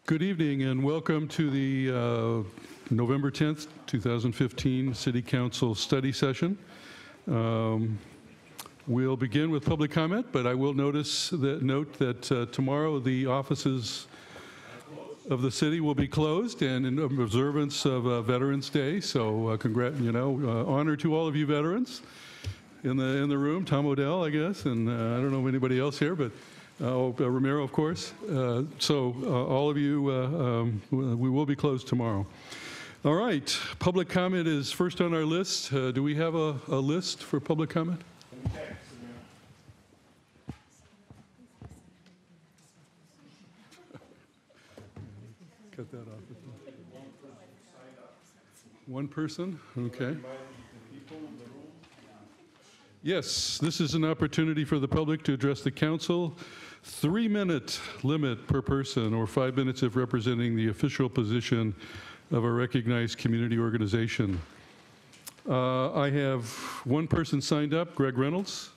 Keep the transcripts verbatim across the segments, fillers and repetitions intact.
Good evening and welcome to the uh, November tenth, two thousand fifteen City Council study session. Um, we'll begin with public comment, but I will notice that, note that uh, tomorrow the offices of the city will be closed and in observance of uh, Veterans Day. So uh, congrat, you know, uh, honor to all of you veterans in the in the room. Tom Odell, I guess, and uh, I don't know of anybody else here, but Uh, uh, Romero, of course. Uh, so uh, all of you, uh, um, we will be closed tomorrow. All right, public comment is first on our list. Uh, do we have a, a list for public comment? Cut that off. One person? Okay. Yes, this is an opportunity for the public to address the council. Three-minute limit per person, or five minutes if representing the official position of a recognized community organization. Uh, I have one person signed up, Greg Reynolds.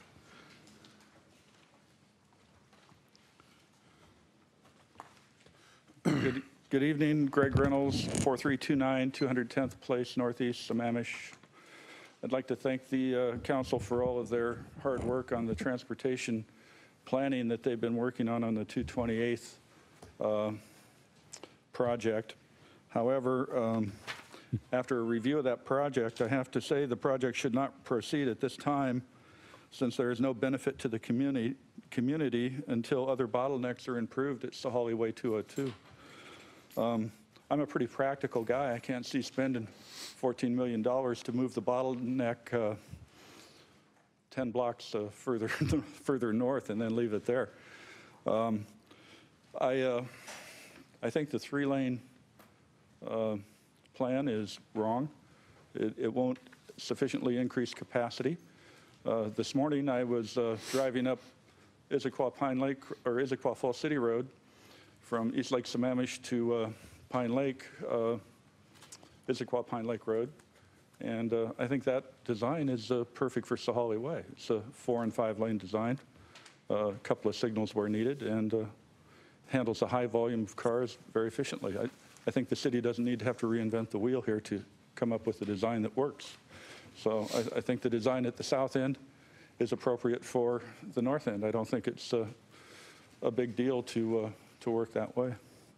Good, good evening, Greg Reynolds, four three two nine, two hundred tenth Place, Northeast, Sammamish. I'd like to thank the uh, council for all of their hard work on the transportation planning that they've been working on on the two twenty-eighth uh, project. However, um, after a review of that project, I have to say the project should not proceed at this time since there is no benefit to the community, community until other bottlenecks are improved at Sahalli Way two oh two. Um, I'm a pretty practical guy. I can't see spending fourteen million dollars to move the bottleneck uh, ten blocks uh, further further north and then leave it there. Um, I, uh, I think the three-lane uh, plan is wrong. It, it won't sufficiently increase capacity. Uh, this morning I was uh, driving up Issaquah Pine Lake, or Issaquah Fall City Road from East Lake Sammamish to uh, Pine Lake, uh, Issaquah Pine Lake Road. And uh, I think that design is uh, perfect for Sahalli Way. It's a four and five lane design, a uh, couple of signals where needed, and uh, handles a high volume of cars very efficiently. I, I think the city doesn't need to have to reinvent the wheel here to come up with a design that works. So I, I think the design at the south end is appropriate for the north end. I don't think it's uh, a big deal to, uh, to work that way.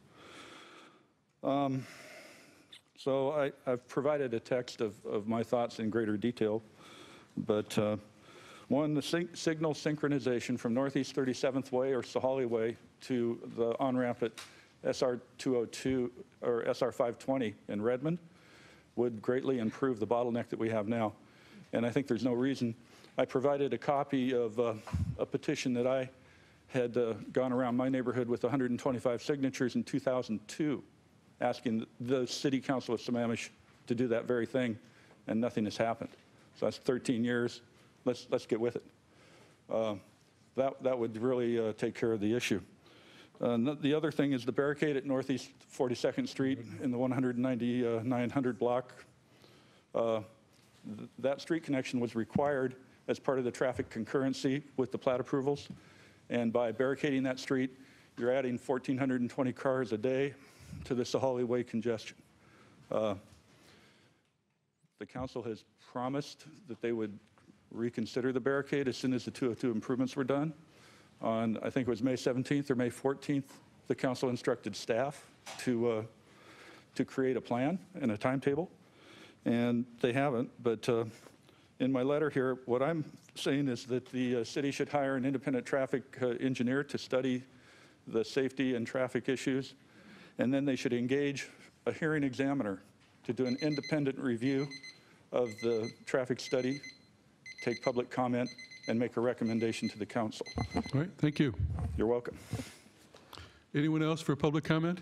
Um, So I, I've provided a text of, of my thoughts in greater detail, but uh, one, the sig signal synchronization from Northeast thirty-seventh Way or Sahalli Way to the on-ramp at S R two oh two or S R five twenty in Redmond would greatly improve the bottleneck that we have now. And I think there's no reason. I provided a copy of uh, a petition that I had uh, gone around my neighborhood with one hundred twenty-five signatures in two thousand two. Asking the city council of Sammamish to do that very thing, and nothing has happened. So that's thirteen years. Let's let's get with it. Uh, that that would really uh, take care of the issue. Uh, the other thing is the barricade at Northeast forty-second Street in the one ninety-nine hundred block. Uh, th that street connection was required as part of the traffic concurrency with the plat approvals, and by barricading that street, you're adding one thousand four hundred twenty cars a day to the Sahalli Way congestion. Uh, the council has promised that they would reconsider the barricade as soon as the two oh two improvements were done. On, I think it was May seventeenth or May fourteenth, the council instructed staff to, uh, to create a plan and a timetable, and they haven't. But uh, in my letter here, what I'm saying is that the uh, city should hire an independent traffic uh, engineer to study the safety and traffic issues, and then they should engage a hearing examiner to do an independent review of the traffic study, take public comment, and make a recommendation to the council. All right, thank you. You're welcome. Anyone else for public comment?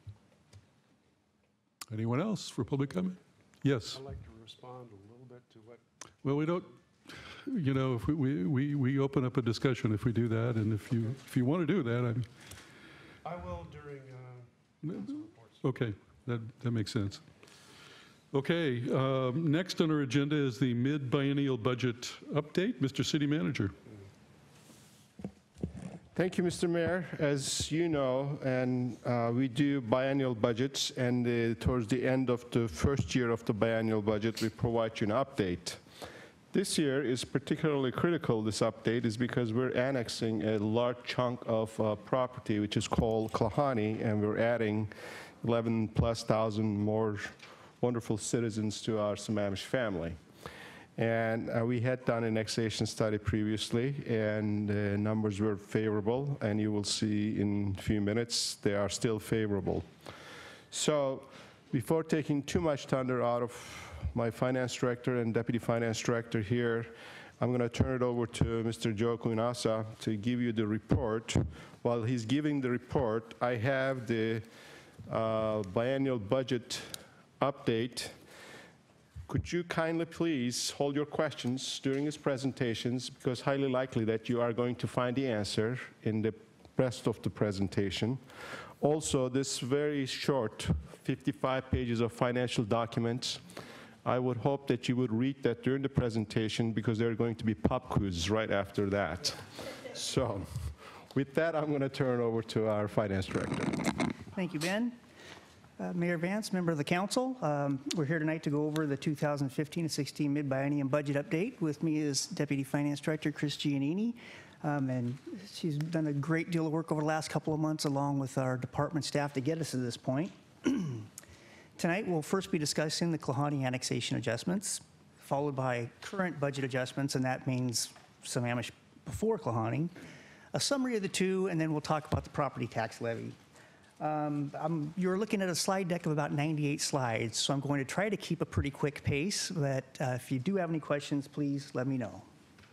Anyone else for public comment? Yes. I'd like to respond a little bit to what... Well, we don't, you know, if we, we, we open up a discussion if we do that, and if you, if you want to do that, I mean... I will during... Uh, Okay, that, that makes sense. Okay, um, next on our agenda is the mid-biennial budget update. Mister City Manager. Thank you, Mister Mayor. As you know, and uh, we do biannual budgets, and uh, towards the end of the first year of the biannual budget, we provide you an update. This year is particularly critical, this update, is because we're annexing a large chunk of uh, property, which is called Klahani, and we're adding eleven plus thousand more wonderful citizens to our Sammamish family. And uh, we had done an annexation study previously, and the numbers were favorable, and you will see in a few minutes they are still favorable. So before taking too much thunder out of my finance director and deputy finance director here, I'm going to turn it over to Mister Joe Kunasa to give you the report. While he's giving the report, I have the uh, biennial budget update. Could you kindly please hold your questions during his presentations, because highly likely that you are going to find the answer in the rest of the presentation. Also, this very short fifty-five pages of financial documents, I would hope that you would read that during the presentation, because there are going to be pop quizzes right after that. So with that, I'm going to turn it over to our finance director. Thank you, Ben. Uh, Mayor Vance, member of the council, um, we're here tonight to go over the two thousand fifteen to sixteen mid-biennium budget update. With me is Deputy Finance Director Chris Giannini, um, and she's done a great deal of work over the last couple of months along with our department staff to get us to this point. Tonight, we'll first be discussing the Klahani annexation adjustments, followed by current budget adjustments, and that means Sammamish before Klahani, a summary of the two, and then we'll talk about the property tax levy. Um, I'm, you're looking at a slide deck of about ninety-eight slides, so I'm going to try to keep a pretty quick pace, but uh, if you do have any questions, please let me know.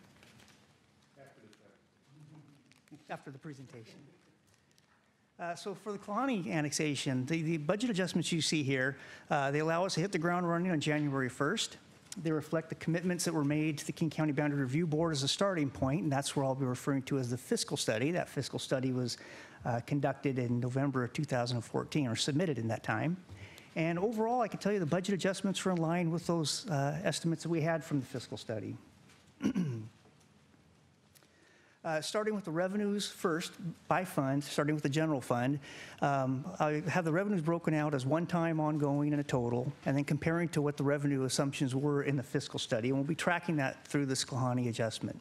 After the presentation. Uh, so for the Klahani annexation, the, the budget adjustments you see here, uh, they allow us to hit the ground running on January first. They reflect the commitments that were made to the King County Boundary Review Board as a starting point, and that's where I'll be referring to as the fiscal study. That fiscal study was uh, conducted in November of two thousand fourteen, or submitted in that time. And overall, I can tell you the budget adjustments were in line with those uh, estimates that we had from the fiscal study. Uh, starting with the revenues first, by fund, starting with the general fund, um, I have the revenues broken out as one-time, ongoing, and a total, and then comparing to what the revenue assumptions were in the fiscal study, and we'll be tracking that through this Klahani adjustment.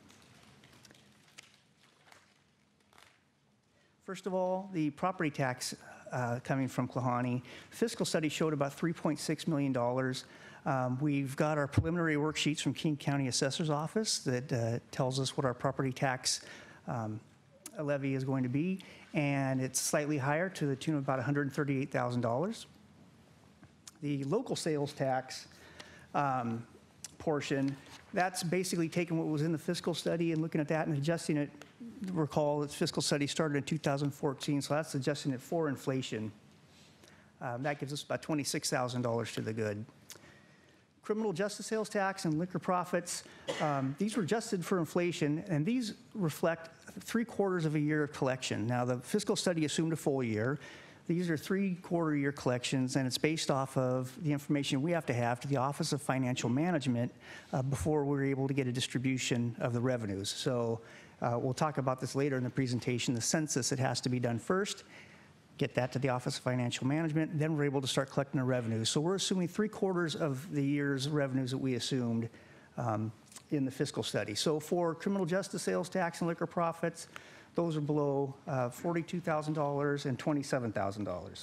First of all, the property tax uh, coming from Klahani. Fiscal study showed about three point six million dollars. Um, we've got our preliminary worksheets from King County Assessor's Office that uh, tells us what our property tax um, levy is going to be, and it's slightly higher to the tune of about one hundred thirty-eight thousand dollars. The local sales tax um, portion, that's basically taking what was in the fiscal study and looking at that and adjusting it. Recall, its fiscal study started in two thousand fourteen, so that's adjusting it for inflation. Um, that gives us about twenty-six thousand dollars to the good. Criminal justice sales tax and liquor profits, um, these were adjusted for inflation, and these reflect three quarters of a year of collection. Now, the fiscal study assumed a full year. These are three quarter year collections, and it's based off of the information we have to have to the Office of Financial Management uh, before we're able to get a distribution of the revenues. So uh, we'll talk about this later in the presentation. The census, it has to be done first. Get that to the Office of Financial Management, then we're able to start collecting the revenues. So we're assuming three quarters of the year's revenues that we assumed um, in the fiscal study. So for criminal justice sales tax and liquor profits, those are below uh, forty-two thousand dollars and twenty-seven thousand dollars.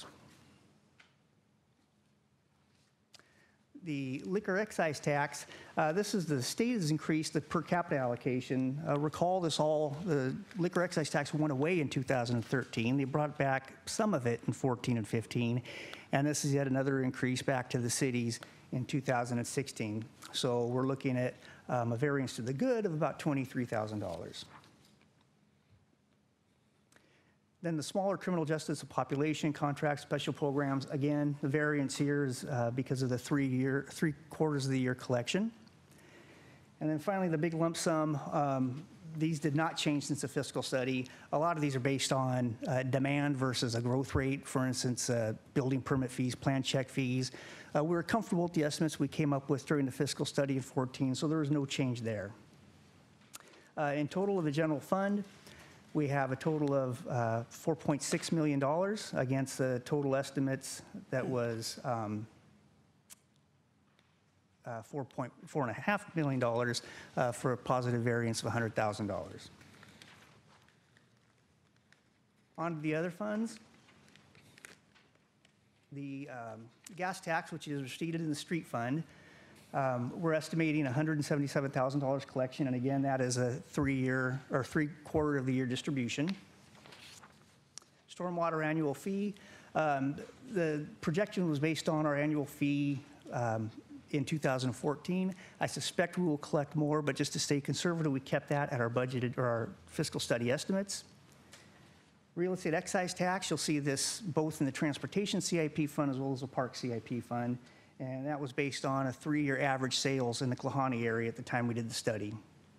The liquor excise tax, uh, this is the state has increased the per capita allocation. Uh, recall this all, the liquor excise tax went away in two thousand thirteen. They brought back some of it in fourteen and fifteen. And this is yet another increase back to the cities in two thousand sixteen. So we're looking at um, a variance to the good of about twenty-three thousand dollars. Then the smaller criminal justice population contracts, special programs, again, the variance here is uh, because of the three year, three quarters of the year collection. And then finally, the big lump sum, um, these did not change since the fiscal study. A lot of these are based on uh, demand versus a growth rate. For instance, uh, building permit fees, plan check fees. Uh, we were comfortable with the estimates we came up with during the fiscal study in fourteen, so there was no change there. Uh, in total of the general fund, We have a total of uh, four point six million dollars against the total estimates that was um, uh, four point four and a half million dollars uh, for a positive variance of one hundred thousand dollars. On to the other funds. The um, gas tax, which is receipted in the street fund, um, we're estimating one hundred seventy-seven thousand dollars collection, and again, that is a three-year or three-quarter of the year distribution. Stormwater annual fee, um, the projection was based on our annual fee um, in two thousand fourteen. I suspect we will collect more, but just to stay conservative, we kept that at our budgeted or our fiscal study estimates. Real estate excise tax, you'll see this both in the transportation C I P fund as well as the park C I P fund, and that was based on a three-year average sales in the Klahani area at the time we did the study.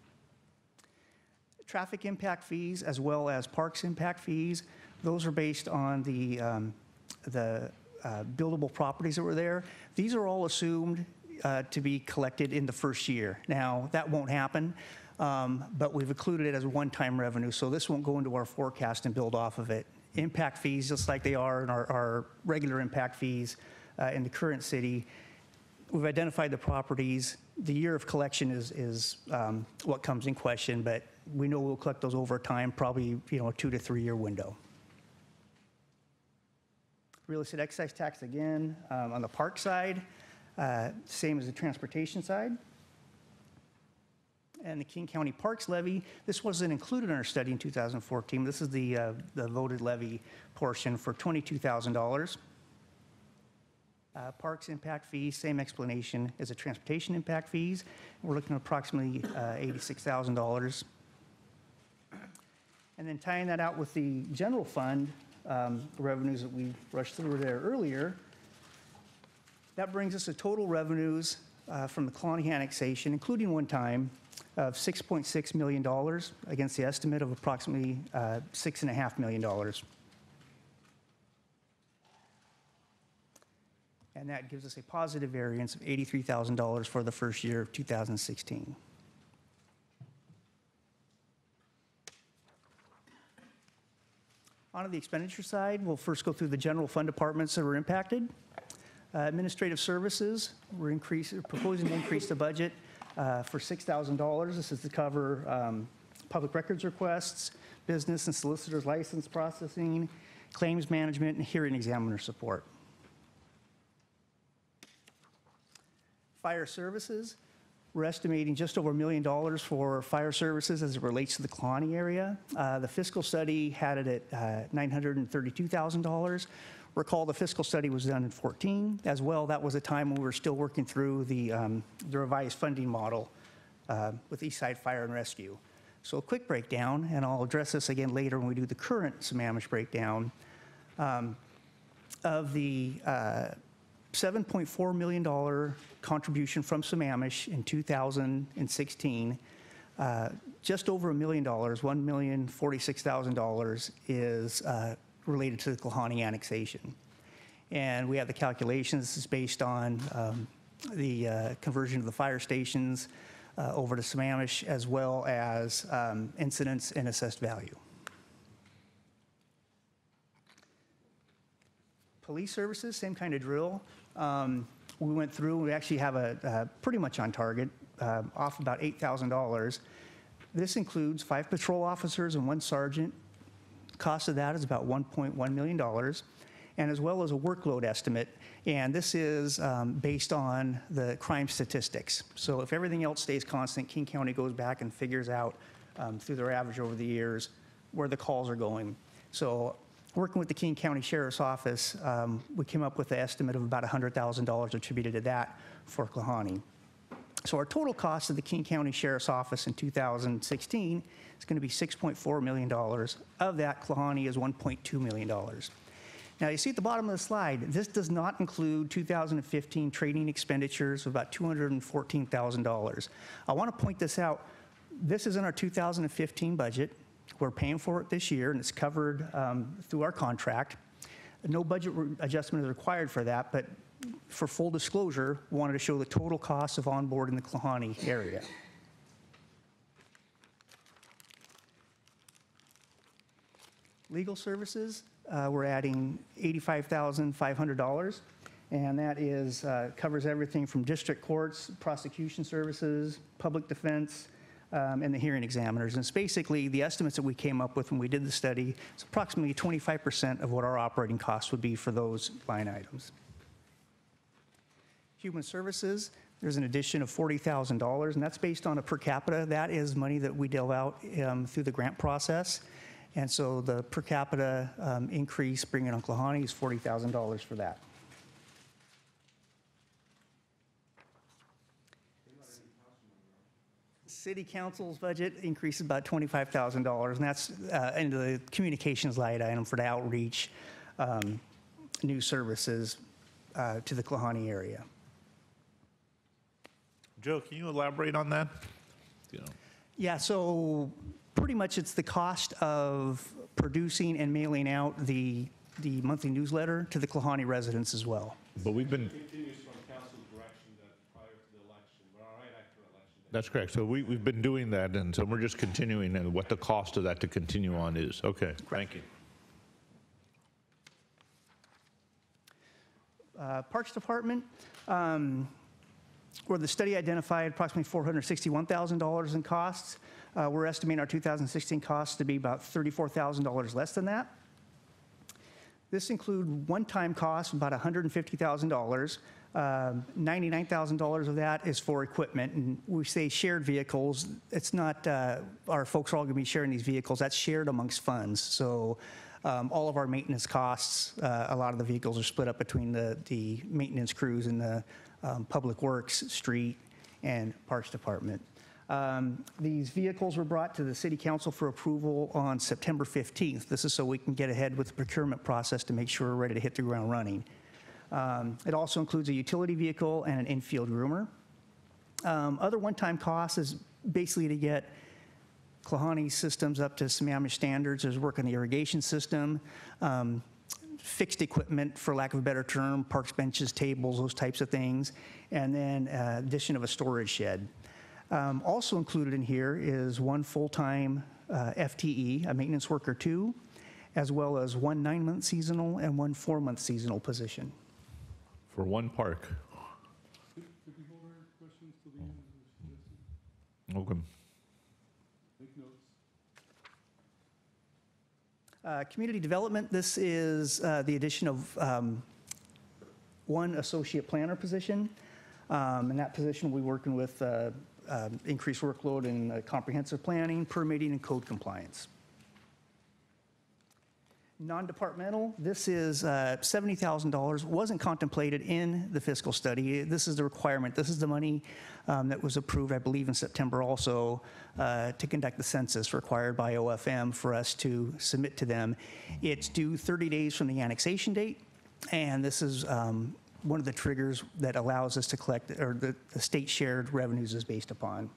Traffic impact fees as well as parks impact fees, those are based on the, um, the uh, buildable properties that were there. These are all assumed uh, to be collected in the first year. Now, that won't happen. Um, but we've included it as one-time revenue, so this won't go into our forecast and build off of it. Impact fees, just like they are in our, our regular impact fees uh, in the current city, we've identified the properties. The year of collection is, is um, what comes in question, but we know we'll collect those over time, probably you know a two to three year window. Real estate excise tax again um, on the park side, uh, same as the transportation side. And the King County Parks levy, this wasn't included in our study in two thousand fourteen. This is the, uh, the voted levy portion for twenty-two thousand dollars. Uh, parks impact fees, same explanation as the transportation impact fees. We're looking at approximately uh, eighty-six thousand dollars. And then tying that out with the general fund um, revenues that we rushed through there earlier, that brings us to total revenues uh, from the Klahani annexation, including one time, of six point six million dollars against the estimate of approximately uh, six point five million dollars. And that gives us a positive variance of eighty-three thousand dollars for the first year of two thousand sixteen. On to the expenditure side, we'll first go through the general fund departments that were impacted. Uh, administrative services, we're increase, proposing to increase the budget Uh, for six thousand dollars. This is to cover um, public records requests, business and solicitor's license processing, claims management, and hearing examiner support. Fire services, we're estimating just over a million dollars for fire services as it relates to the Klahani area. Uh, the fiscal study had it at uh, nine hundred thirty-two thousand dollars. Recall the fiscal study was done in fourteen. As well, that was a time when we were still working through the, um, the revised funding model uh, with Eastside Fire and Rescue. So a quick breakdown, and I'll address this again later when we do the current Sammamish breakdown. Um, of the uh, seven point four million dollars contribution from Sammamish in two thousand sixteen, uh, just over a million dollars, one million forty-six thousand dollars is uh, related to the Klahani annexation. And we have the calculations. This is based on um, the uh, conversion of the fire stations uh, over to Sammamish, as well as um, incidents and assessed value. Police services, same kind of drill. Um, we went through, we actually have a, a pretty much on target, uh, off about eight thousand dollars. This includes five patrol officers and one sergeant. Cost of that is about one point one million dollars, and as well as a workload estimate. And this is um, based on the crime statistics. So if everything else stays constant, King County goes back and figures out um, through their average over the years where the calls are going. So working with the King County Sheriff's Office, um, we came up with an estimate of about one hundred thousand dollars attributed to that for Klahani. So our total cost of the King County Sheriff's Office in two thousand sixteen is going to be six point four million dollars. Of that, Klahani is one point two million dollars. Now, you see at the bottom of the slide, this does not include two thousand fifteen training expenditures of about two hundred fourteen thousand dollars. I want to point this out. This is in our two thousand fifteen budget. We're paying for it this year, and it's covered um, through our contract. No budget adjustment is required for that, but for full disclosure, wanted to show the total cost of onboarding the Klahani area. Legal services, uh, we're adding eighty-five thousand five hundred dollars, and that is, uh, covers everything from district courts, prosecution services, public defense, um, and the hearing examiners. And it's basically the estimates that we came up with when we did the study. It's approximately twenty-five percent of what our operating costs would be for those line items. Human services, there's an addition of forty thousand dollars, and that's based on a per capita. That is money that we delve out um, through the grant process. And so the per capita um, increase bringing on Klahani is forty thousand dollars for that. City Council's budget increases about twenty-five thousand dollars, and that's uh, into the communications line item for the outreach, um, new services uh, to the Klahani area. Joe, can you elaborate on that? You know. Yeah, so pretty much it's the cost of producing and mailing out the, the monthly newsletter to the Klahani residents as well. But we've been, Continues from council's direction that prior to the election, but right after election. that's correct. So we, we've been doing that, and so we're just continuing, and what the cost of that to continue on is. Okay, thank you. Uh, Parks Department, um, where the study identified approximately four hundred sixty-one thousand dollars in costs. Uh, we're estimating our two thousand sixteen costs to be about thirty-four thousand dollars less than that. This includes one-time costs of about one hundred fifty thousand dollars. Um, ninety-nine thousand dollars of that is for equipment, and we say shared vehicles. It's not uh, our folks are all going to be sharing these vehicles. That's shared amongst funds. So um, all of our maintenance costs, uh, a lot of the vehicles are split up between the, the maintenance crews and the um, Public Works, Street, and Parks Department. Um, these vehicles were brought to the City Council for approval on September fifteenth. This is so we can get ahead with the procurement process to make sure we're ready to hit the ground running. Um, it also includes a utility vehicle and an infield groomer. Um, other one-time costs is basically to get Klahani systems up to Sammamish standards. There's work on the irrigation system, um, fixed equipment, for lack of a better term, parks benches, tables, those types of things, and then uh, addition of a storage shed. Um, also included in here is one full-time uh, F T E, a maintenance worker two, as well as one nine-month seasonal and one four-month seasonal position. For one park. Could could we hold our questions till the end of the Okay. Take notes. Uh, Community development, this is uh, the addition of um, one associate planner position. Um, In that position, we're working with uh, um, increased workload in uh, comprehensive planning, permitting, and code compliance. Non-departmental, this is uh, seventy thousand dollars, wasn't contemplated in the fiscal study. This is the requirement. This is the money um, that was approved, I believe, in September also uh, to conduct the census required by O F M for us to submit to them. It's due thirty days from the annexation date, and this is um, one of the triggers that allows us to collect, or the, the state shared revenues is based upon.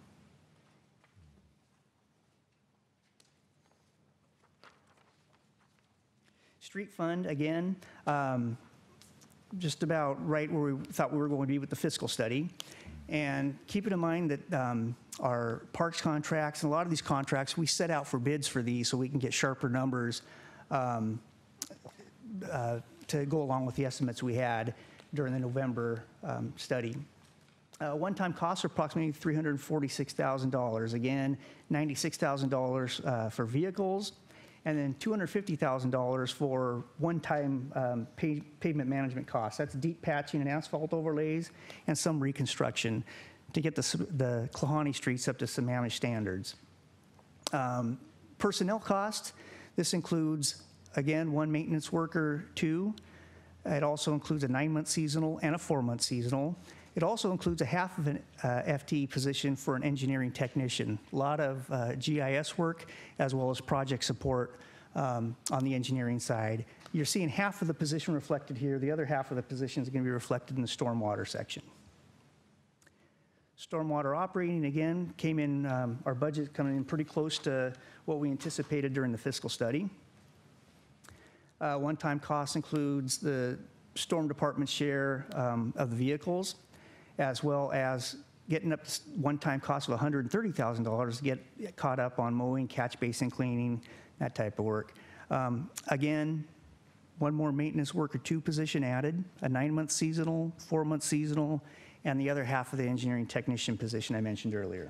Street fund, again, um, just about right where we thought we were going to be with the fiscal study. And keeping in mind that um, our parks contracts, and a lot of these contracts, we set out for bids for these so we can get sharper numbers um, uh, to go along with the estimates we had during the November um, study. Uh, one-time costs are approximately three hundred forty-six thousand dollars. Again, ninety-six thousand dollars uh, for vehicles, and then two hundred fifty thousand dollars for one-time um, pay, pavement management costs. That's deep patching and asphalt overlays and some reconstruction to get the, the Klahani streets up to Sammamish standards. Um, personnel costs, this includes, again, one maintenance worker, two. It also includes a nine-month seasonal and a four-month seasonal. It also includes a half of an uh, F T E position for an engineering technician. A lot of uh, G I S work as well as project support um, on the engineering side. You're seeing half of the position reflected here. The other half of the position is going to be reflected in the stormwater section. Stormwater operating, again, came in, um, our budget coming in pretty close to what we anticipated during the fiscal study. Uh, one-time cost includes the storm department share um, of the vehicles, as well as getting up to one-time cost of one hundred thirty thousand dollars to get caught up on mowing, catch basin cleaning, that type of work. Um, Again, one more maintenance worker two position added, a nine-month seasonal, four-month seasonal, and the other half of the engineering technician position I mentioned earlier.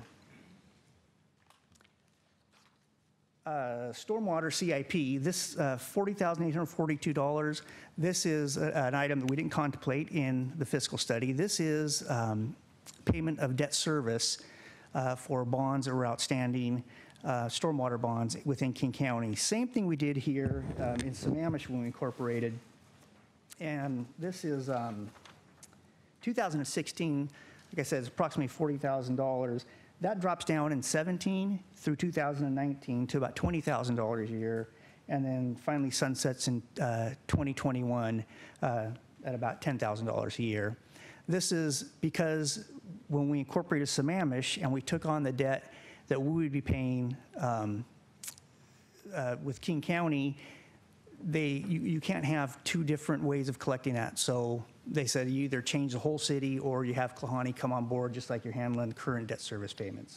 Uh, Stormwater C I P, this uh, forty thousand eight hundred forty-two dollars, this is a, an item that we didn't contemplate in the fiscal study. This is um, payment of debt service uh, for bonds that were outstanding, uh, stormwater bonds within King County. Same thing we did here um, in Sammamish when we incorporated. And this is um, two thousand sixteen, like I said, it's approximately forty thousand dollars. That drops down in seventeen through two thousand nineteen to about twenty thousand dollars a year, and then finally sunsets in uh, twenty twenty-one uh, at about ten thousand dollars a year. This is because when we incorporated Sammamish and we took on the debt that we would be paying um, uh, with King County, they you, you can't have two different ways of collecting that. So they said you either change the whole city or you have Klahani come on board just like you're handling current debt service payments.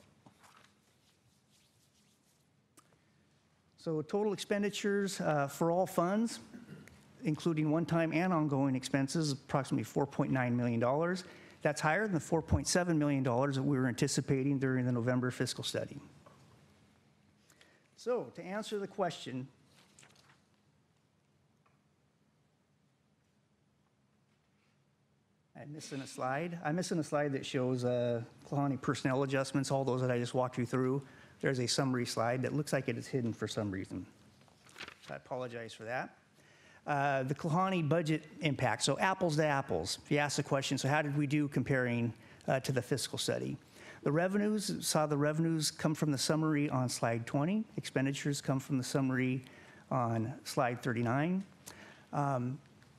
So total expenditures uh, for all funds, including one-time and ongoing expenses, approximately four point nine million dollars. That's higher than the four point seven million dollars that we were anticipating during the November fiscal study. So to answer the question, I'm missing a slide. I'm missing a slide that shows uh, Klahani personnel adjustments, all those that I just walked you through. There's a summary slide that looks like it is hidden for some reason. So I apologize for that. Uh, the Klahani budget impact, so apples to apples. If you ask the question, so how did we do comparing uh, to the fiscal study? The revenues, saw the revenues come from the summary on slide twenty. Expenditures come from the summary on slide thirty-nine. Um,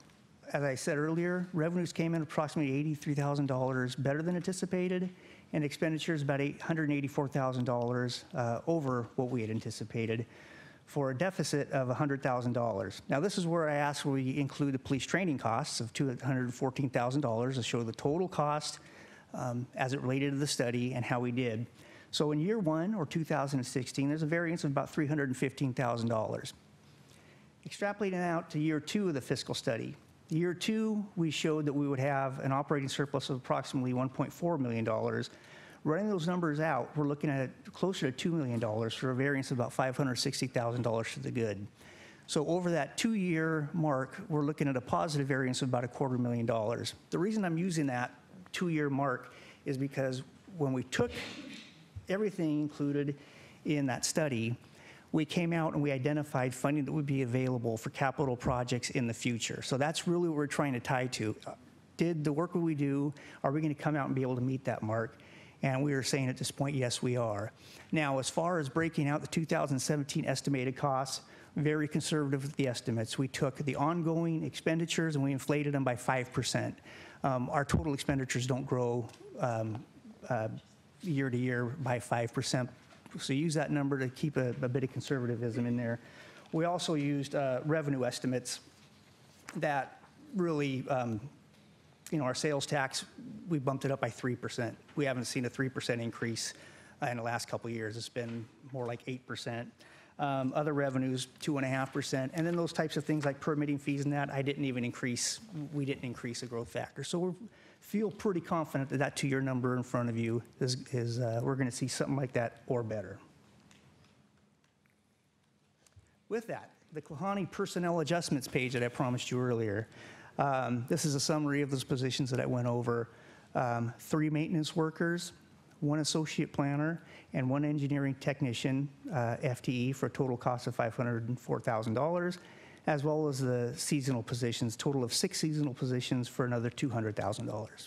As I said earlier, revenues came in approximately eighty-three thousand dollars better than anticipated, and expenditures about eight hundred eighty-four thousand dollars uh, over what we had anticipated, for a deficit of one hundred thousand dollars. Now, this is where I asked we include the police training costs of two hundred fourteen thousand dollars to show the total cost um, as it related to the study and how we did. So in year one, or two thousand sixteen, there's a variance of about three hundred fifteen thousand dollars. Extrapolating out to year two of the fiscal study, year two, we showed that we would have an operating surplus of approximately one point four million dollars. Running those numbers out, we're looking at closer to two million dollars for a variance of about five hundred sixty thousand dollars to the good. So over that two-year mark, we're looking at a positive variance of about a quarter million dollars. The reason I'm using that two-year mark is because when we took everything included in that study, we came out and we identified funding that would be available for capital projects in the future. So that's really what we're trying to tie to. Did the work that we do, are we going to come out and be able to meet that mark? And we are saying at this point, yes, we are. Now, as far as breaking out the two thousand seventeen estimated costs, very conservative with the estimates. We took the ongoing expenditures and we inflated them by five percent. Um, our total expenditures don't grow um, uh, year to year by five percent. So use that number to keep a, a bit of conservatism in there. We also used uh, revenue estimates that really, um, you know, our sales tax, we bumped it up by three percent. We haven't seen a three percent increase uh, in the last couple of years. It's been more like eight percent. Um, other revenues, two point five percent. And then those types of things like permitting fees and that, I didn't even increase, we didn't increase the growth factor. So we feel pretty confident that that two-year number in front of you is, is uh, we're going to see something like that or better. With that, the Klahani personnel adjustments page that I promised you earlier. Um, this is a summary of those positions that I went over. Um, three maintenance workers, one associate planner, and one engineering technician, uh, F T E, for a total cost of five hundred four thousand dollars, as well as the seasonal positions, total of six seasonal positions for another two hundred thousand dollars.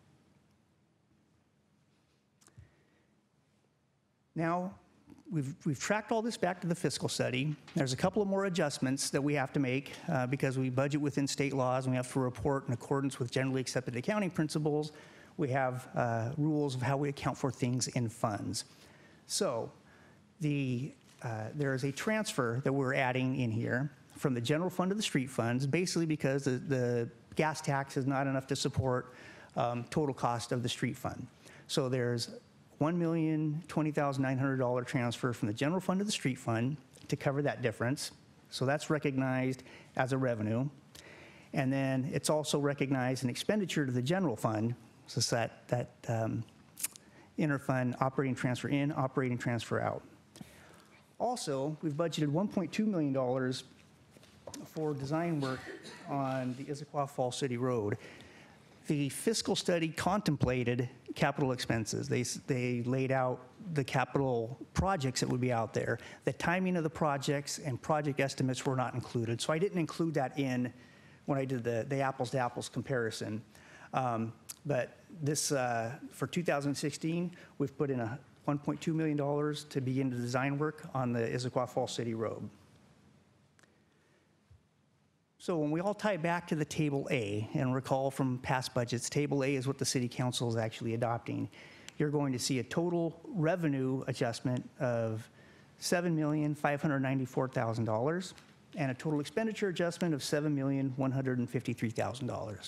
Now, We've, we've tracked all this back to the fiscal study. There's a couple of more adjustments that we have to make uh, because we budget within state laws and we have to report in accordance with generally accepted accounting principles. We have uh, rules of how we account for things in funds. So the, uh, there is a transfer that we're adding in here from the general fund to the street funds, basically because the, the gas tax is not enough to support um, total cost of the street fund. So there's one million twenty thousand nine hundred dollars transfer from the general fund to the street fund to cover that difference. So that's recognized as a revenue. And then it's also recognized an expenditure to the general fund, so it's that, that um, interfund operating transfer in, operating transfer out. Also, we've budgeted one point two million dollars for design work on the Issaquah Falls City Road. The fiscal study contemplated capital expenses. They, they laid out the capital projects that would be out there. The timing of the projects and project estimates were not included, so I didn't include that in when I did the, the apples to apples comparison. Um, but this, uh, for two thousand sixteen, we've put in a one point two million dollars to begin the design work on the Issaquah Falls City Road. So when we all tie back to the Table A, and recall from past budgets, Table A is what the City Council is actually adopting, you're going to see a total revenue adjustment of seven million five hundred ninety-four thousand dollars and a total expenditure adjustment of seven million one hundred fifty-three thousand dollars.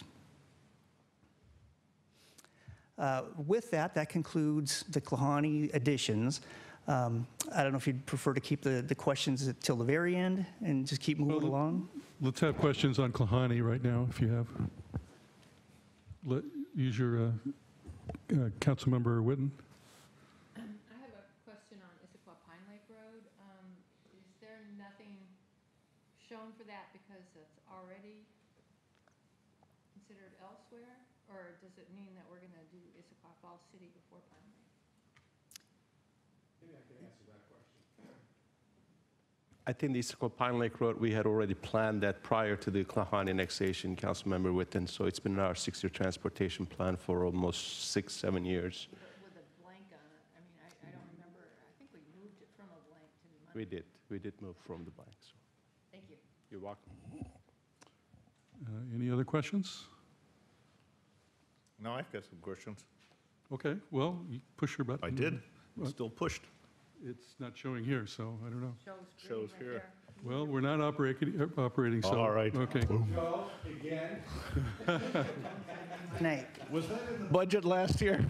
Uh, with that, that concludes the Klahani additions. Um, I don't know if you'd prefer to keep the, the questions till the very end and just keep moving Well, along. Let's have questions on Klahani right now, if you have. Let, use your uh, uh, Councilmember Witten. I have a question on Issaquah Pine Lake Road. Um, is there nothing shown for that because it's already considered elsewhere? Or does it mean that we're going to do Issaquah Falls City before Pine Lake? Maybe I can answer that question. I think the Issaquah Pine Lake Road, we had already planned that prior to the Klahani annexation, Councilmember Witten, so it's been in our six-year transportation plan for almost six, seven years. But with a blank on it, I mean, I, I don't remember, I think we moved it from a blank to the money. We did, we did move from the blank, so Thank you. you're welcome. Uh, any other questions? No, I've got some questions. Okay, well, you push your button. I did. Well- Still pushed. It's not showing here, so I don't know. Shows Shows green right here. there. Well, we're not operating, uh, operating, so. All right. Okay. Go again. Night. Was that in the budget last year?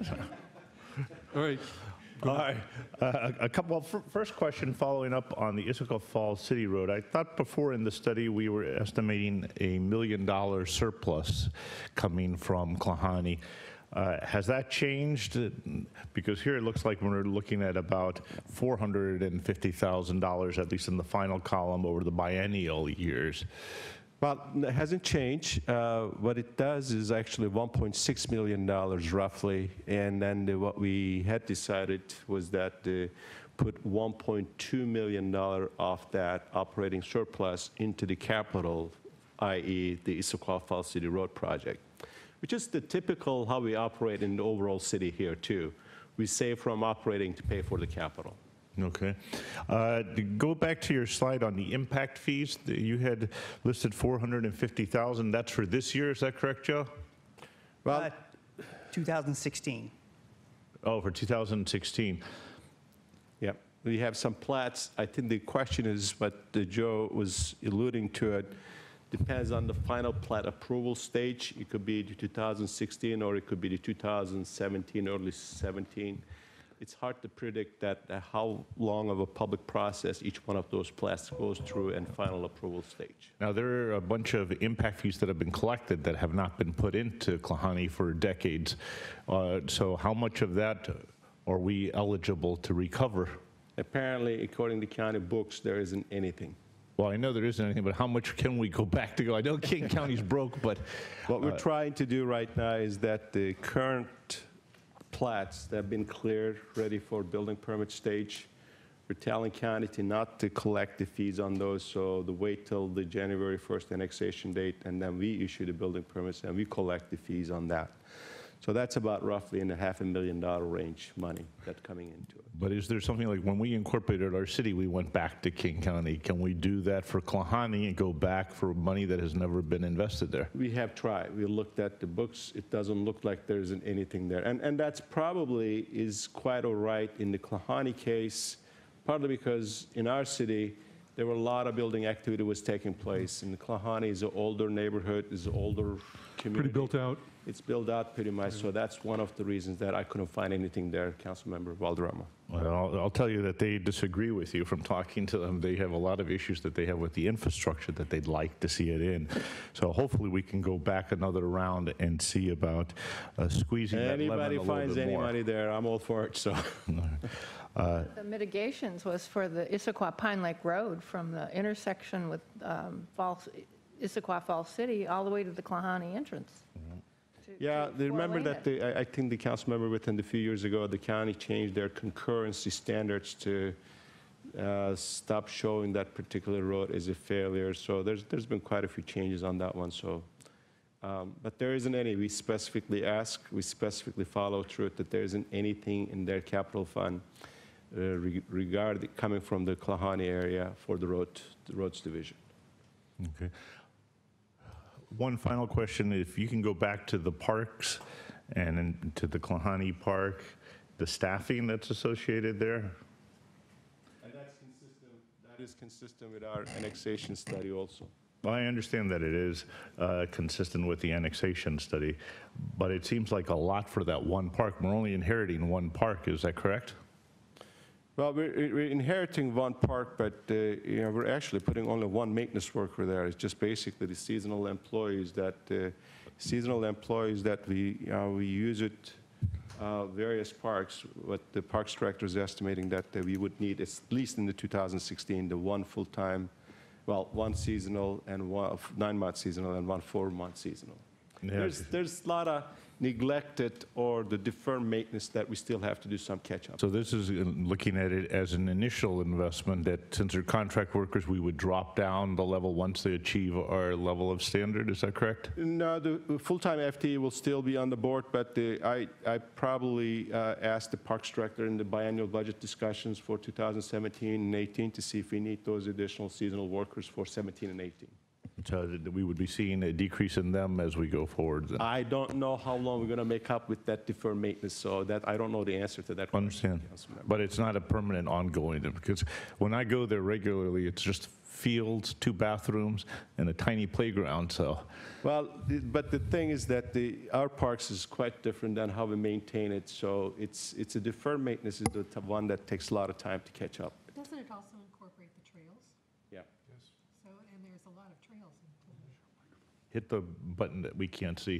All right. All right. Uh, A a couple, well, fir- first question following up on the Issaquah Falls City Road. I thought before in the study we were estimating a million dollar surplus coming from Klahani. Uh, Has that changed? Uh, Because here it looks like we're looking at about four hundred fifty thousand dollars, at least in the final column, over the biennial years. Well, it hasn't changed. Uh, What it does is actually one point six million dollars roughly, and then the- what we had decided was that uh, put one point two million dollars of that operating surplus into the capital, that is the Issaquah Falls City Road project, which is the typical how we operate in the overall city here too. We save from operating to pay for the capital. Okay. Uh, to Go back to your slide on the impact fees. The- You had listed four hundred fifty thousand. That's for this year, is that correct, Joe? Well, Uh, two thousand sixteen. Oh, for two thousand sixteen. yeah, we have some plats. I think the question is, what uh, Joe was alluding to it, depends on the final plat approval stage. It could be the two thousand sixteen or it could be the two thousand seventeen, early seventeen. It's hard to predict that uh, how long of a public process each one of those plats goes through and final approval stage. Now, there are a bunch of impact fees that have been collected that have not been put into Klahani for decades. Uh, So how much of that are we eligible to recover? Apparently, according to county books, there isn't anything. Well, I know there isn't anything, but how much can we go back to go? I know King County's broke, but What we're trying to do right now is that the current plats that have been cleared, ready for building permit stage, we're telling county to not to collect the fees on those, so to wait till the January first annexation date, and then we issue the building permits and we collect the fees on that. So that's about roughly in the half a million dollar range money that's coming into it. But is there something like when we incorporated our city, we went back to King County? Can we do that for Klahani and go back for money that has never been invested there? We have tried. We looked at the books. It doesn't look like there isn't anything there. And, and that's probably is quite all right in the Klahani case, partly because in our city, there were a lot of building activity was taking place. And the Klahani is an older neighborhood, is an older community. Pretty built out. It's built out pretty much, so that's one of the reasons that I couldn't find anything there, Councilmember Valderrama. Well, I'll, I'll tell you that they disagree with you from talking to them. They have a lot of issues that they have with the infrastructure that they'd like to see it in. So hopefully we can go back another round and see about uh, squeezing that lemon a Anybody little finds bit any more. money there, I'm all for it, so. The mitigations was for the Issaquah Pine Lake Road from the intersection with um, Falls, Issaquah Falls City all the way to the Klahani entrance. to- Yeah, to they remember four-lane that, it. the, I, I think the council member within a few years ago, the county changed their concurrency standards to uh, stop showing that particular road as a failure. So there's, there's been quite a few changes on that one, so. Um, But there isn't any, we specifically ask, we specifically follow through it, that there isn't anything in their capital fund uh, re- regarding, coming from the Klahani area for the road, the roads division. Okay. One final question, if you can go back to the parks and then to the Klahani Park, the staffing that's associated there? And that's consistent, that is consistent with our annexation study also. Well, I understand that it is uh, consistent with the annexation study, but it seems like a lot for that one park. We're only inheriting one park, is that correct? Well, we're, we're inheriting one park, but uh, you know, we're actually putting only one maintenance worker there. It's just basically the seasonal employees that uh, seasonal employees that we you know, we use it uh, various parks. What the parks director is estimating that uh, we would need, at least in the two thousand sixteen, the one full-time, well, one seasonal and one nine-month seasonal and one four-month seasonal. Yeah. There's there's a lot of neglected or the deferred maintenance that we still have to do some catch-up. So this is uh, looking at it as an initial investment that since they're contract workers, we would drop down the level once they achieve our level of standard, is that correct? No, the full-time F T E will still be on the board, but the, I, I probably uh, asked the Parks Director in the biannual budget discussions for two thousand seventeen and eighteen to see if we need those additional seasonal workers for seventeen and eighteen. So that we would be seeing a decrease in them as we go forward then? I don't know how long we're going to make up with that deferred maintenance, so that, I don't know the answer to that question. Understand. Councilmember. But it's not a permanent ongoing, because when I go there regularly, it's just fields, two bathrooms, and a tiny playground, so. Well, the- but the thing is that the, our parks is quite different than how we maintain it, so it's, it's a deferred maintenance is the t- one that takes a lot of time to catch up. Doesn't it also incorporate the trails? Yeah. So, and there's a lot of trails included. Hit the button that we can't see.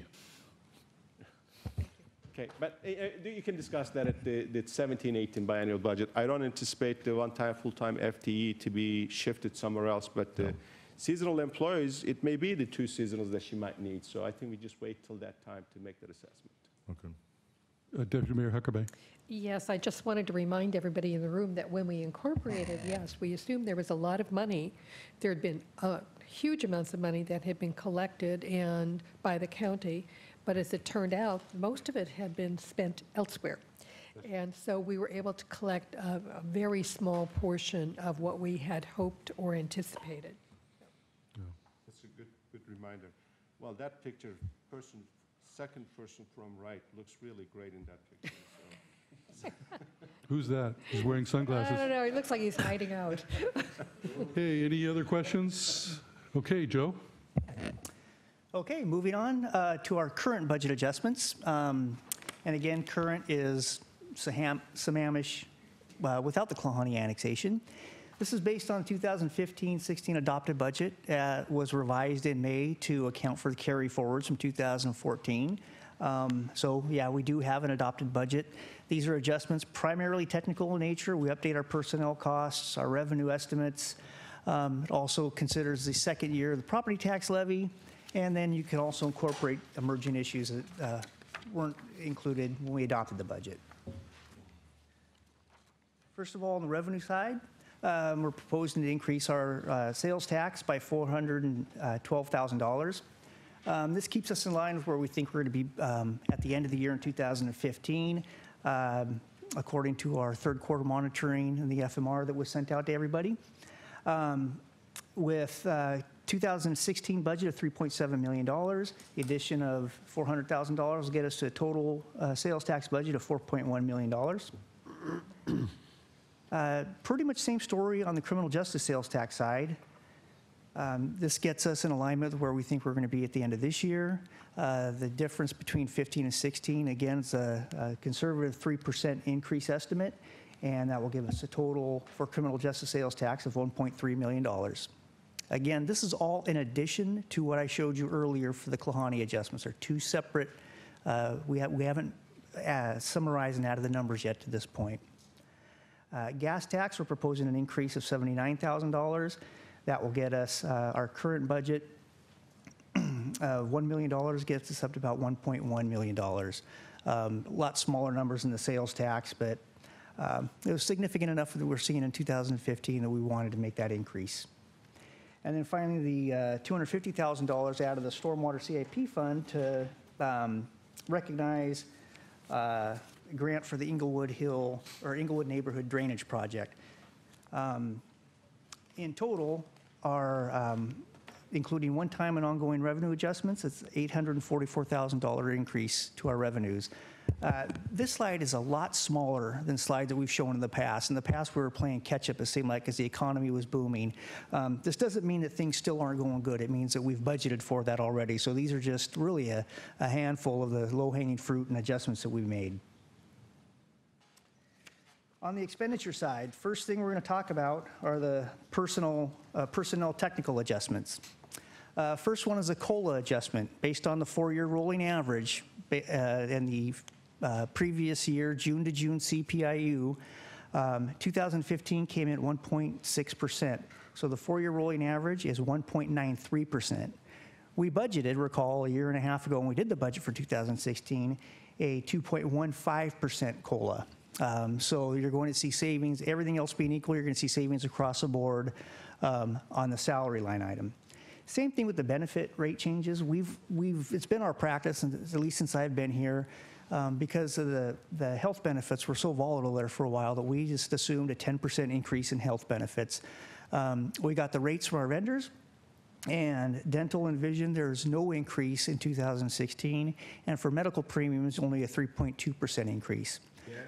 Okay, but uh, uh, you can discuss that at the, the seventeen eighteen biannual budget. I don't anticipate the one-time, full-time F T E to be shifted somewhere else, but the seasonal employees, it may be the two seasonals that she might need, so I think we just wait till that time to make that assessment. Okay. Uh, Deputy Mayor Huckabee. Yes, I just wanted to remind everybody in the room that when we incorporated, yes, we assumed there was a lot of money. There had been uh, huge amounts of money that had been collected and by the county, but as it turned out, most of it had been spent elsewhere. And so we were able to collect a, a very small portion of what we had hoped or anticipated. That's a good, good reminder. Well, that picture, person, second person from right, looks really great in that picture. So. Who's that? He's wearing I sunglasses. don't know, it looks like he's hiding out. Hey, any other questions? Okay, Joe? Okay, moving on uh, to our current budget adjustments. Um, And again, current is Saham- Sammamish uh, without the Klahani annexation. This is based on two thousand fifteen sixteen adopted budget, uh, was revised in May to account for the carry forwards from two thousand fourteen. Um, So yeah, we do have an adopted budget. These are adjustments primarily technical in nature. We update our personnel costs, our revenue estimates. Um, It also considers the second year of the property tax levy, and then you can also incorporate emerging issues that uh, weren't included when we adopted the budget. First of all, on the revenue side, um, we're proposing to increase our uh, sales tax by four hundred twelve thousand dollars. Um, This keeps us in line with where we think we're going to be um, at the end of the year in two thousand fifteen, um, according to our third quarter monitoring and the F M R that was sent out to everybody. Um, With uh, two thousand sixteen budget of three point seven million dollars, the addition of four hundred thousand dollars will get us to a total uh, sales tax budget of four point one million dollars. Uh, Pretty much same story on the criminal justice sales tax side. Um, This gets us in alignment with where we think we're going to be at the end of this year. Uh, The difference between fifteen and sixteen, again, is a a conservative three percent increase estimate, and that will give us a total for criminal justice sales tax of one point three million dollars. Again, this is all in addition to what I showed you earlier for the Klahani adjustments. They're two separate, uh, we ha- we haven't uh, summarized and added the numbers yet to this point. Uh, Gas tax, we're proposing an increase of seventy-nine thousand dollars. That will get us, uh, our current budget, uh, one million dollars gets us up to about one point one million dollars. Um, A lot smaller numbers in the sales tax, but um, it was significant enough that we're seeing in two thousand fifteen that we wanted to make that increase. And then finally, the uh, two hundred fifty thousand dollars out of the Stormwater C I P fund to um, recognize uh, a grant for the Inglewood Hill, or Inglewood Neighborhood Drainage Project. Um, In total, our, um, including one-time and ongoing revenue adjustments, it's eight hundred forty-four thousand dollars increase to our revenues. Uh, This slide is a lot smaller than slides that we've shown in the past. In the past, we were playing catch-up, it seemed like, as the economy was booming. Um, This doesn't mean that things still aren't going good. It means that we've budgeted for that already. So these are just really a a handful of the low-hanging fruit and adjustments that we've made. On the expenditure side, first thing we're going to talk about are the personal, uh, personnel technical adjustments. Uh, First one is a COLA adjustment based on the four-year rolling average ba- uh, and the uh, previous year, June to June C P I U. Um, two thousand fifteen came in at one point six percent. So the four-year rolling average is one point nine three percent. We budgeted, recall, a year and a half ago when we did the budget for two thousand sixteen, a two point one five percent COLA. Um, So you're going to see savings, everything else being equal, you're going to see savings across the board um, on the salary line item. Same thing with the benefit rate changes. We've, we've, it's been our practice, and at least since I've been here, um, because of the, the health benefits were so volatile there for a while that we just assumed a ten percent increase in health benefits. Um, We got the rates from our vendors, and dental and vision, there's no increase in two thousand sixteen, and for medical premiums, only a three point two percent increase.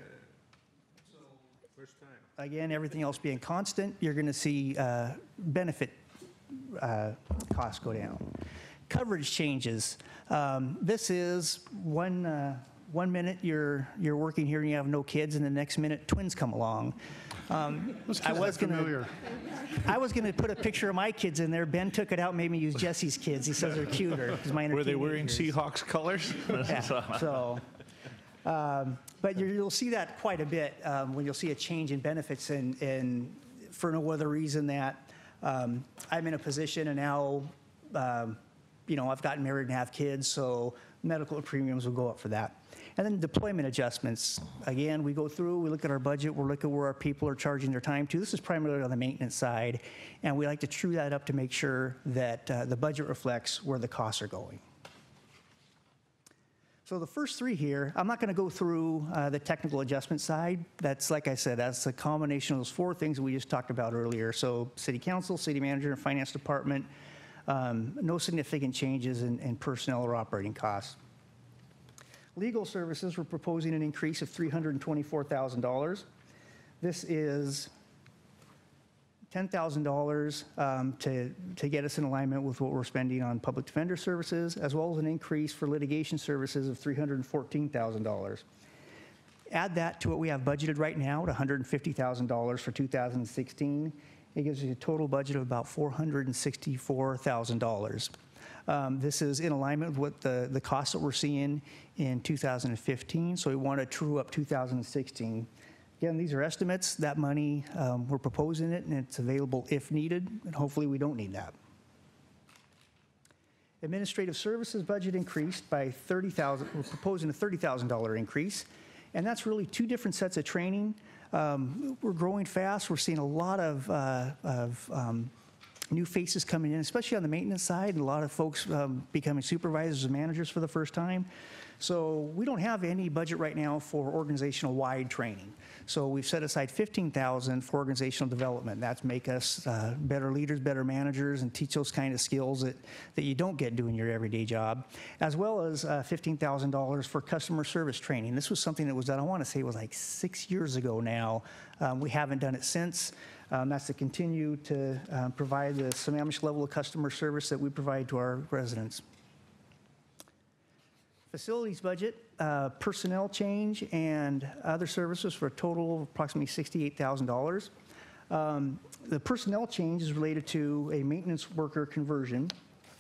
Again, everything else being constant, you're going to see uh, benefit uh, costs go down. Coverage changes. Um, This is one, uh, one minute you're, you're working here and you have no kids, and the next minute twins come along. Um, I was going to I was going to put a picture of my kids in there. Ben took it out, made me use Jesse's kids. He says they're cuter because mine are Were they wearing teenagers. Seahawks colors? Yeah, so, um, but you're- you'll see that quite a bit um, when you'll see a change in benefits, and, and for no other reason that um, I'm in a position and now, um, you know, I've gotten married and have kids, so medical premiums will go up for that. And then deployment adjustments. Again, we go through, we look at our budget, we look at where our people are charging their time to. This is primarily on the maintenance side, and we like to true that up to make sure that uh, the budget reflects where the costs are going. So the first three here, I'm not going to go through uh, the technical adjustment side. That's, like I said, that's a combination of those four things that we just talked about earlier. So city council, city manager, and finance department, um, no significant changes in, in personnel or operating costs. Legal services, we're proposing an increase of three hundred twenty-four thousand dollars. This is ten thousand dollars um, to, to get us in alignment with what we're spending on public defender services, as well as an increase for litigation services of three hundred fourteen thousand dollars. Add that to what we have budgeted right now at one hundred fifty thousand dollars for two thousand sixteen. It gives you a total budget of about four hundred sixty-four thousand dollars. Um, This is in alignment with what the, the costs that we're seeing in two thousand fifteen, so we want to true up two thousand sixteen. Again, these are estimates. That money, um, we're proposing it, and it's available if needed, and hopefully we don't need that. Administrative services budget increased by thirty thousand dollars. We're proposing a thirty thousand dollars increase, and that's really two different sets of training. Um, We're growing fast. We're seeing a lot of, uh, of um, new faces coming in, especially on the maintenance side, and a lot of folks um, becoming supervisors and managers for the first time. So we don't have any budget right now for organizational-wide training. So we've set aside fifteen thousand dollars for organizational development. That's make us uh, better leaders, better managers, and teach those kind of skills that, that you don't get doing your everyday job, as well as uh, fifteen thousand dollars for customer service training. This was something that was done, I want to say it was like six years ago now. Um, we haven't done it since. Um, That's to continue to uh, provide the Sammamish level of customer service that we provide to our residents. Facilities budget, uh, personnel change, and other services for a total of approximately sixty-eight thousand dollars. Um, The personnel change is related to a maintenance worker conversion.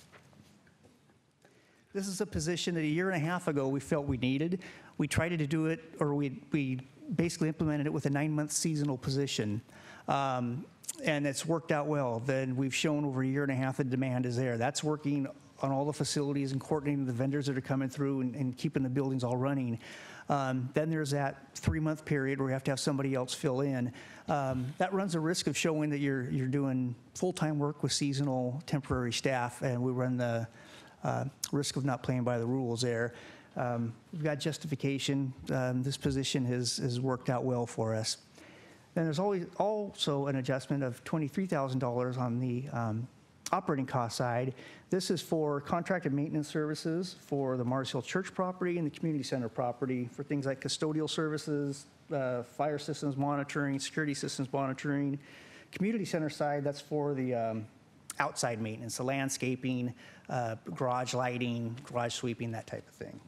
This is a position that a year and a half ago we felt we needed. We tried to do it, or we, we basically implemented it with a nine-month seasonal position. Um, and it's worked out well. Then we've shown over a year and a half the demand is there. That's working on all the facilities and coordinating the vendors that are coming through and, and keeping the buildings all running. Um, then there's that three-month period where you have to have somebody else fill in. Um, that runs a risk of showing that you're, you're doing full-time work with seasonal temporary staff, and we run the uh, risk of not playing by the rules there. Um, we've got justification. Um, this position has, has worked out well for us. Then there's always also an adjustment of twenty-three thousand dollars on the um, operating cost side. This is for contracted maintenance services for the Mars Hill Church property and the community center property for things like custodial services, uh, fire systems monitoring, security systems monitoring. Community center side, that's for the um, outside maintenance, the landscaping, uh, garage lighting, garage sweeping, that type of thing.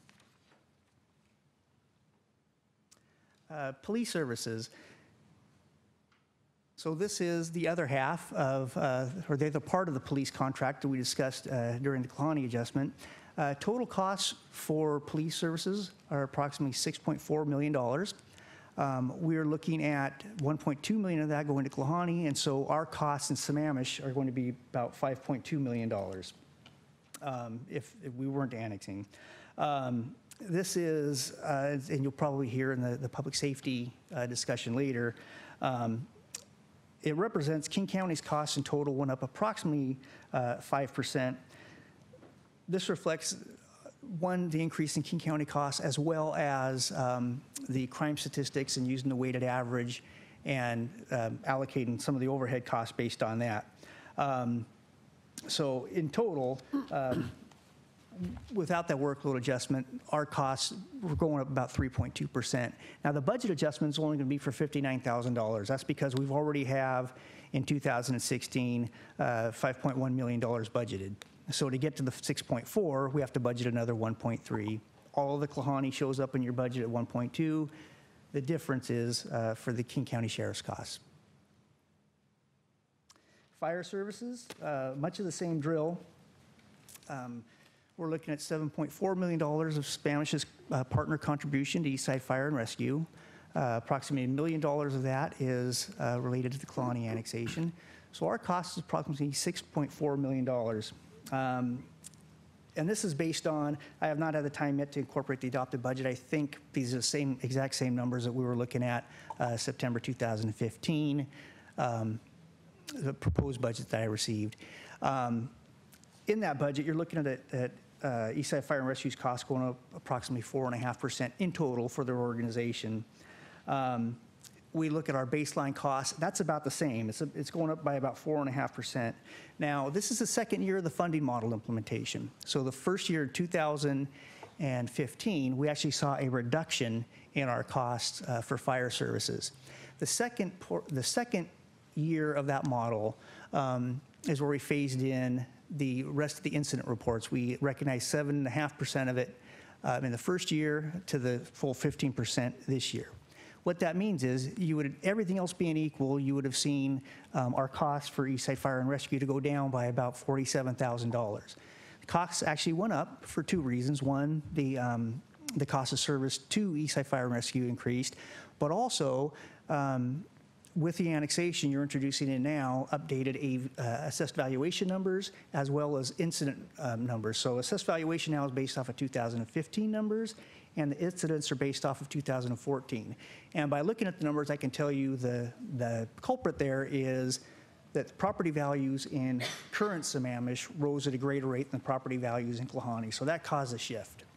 Uh, police services. So this is the other half of, uh, or they're the part of the police contract that we discussed uh, during the Kalani adjustment. Uh, total costs for police services are approximately six point four million dollars. Um, we're looking at one point two million dollars of that going to Kalani, and so our costs in Sammamish are going to be about five point two million dollars um, if, if we weren't annexing. Um, this is, uh, and you'll probably hear in the, the public safety uh, discussion later, um, it represents King County's costs in total went up approximately uh, five percent. This reflects, one, the increase in King County costs, as well as um, the crime statistics and using the weighted average and um, allocating some of the overhead costs based on that. Um, so in total, um, without that workload adjustment, our costs were going up about three point two percent. Now, the budget adjustment is only going to be for fifty-nine thousand dollars. That's because we've already have, in two thousand sixteen, uh, five point one million dollars budgeted. So to get to the six point four, we have to budget another one point three. All of the Kalani shows up in your budget at one point two. The difference is uh, for the King County Sheriff's costs. Fire services, uh, much of the same drill. Um, We're looking at seven point four million dollars of Sammamish's uh, partner contribution to Eastside Fire and Rescue. Uh, approximately a million dollars of that is uh, related to the Kalani annexation. So our cost is approximately six point four million dollars. Um, and this is based on, I have not had the time yet to incorporate the adopted budget. I think these are the same, exact same numbers that we were looking at uh, September two thousand fifteen, um, the proposed budget that I received. Um, in that budget, you're looking at, a, at Uh, Eastside Fire and Rescue's costs going up approximately four point five percent in total for their organization. Um, we look at our baseline costs, that's about the same. It's, a, it's going up by about four point five percent. Now, this is the second year of the funding model implementation. So the first year, two thousand fifteen, we actually saw a reduction in our costs uh, for fire services. The second, the second year of that model um, is where we phased in the rest of the incident reports. We recognized seven point five percent of it uh, in the first year to the full fifteen percent this year. What that means is, you would, everything else being equal, you would have seen um, our costs for Eastside Fire and Rescue to go down by about forty-seven thousand dollars. The costs actually went up for two reasons. One, the, um, the cost of service to Eastside Fire and Rescue increased, but also, um, with the annexation, you're introducing in now updated uh, assessed valuation numbers as well as incident um, numbers. So assessed valuation now is based off of two thousand fifteen numbers, and the incidents are based off of two thousand fourteen. And by looking at the numbers, I can tell you the, the culprit there is that property values in current Sammamish rose at a greater rate than property values in Kalani. So that caused a shift.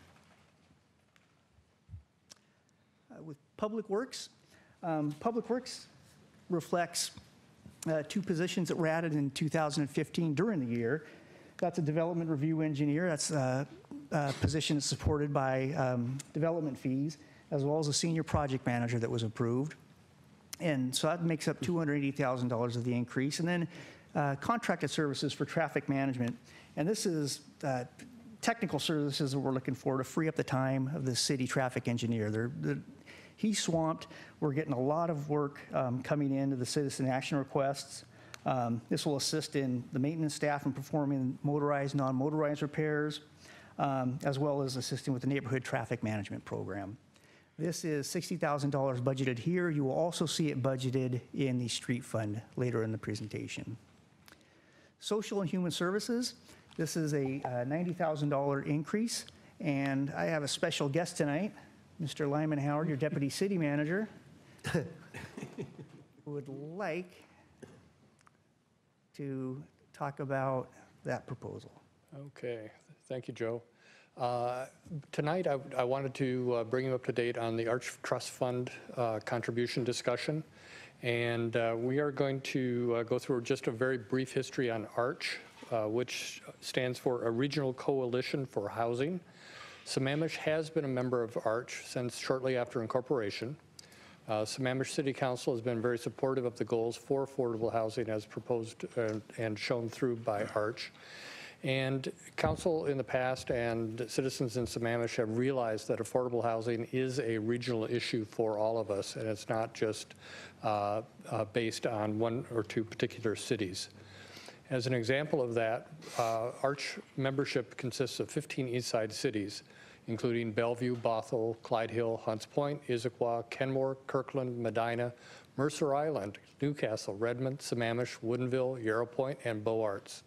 Uh, with Public Works, um, Public Works reflects uh, two positions that were added in two thousand fifteen during the year. That's a development review engineer. That's a, a position that's supported by um, development fees, as well as a senior project manager that was approved. And so that makes up two hundred eighty thousand dollars of the increase. And then uh, contracted services for traffic management. And this is uh, technical services that we're looking for to free up the time of the city traffic engineer. They're, they're, he's swamped. We're getting a lot of work um, coming into the citizen action requests. Um, this will assist in the maintenance staff in performing motorized, non-motorized repairs, um, as well as assisting with the neighborhood traffic management program. This is sixty thousand dollars budgeted here. You will also see it budgeted in the street fund later in the presentation. Social and human services, this is a uh, ninety thousand dollars increase, and I have a special guest tonight, Mister Lyman Howard, your deputy city manager, who would like to talk about that proposal. Okay, thank you, Joe. Uh, Tonight, I, I wanted to uh, bring you up to date on the Arch Trust Fund uh, contribution discussion. And uh, we are going to uh, go through just a very brief history on Arch, uh, which stands for a Regional Coalition for Housing. Sammamish has been a member of Arch since shortly after incorporation. Uh, Sammamish City Council has been very supportive of the goals for affordable housing as proposed uh, and shown through by Arch. And council in the past and citizens in Sammamish have realized that affordable housing is a regional issue for all of us, and it's not just uh, uh, based on one or two particular cities. As an example of that, uh, Arch membership consists of fifteen East Side cities, including Bellevue, Bothell, Clyde Hill, Hunts Point, Issaquah, Kenmore, Kirkland, Medina, Mercer Island, Newcastle, Redmond, Sammamish, Woodinville, Yarrow Point, and Beaux Arts.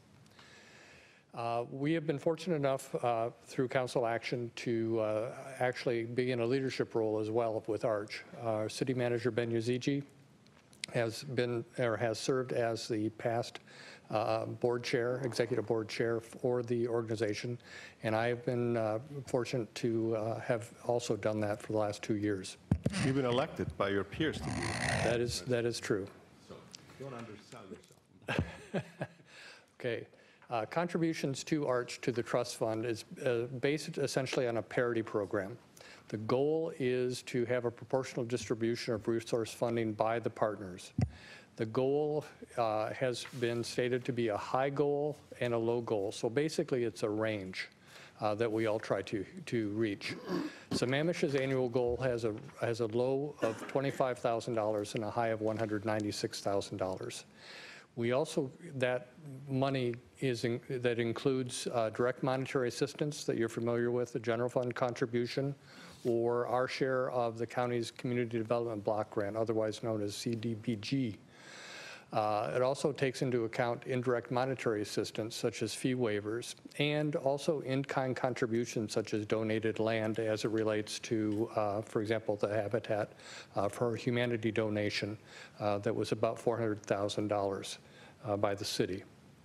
Uh, we have been fortunate enough uh, through council action to uh, actually be in a leadership role as well with Arch. Our city manager, Ben Yazigi, has been or has served as the past uh, board chair, executive board chair for the organization, and I have been uh, fortunate to uh, have also done that for the last two years. You've been elected by your peers to be. That is that is true. So don't undersell yourself. Okay. Uh, contributions to Arch to the trust fund is uh, based essentially on a parity program. The goal is to have a proportional distribution of resource funding by the partners. The goal uh, has been stated to be a high goal and a low goal. So basically it's a range uh, that we all try to, to reach. Sammamish's annual goal has a, has a low of twenty-five thousand dollars and a high of one hundred ninety-six thousand dollars. We also, that money is in, that includes uh, direct monetary assistance that you're familiar with, the general fund contribution, or our share of the county's community development block grant, otherwise known as C D B G. Uh, it also takes into account indirect monetary assistance, such as fee waivers, and also in-kind contributions, such as donated land as it relates to, uh, for example, the Habitat uh, for Humanity donation uh, that was about four hundred thousand dollars uh, by the city.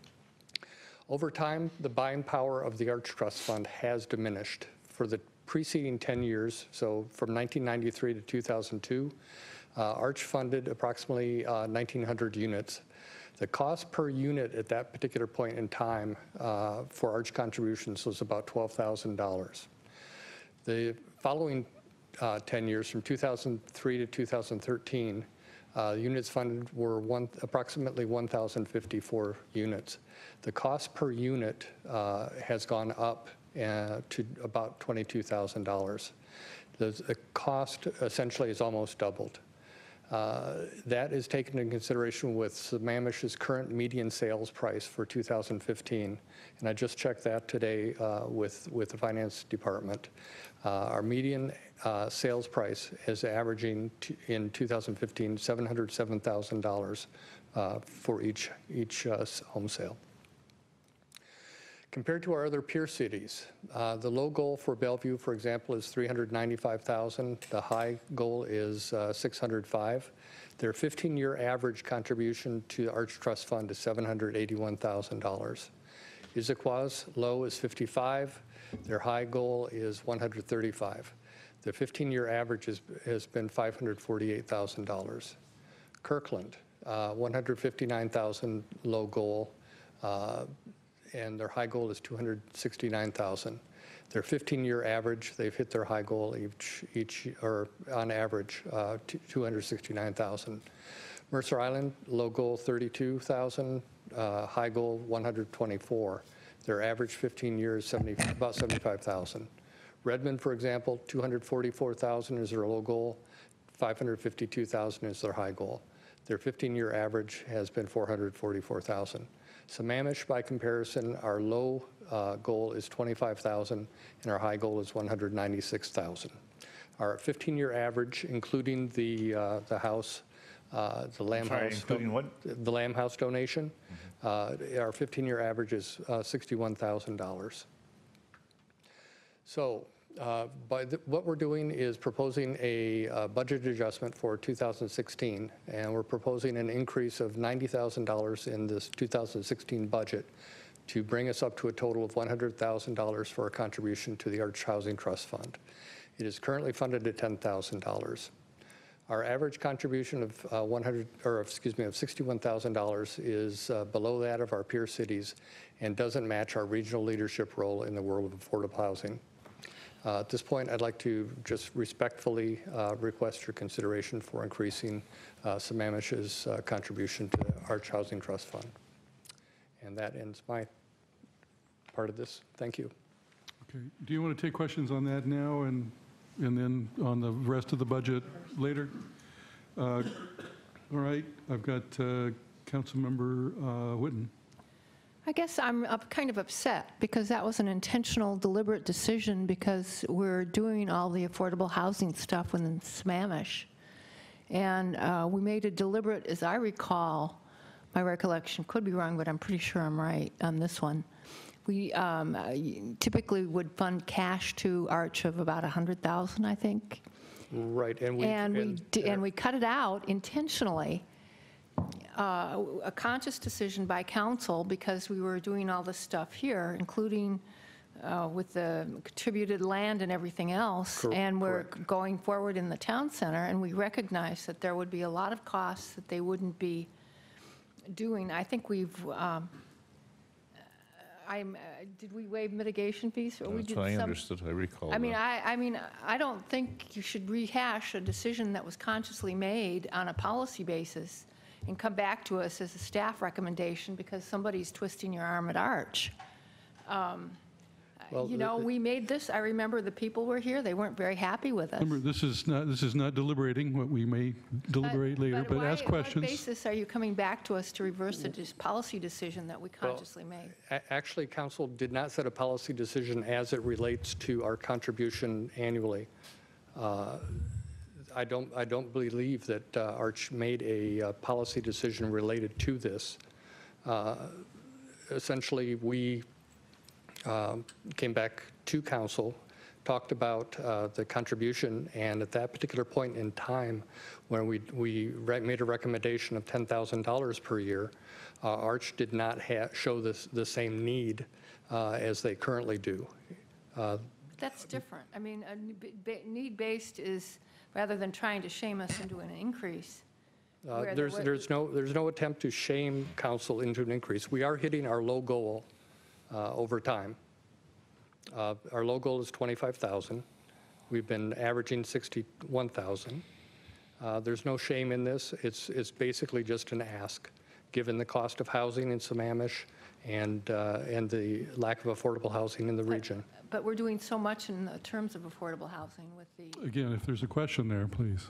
Over time, the buying power of the Arch Trust Fund has diminished. For the preceding ten years, so from nineteen ninety-three to two thousand two, Uh, Arch funded approximately uh, nineteen hundred units. The cost per unit at that particular point in time uh, for Arch contributions was about twelve thousand dollars. The following uh, ten years, from two thousand three to two thousand thirteen, uh, units funded were one, approximately one thousand fifty-four units. The cost per unit uh, has gone up uh, to about twenty-two thousand dollars. The, the cost essentially has almost doubled. Uh, that is taken into consideration with Sammamish's current median sales price for two thousand fifteen, and I just checked that today uh, with, with the finance department. Uh, our median uh, sales price is averaging t in two thousand fifteen seven hundred seven thousand dollars uh, for each, each uh, home sale. Compared to our other peer cities, uh, the low goal for Bellevue, for example, is three hundred ninety-five thousand. The high goal is uh, six hundred five. Their fifteen-year average contribution to the Arch Trust Fund is seven hundred eighty-one thousand dollars. Issaquah's low is fifty-five. Their high goal is one hundred thirty-five. The fifteen-year average is, has been five hundred forty-eight thousand dollars. Kirkland, uh, one hundred fifty-nine thousand dollars low goal. Uh, and their high goal is two hundred sixty-nine thousand dollars. Their fifteen-year average, they've hit their high goal each, each or on average, uh, two hundred sixty-nine thousand. Mercer Island, low goal thirty-two thousand, uh, high goal one hundred twenty-four. Their average fifteen years, seventy, about seventy-five thousand. Redmond, for example, two hundred forty-four thousand is their low goal, five hundred fifty-two thousand is their high goal. Their fifteen-year average has been four hundred forty-four thousand. Sammamish, by comparison, our low uh, goal is twenty-five thousand, and our high goal is one hundred ninety-six thousand. Our fifteen-year average, including the uh, the house, uh, the Lamb Sorry, House, including what? the Lamb House donation, uh, our fifteen-year average is uh, sixty-one thousand dollars. So uh, by the, what we're doing is proposing a uh, budget adjustment for two thousand sixteen, and we're proposing an increase of ninety thousand dollars in this two thousand sixteen budget to bring us up to a total of one hundred thousand dollars for a contribution to the Arch Housing Trust Fund. It is currently funded at ten thousand dollars. Our average contribution of uh, one hundred, or excuse me, of sixty-one thousand dollars is uh, below that of our peer cities and doesn't match our regional leadership role in the world of affordable housing. Uh, At this point, I'd like to just respectfully uh, request your consideration for increasing uh, Sammamish's uh, contribution to the Arch Housing Trust Fund. And that ends my part of this. Thank you. Okay. Do you want to take questions on that now and, and then on the rest of the budget later? Uh, All right. I've got uh, Councilmember uh, Whitten. I guess I'm up- kind of upset because that was an intentional, deliberate decision because we're doing all the affordable housing stuff within Sammamish. And uh, we made a deliberate, as I recall, my recollection could be wrong, but I'm pretty sure I'm right on this one. We um, uh, typically would fund cash to Arch of about one hundred thousand, I think. Right. And we, And we, and, di- and we cut it out intentionally, uh, a conscious decision by council because we were doing all this stuff here, including uh, with the contributed land and everything else. Cor- And we're correct. going forward in the town center, and we recognized that there would be a lot of costs that they wouldn't be doing. I think we've, um, I'm, uh, did we waive mitigation fees? Or we That's did what I some- understood, I recall I mean, that. I, I mean, I don't think you should rehash a decision that was consciously made on a policy basis and come back to us as a staff recommendation because somebody's twisting your arm at Arch. Um, Well, You the- know, we made this, I remember the people were here, they weren't very happy with us. Remember, this is not, this is not deliberating, what we may deliberate later, but why- ask What questions. basis are you coming back to us to reverse the dis- policy decision that we consciously made? A- Actually, council did not set a policy decision as it relates to our contribution annually. Uh, I don't, I don't believe that uh, Arch made a uh, policy decision related to this. Uh, Essentially, we um, came back to council, talked about uh, the contribution, and at that particular point in time, when we, we re- made a recommendation of ten thousand dollars per year, uh, Arch did not ha- show this, the same need uh, as they currently do. Uh, That's different. I mean, a ne- ba- need-based is, rather than trying to shame us into an increase. Uh, where there There's, wa- there's no, there's no attempt to shame council into an increase. We are hitting our low goal uh, over time. Uh, Our low goal is twenty-five thousand. We've been averaging sixty-one thousand. Uh, There's no shame in this. It's, it's basically just an ask, given the cost of housing in Sammamish and, uh, and the lack of affordable housing in the region. But we're doing so much in the terms of affordable housing with the, Again, if there's a question there, please.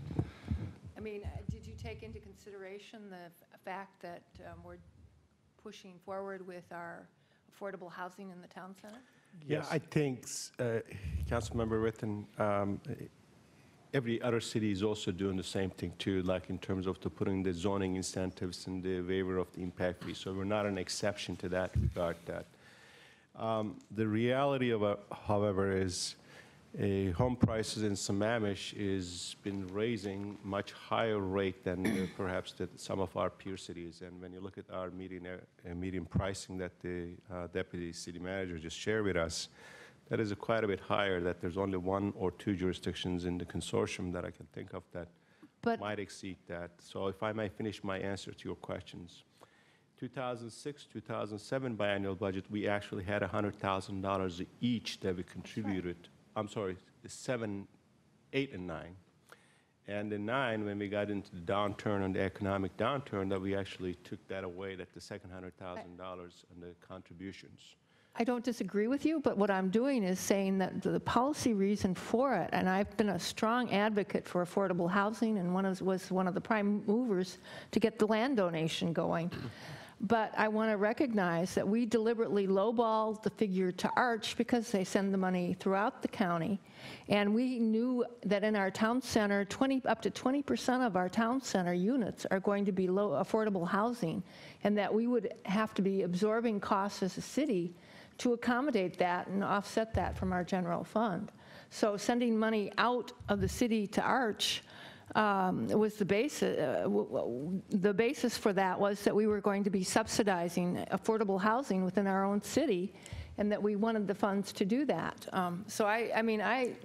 I mean, uh, did you take into consideration the f- fact that um, we're pushing forward with our affordable housing in the town center? Yeah, I think, uh, Councilmember Whitten, um, every other city is also doing the same thing too, like in terms of the putting the zoning incentives and the waiver of the impact fee. So we're not an exception to that regard. That um, the reality of, uh, however, is uh, home prices in Sammamish is been raising much higher rate than uh, perhaps that some of our peer cities. And when you look at our median uh, median pricing that the uh, deputy city manager just shared with us, that is a quite a bit higher. That there's only one or two jurisdictions in the consortium that I can think of that But might exceed that. So if I may finish my answer to your questions. two thousand six, two thousand seven biannual budget, we actually had one hundred thousand dollars each that we contributed. I'm sorry, seven, eight, and nine. And in nine, when we got into the downturn and the economic downturn, that we actually took that away, that the second one hundred thousand dollars and the contributions. I don't disagree with you, but what I'm doing is saying that the policy reason for it, and I've been a strong advocate for affordable housing and one of, was one of the prime movers to get the land donation going. But I want to recognize that we deliberately lowballed the figure to Arch because they send the money throughout the county. And we knew that in our town center, twenty, up to twenty percent of our town center units are going to be low affordable housing, and that we would have to be absorbing costs as a city to accommodate that and offset that from our general fund. So sending money out of the city to Arch um, was the basis. Uh, w w the basis for that was that we were going to be subsidizing affordable housing within our own city, and that we wanted the funds to do that. Um, so I, I mean, I.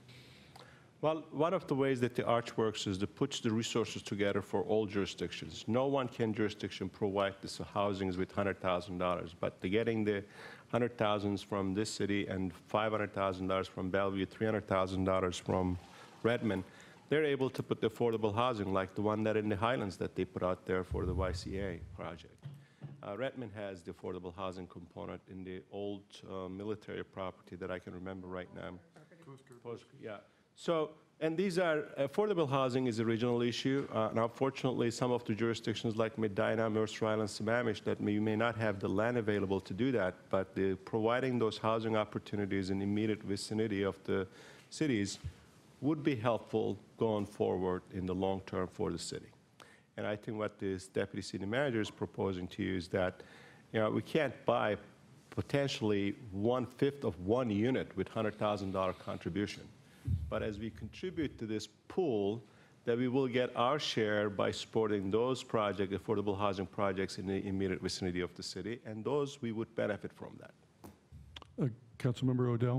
Well, one of the ways that the Arch works is to put the resources together for all jurisdictions. No one can jurisdiction provide this housings with one hundred thousand dollars, but the getting the one hundred thousand from this city and five hundred thousand dollars from Bellevue, three hundred thousand dollars from Redmond, they're able to put the affordable housing like the one that in the Highlands that they put out there for the Y C A project. Uh, Redmond has the affordable housing component in the old uh, military property that I can remember right now. Post, yeah. So, and these are, affordable housing is a regional issue, uh, and unfortunately some of the jurisdictions like Medina, Mercer Island, Sammamish, that may, may not have the land available to do that, but the, providing those housing opportunities in immediate vicinity of the cities would be helpful going forward in the long term for the city. And I think what this deputy city manager is proposing to you is that, you know, we can't buy potentially one-fifth of one unit with one hundred thousand dollar contribution. But as we contribute to this pool, that we will get our share by supporting those projects, affordable housing projects in the immediate vicinity of the city, and those we would benefit from that. Uh, Councilmember Odell?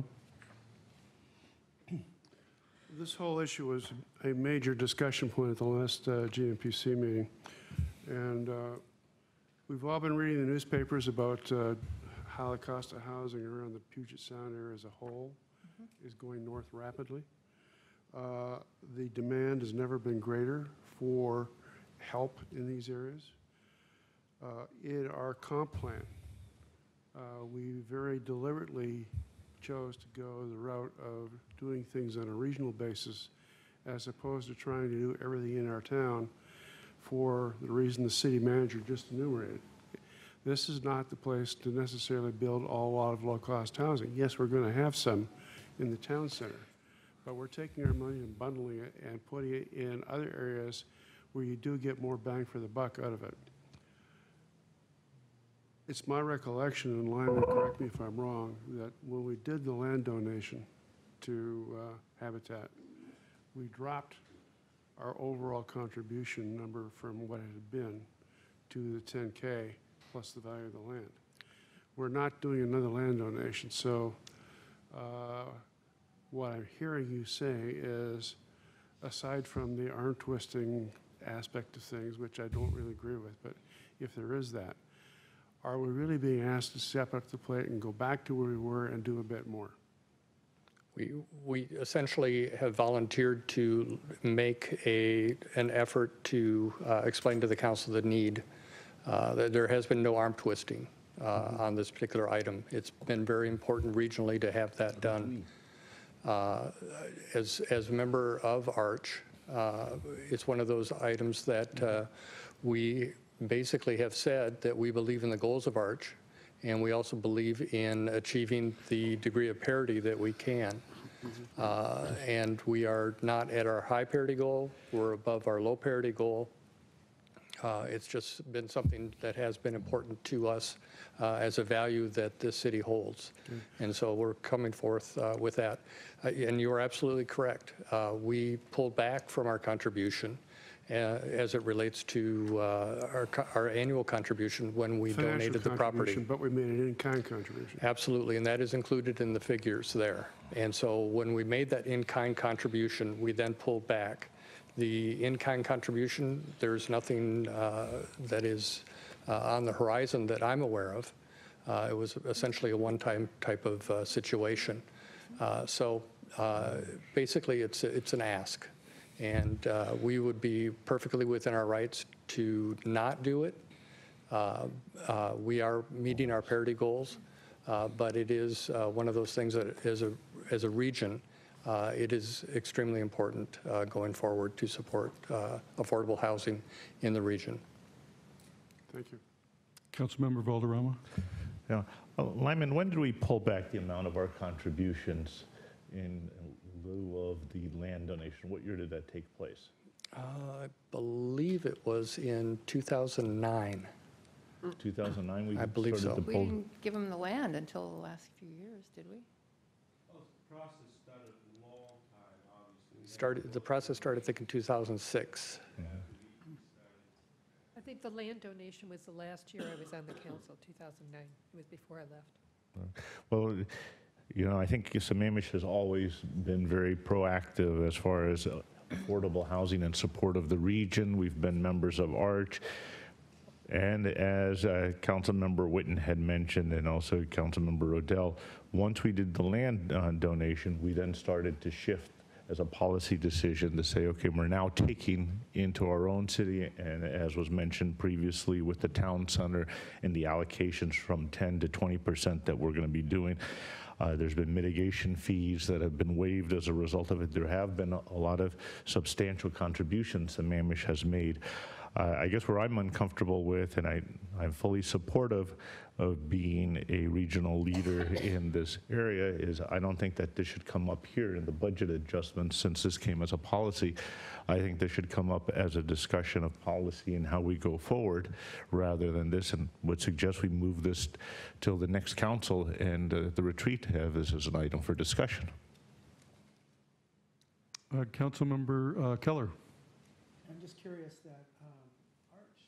This whole issue was a major discussion point at the last uh, G M P C meeting. And uh, we've all been reading the newspapers about uh, how the cost of housing around the Puget Sound area as a whole is going north rapidly. Uh, the demand has never been greater for help in these areas. Uh, in our comp plan, uh, we very deliberately chose to go the route of doing things on a regional basis as opposed to trying to do everything in our town for the reason the city manager just enumerated. This is not the place to necessarily build a lot of low-cost housing. Yes, we're going to have some in the town center, but we're taking our money and bundling it and putting it in other areas where you do get more bang for the buck out of it. It's my recollection, and Lyman, correct me if I'm wrong, that when we did the land donation to uh, Habitat, we dropped our overall contribution number from what it had been to the ten K plus the value of the land. We're not doing another land donation, so uh, what I'm hearing you say is, aside from the arm twisting aspect of things, which I don't really agree with, but if there is that, are we really being asked to step up to the plate and go back to where we were and do a bit more? We, we essentially have volunteered to make a, an effort to uh, explain to the council the need. Uh, that there has been no arm twisting uh, mm-hmm. on this particular item. It's been very important regionally to have that done. Uh, as, as a member of Arch, uh, it's one of those items that uh, we basically have said that we believe in the goals of Arch, and we also believe in achieving the degree of parity that we can. Uh, and we are not at our high parity goal, we're above our low parity goal. Uh, it's just been something that has been important to us uh, as a value that this city holds. Okay. And so we're coming forth uh, with that. Uh, and you're absolutely correct. Uh, we pulled back from our contribution Uh, as it relates to uh, our, our annual contribution when we Financial donated the property. But we made an in-kind contribution. Absolutely, and that is included in the figures there. And so when we made that in-kind contribution, we then pulled back. The in-kind contribution, there's nothing uh, that is uh, on the horizon that I'm aware of. Uh, It was essentially a one-time type of uh, situation. Uh, So uh, basically, it's, it's an ask. And uh, we would be perfectly within our rights to not do it. Uh, uh, We are meeting our parity goals, uh, but it is uh, one of those things that as a, as a region, uh, it is extremely important uh, going forward to support uh, affordable housing in the region. Thank you. Councilmember Valderrama? Yeah. Uh, Lyman, when did we pull back the amount of our contributions in lieu of the land donation? What year did that take place? Uh, I believe it was in two thousand nine. two thousand nine? We I believe started so. to We pull- didn't give them the land until the last few years, did we? Started, the process started, I think, in two thousand six. I think the land donation was the last year I was on the council, two thousand nine. It was before I left. Well, you know, I think Sammamish has always been very proactive as far as uh, affordable housing and support of the region. We've been members of ARCH. And as uh, Councilmember Witten had mentioned, and also Councilmember Odell, once we did the land uh, donation, we then started to shift as a policy decision to say, okay, we're now taking into our own city, and as was mentioned previously with the town center and the allocations from ten to twenty percent that we're going to be doing. Uh, there's been mitigation fees that have been waived as a result of it. There have been a, a lot of substantial contributions Sammamish has made. Uh, I guess where I'm uncomfortable with, and I, I'm fully supportive of being a regional leader in this area, is I don't think that this should come up here in the budget adjustments since this came as a policy. I think this should come up as a discussion of policy and how we go forward rather than this, and would suggest we move this till the next council and uh, the retreat have this as an item for discussion. Uh, Councilmember uh, Keller? I'm just curious that um, Arch,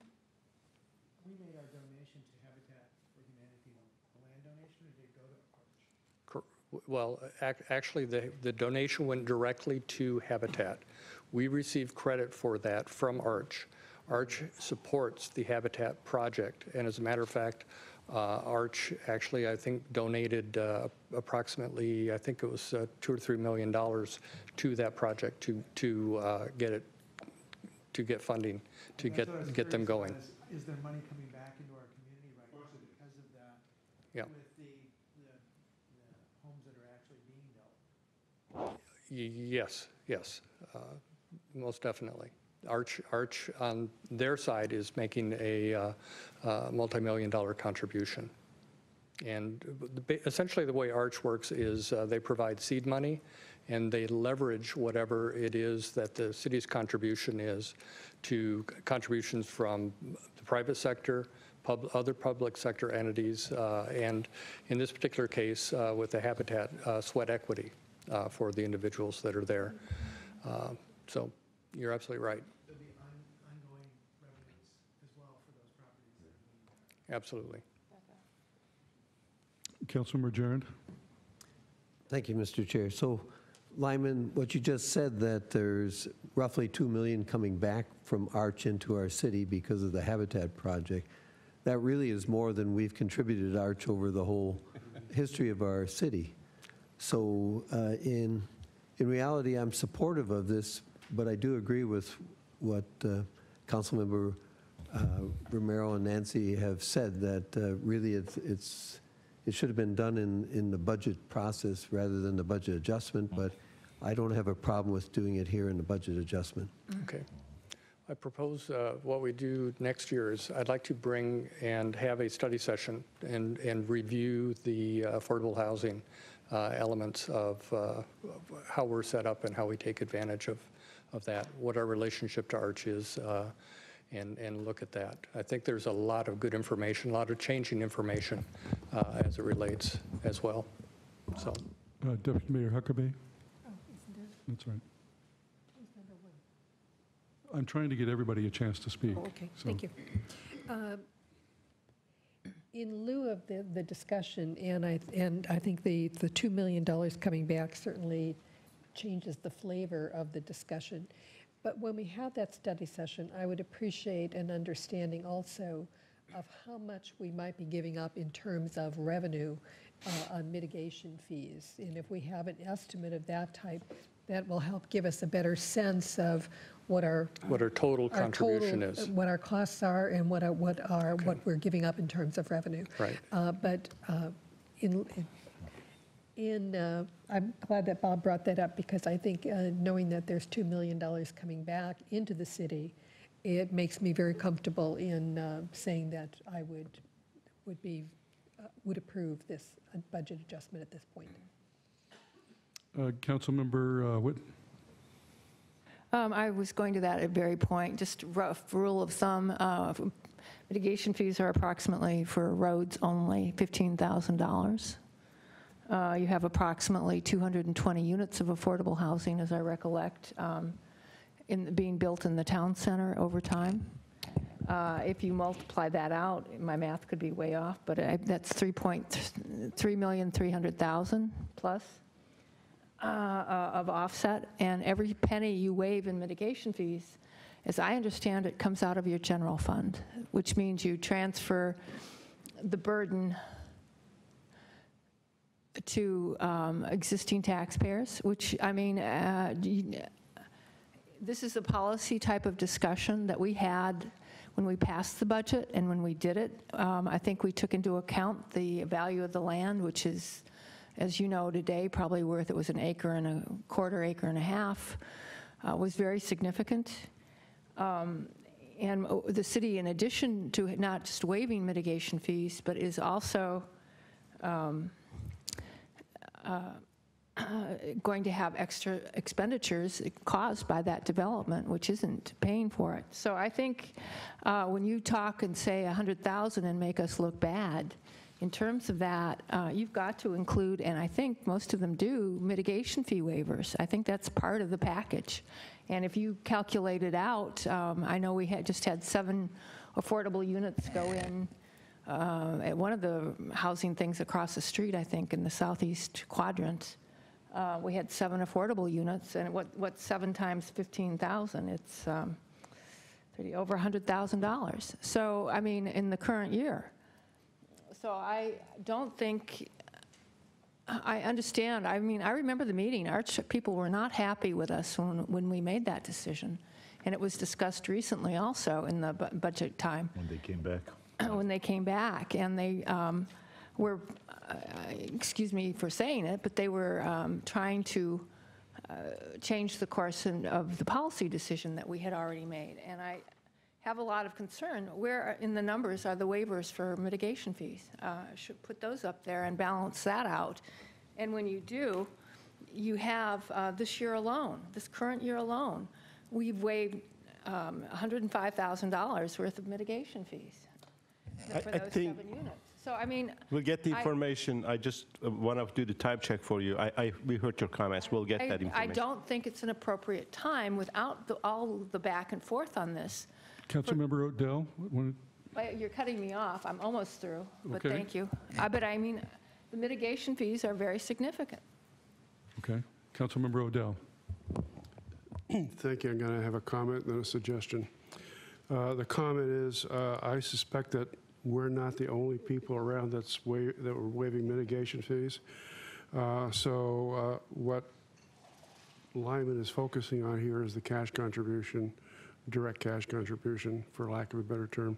we made our donation to Habitat for Humanity, the land donation, or did it go to Arch? Cor- Well, ac- actually, the, the donation went directly to Habitat. We received credit for that from Arch. Arch supports the Habitat project, and as a matter of fact, uh, Arch actually, I think, donated uh, approximately, I think it was uh, two or three million dollars to that project to to uh, get it, to get funding, to And that's what I get was get them curious going. about is, Is there money coming back into our community right now because of that? Yeah. With the, the, the homes that are actually being built? Y- Yes, yes, uh, most definitely. Arch, Arch on their side is making a uh, uh, multi-million dollar contribution. And the ba- essentially the way Arch works is uh, they provide seed money and they leverage whatever it is that the city's contribution is to contributions from the private sector, pub, other public sector entities, uh, and in this particular case uh, with the Habitat, uh, sweat equity uh, for the individuals that are there. Uh, So you're absolutely right. There'll be on, ongoing revenues as well for those properties that are being built. Absolutely. Councilmember Jarrett? Thank you, Mister Chair. So, Lyman, what you just said, that there's roughly two million dollars coming back from Arch into our city because of the Habitat project, that really is more than we've contributed to Arch over the whole history of our city. So, uh, in, in reality, I'm supportive of this, but I do agree with what uh, Councilmember uh, Romero and Nancy have said, that uh, really it's, it's it should have been done in, in the budget process rather than the budget adjustment, but I don't have a problem with doing it here in the budget adjustment. Okay. I propose uh, what we do next year is I'd like to bring and have a study session and, and review the uh, affordable housing uh, elements of uh, how we're set up and how we take advantage of, of that, what our relationship to Arch is, uh, and, and look at that. I think there's a lot of good information, a lot of changing information uh, as it relates as well. So, Uh, Deputy Mayor Huckabee? That's right. I'm trying to get everybody a chance to speak. Oh, okay, so- thank you. Um, In lieu of the, the discussion, and I, and I think the, the two million dollars coming back certainly changes the flavor of the discussion. But when we have that study session, I would appreciate an understanding also of how much we might be giving up in terms of revenue uh, on mitigation fees. And if we have an estimate of that type, that will help give us a better sense of what our What our total our contribution total- is. what our costs are and what our, what our, what we're giving up in terms of revenue. Right. Uh, But uh, in, in, uh, I'm glad that Bob brought that up, because I think uh, knowing that there's two million dollars coming back into the city, it makes me very comfortable in uh, saying that I would, would be, uh, would approve this uh, budget adjustment at this point. Uh, Councilmember uh, Whit. Um, I was going to that very point, just rough rule of thumb. Uh, mitigation fees are approximately, for roads only, fifteen thousand dollars. Uh, you have approximately two hundred twenty units of affordable housing, as I recollect, um, in, being built in the town center over time. Uh, if you multiply that out, my math could be way off, but I, that's three million three hundred thousand plus. Uh, uh, of offset, and every penny you waive in mitigation fees, as I understand it, comes out of your general fund, which means you transfer the burden to um, existing taxpayers, which, I mean, uh, you, this is a policy type of discussion that we had when we passed the budget and when we did it. Um, I think we took into account the value of the land, which is, as you know, today, probably worth, it was an acre and a quarter acre and a half, uh, was very significant. Um, and the city, in addition to not just waiving mitigation fees, but is also um, uh, uh, going to have extra expenditures caused by that development, which isn't paying for it. So I think uh, when you talk and say one hundred thousand and make us look bad, in terms of that, uh, you've got to include, and I think most of them do, mitigation fee waivers. I think that's part of the package. And if you calculate it out, um, I know we had just had seven affordable units go in uh, at one of the housing things across the street, I think, in the southeast quadrant. Uh, we had seven affordable units, and what, what's seven times fifteen thousand? It's um, thirty, over one hundred thousand dollars. So, I mean, in the current year. So I don't think, I understand. I mean, I remember the meeting. Our people were not happy with us when, when we made that decision. And it was discussed recently also in the bu- budget time. When they came back. When they came back. And they um, were, uh, excuse me for saying it, but they were um, trying to uh, change the course in, of the policy decision that we had already made. And I have a lot of concern. Where in the numbers are the waivers for mitigation fees? Uh, should put those up there and balance that out. And when you do, you have uh, this year alone, this current year alone, we've waived um, one hundred five thousand dollars worth of mitigation fees I- for I those think- seven units. So I mean, We'll get the I- information. I just want to do the time check for you. I, I, we heard your comments. We'll get I, that I information. don't think it's an appropriate time without the, all the back and forth on this. Councilmember Odell. one- Well, you're cutting me off. I'm almost through, but Okay. thank you. Uh, But I mean, the mitigation fees are very significant. Okay. Councilmember Odell. Thank you. I'm going to have a comment and then a suggestion. Uh, The comment is, uh, I suspect that we're not the only people around that's wa- that were waiving mitigation fees. Uh, So uh, what Lyman is focusing on here is the cash contribution, direct cash contribution, for lack of a better term.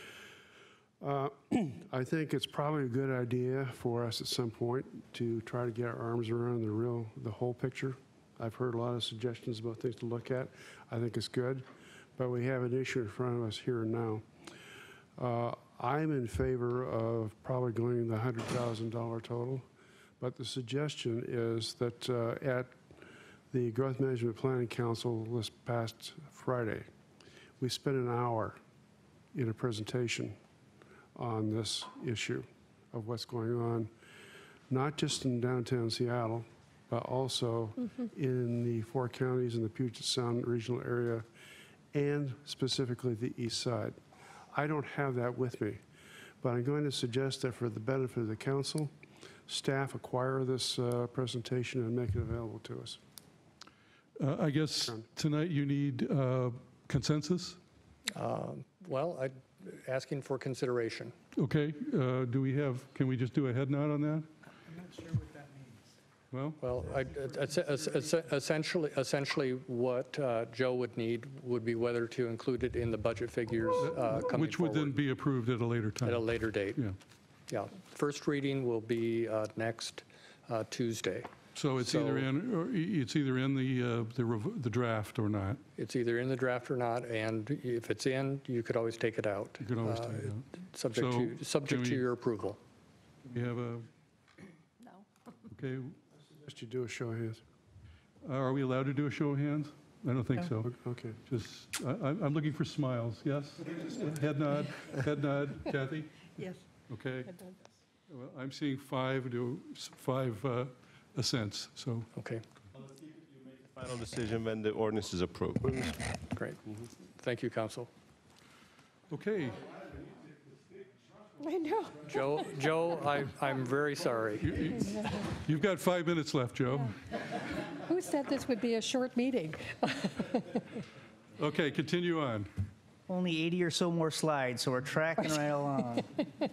Uh, I think it's probably a good idea for us at some point to try to get our arms around the real, the whole picture. I've heard a lot of suggestions about things to look at. I think it's good, but we have an issue in front of us here and now. Uh, I'm in favor of probably going the one hundred thousand dollars total, but the suggestion is that uh, at the Growth Management Planning Council this past Friday, we spent an hour in a presentation on this issue of what's going on, not just in downtown Seattle, but also in the four counties in the Puget Sound regional area, and specifically the east side. I don't have that with me, but I'm going to suggest that for the benefit of the council, staff acquire this uh, presentation and make it available to us. Uh, I guess tonight you need uh, consensus? Um, Well, I asking for consideration. Okay, uh, do we have, can we just do a head nod on that? I'm not sure what that means. Well, Well, I- es- es- es- essentially, essentially what uh, Joe would need would be whether to include it in the budget figures uh, coming which would then forward be approved at a later time. at a later date. Yeah, Yeah, first reading will be uh, next uh, Tuesday. so it's either So- in, or i- it's either in the, uh, the rev- the draft or not. It's either in the draft or not, and if it's in, you could always take it out. You can always uh, take it out. Subject So, to, subject can to we- your approval. We have a, No. okay, Just you do a show of hands. are we allowed to do a show of hands? I don't think so. Okay. Just, I- I'm I'm looking for smiles, yes? Head nod, head nod, Kathy? Yes. Okay. Well, I'm seeing five to, five uh, assents, so, Okay, Final decision when the ordinance is approved. great. Thank you, council. okay. I know. Joe, Joe, I, I'm very sorry. You- you- You've got five minutes left, Joe. Who said this would be a short meeting? Okay, continue on. Only eighty or so more slides, so we're tracking right along.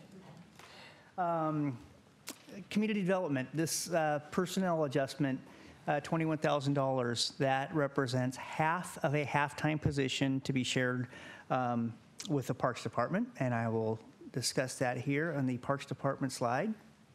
Um, Community development, this uh, personnel adjustment, uh, twenty-one thousand dollars, that represents half of a half-time position to be shared um, with the Parks Department, and I will discuss that here on the Parks Department slide.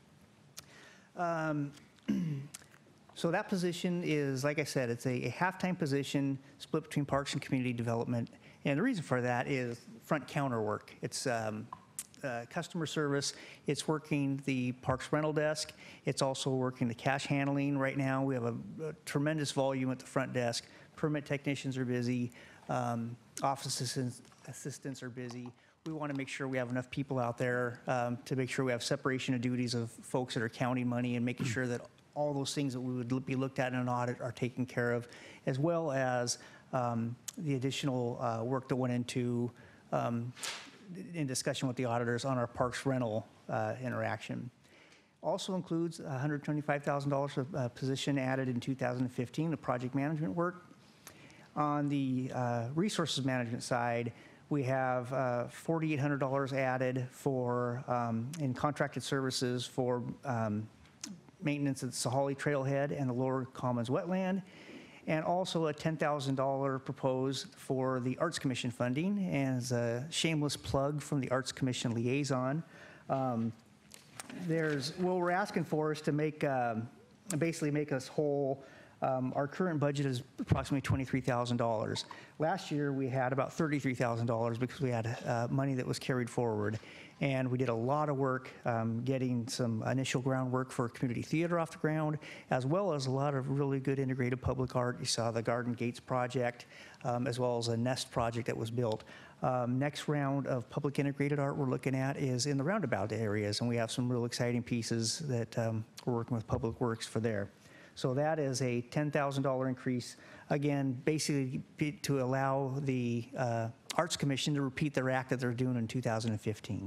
Um, So that position is, like I said, it's a, a half-time position split between Parks and Community Development. And the reason for that is front counter work. It's um, uh, customer service. It's working the Parks rental desk. It's also working the cash handling. Right now, we have a, a tremendous volume at the front desk. Permit technicians are busy. Um, office assistants, assistants are busy. We want to make sure we have enough people out there um, to make sure we have separation of duties of folks that are counting money and making sure that all those things that we would look- be looked at in an audit are taken care of, as well as um, the additional uh, work that went into, um, in discussion with the auditors on our parks rental uh, interaction. Also includes one hundred twenty-five thousand dollars of uh, position added in two thousand fifteen to project management work. On the uh, resources management side, we have uh, four thousand eight hundred dollars added for, um, in contracted services for um, maintenance of the Sahalli Trailhead and the Lower Commons Wetland, and also a ten thousand dollars proposed for the Arts Commission funding. As a shameless plug from the Arts Commission liaison, um, there's, what we're asking for is to make, um, basically make us whole. Um, Our current budget is approximately twenty-three thousand dollars. Last year, we had about thirty-three thousand dollars because we had uh, money that was carried forward. And we did a lot of work um, getting some initial groundwork for community theater off the ground, as well as a lot of really good integrated public art. You saw the Garden Gates project, um, as well as a Nest project that was built. Um, Next round of public integrated art we're looking at is in the roundabout areas, and we have some real exciting pieces that um, we're working with Public Works for there. So that is a ten thousand dollars increase, again, basically be- to allow the uh, Arts Commission to repeat their act that they're doing in two thousand fifteen.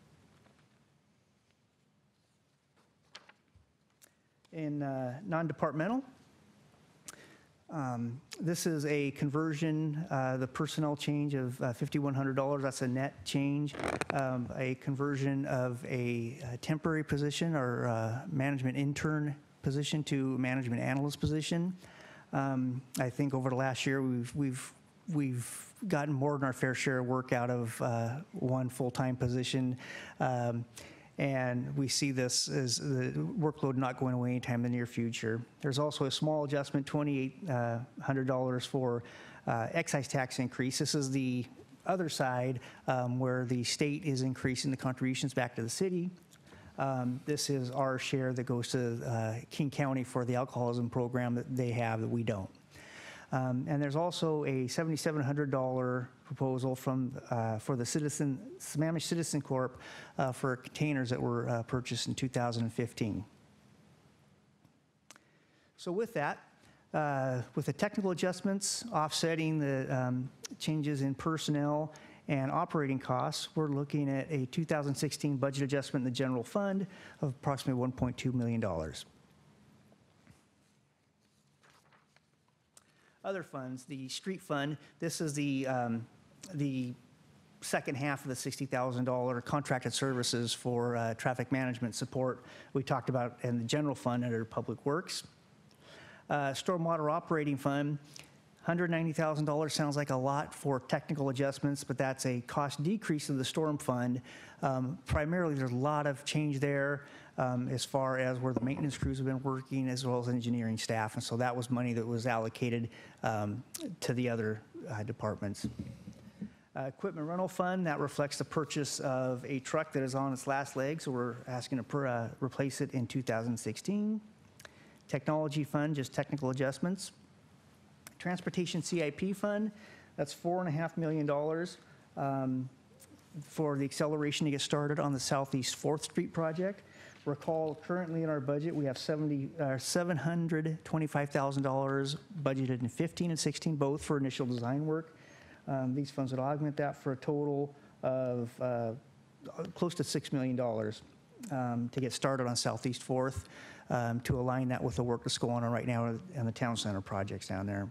In uh, non-departmental, um, this is a conversion, uh, the personnel change of uh, five thousand one hundred dollars, that's a net change, um, a conversion of a uh, temporary position or uh, management intern position to management analyst position. Um, I think over the last year, we've, we've, we've gotten more than our fair share of work out of uh, one full-time position. Um, And we see this as the workload not going away anytime in the near future. There's also a small adjustment, twenty-eight hundred dollars for uh, excise tax increase. This is the other side um, where the state is increasing the contributions back to the city. Um, This is our share that goes to uh, King County for the alcoholism program that they have that we don't. Um, And there's also a seven thousand seven hundred dollars proposal from, uh, for the Citizen, Sammamish Citizen Corp uh, for containers that were uh, purchased in two thousand fifteen. So with that, uh, with the technical adjustments offsetting the um, changes in personnel and operating costs, we're looking at a two thousand sixteen budget adjustment in the general fund of approximately one point two million dollars. Other funds, the street fund, this is the, um, the second half of the sixty thousand dollars contracted services for uh, traffic management support we talked about in the general fund under Public Works. Uh, Stormwater Operating Fund, one hundred ninety thousand dollars sounds like a lot for technical adjustments, but that's a cost decrease of the storm fund. Um, primarily, there's a lot of change there um, as far as where the maintenance crews have been working, as well as engineering staff, and so that was money that was allocated um, to the other uh, departments. Uh, Equipment rental fund, that reflects the purchase of a truck that is on its last leg, so we're asking to per, uh, replace it in two thousand sixteen. Technology fund, just technical adjustments. Transportation C I P fund, that's four and a half million dollars um, for the acceleration to get started on the Southeast fourth Street project. Recall, currently in our budget, we have seventy, uh, seven hundred twenty-five thousand dollars budgeted in fifteen and sixteen, both for initial design work. Um, these funds would augment that for a total of uh, close to six million dollars um, to get started on Southeast fourth, um, to align that with the work that's going on right now in the town center projects down there.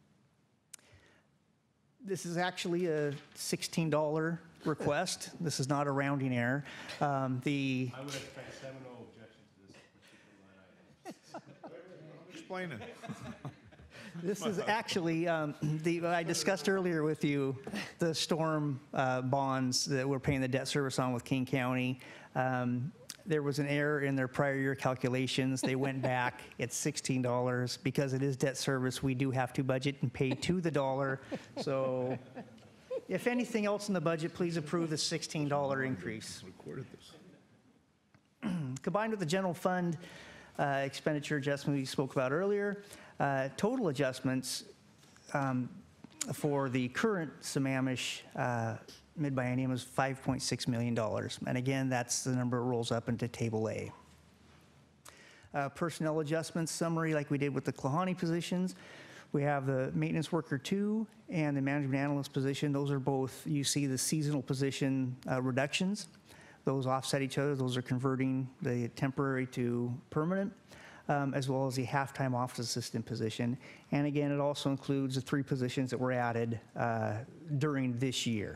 This is actually a sixteen dollar request. This is not a rounding error. Um, the I would expect seven oh objection to this particular line item. Explain it. This is actually, um, the, I discussed earlier with you, the storm uh, bonds that we're paying the debt service on with King County. Um, there was an error in their prior year calculations. They went back. It's sixteen dollars. Because it is debt service, we do have to budget and pay to the dollar. So if anything else in the budget, please approve the sixteen dollar increase. Recorded this. Combined with the general fund uh, expenditure adjustment we spoke about earlier, uh, total adjustments um, for the current Sammamish uh, mid-biennium is five point six million dollars. And again, that's the number that rolls up into Table A. Uh, personnel adjustments summary like we did with the Klahani positions. We have the maintenance worker two and the management analyst position. Those are both, you see the seasonal position uh, reductions. Those offset each other. Those are converting the temporary to permanent, um, as well as the half-time office assistant position. And again, it also includes the three positions that were added uh, during this year.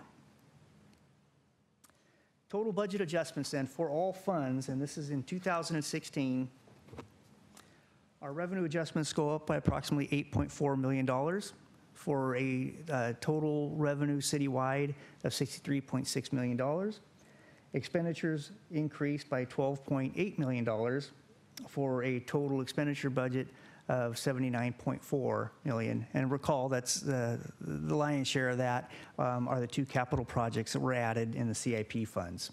Total budget adjustments then for all funds, and this is in two thousand sixteen, our revenue adjustments go up by approximately eight point four million dollars for a uh, total revenue citywide of sixty-three point six million dollars. Expenditures increased by twelve point eight million dollars for a total expenditure budget of seventy-nine point four million dollars. And recall, that's the, the lion's share of that um, are the two capital projects that were added in the C I P funds.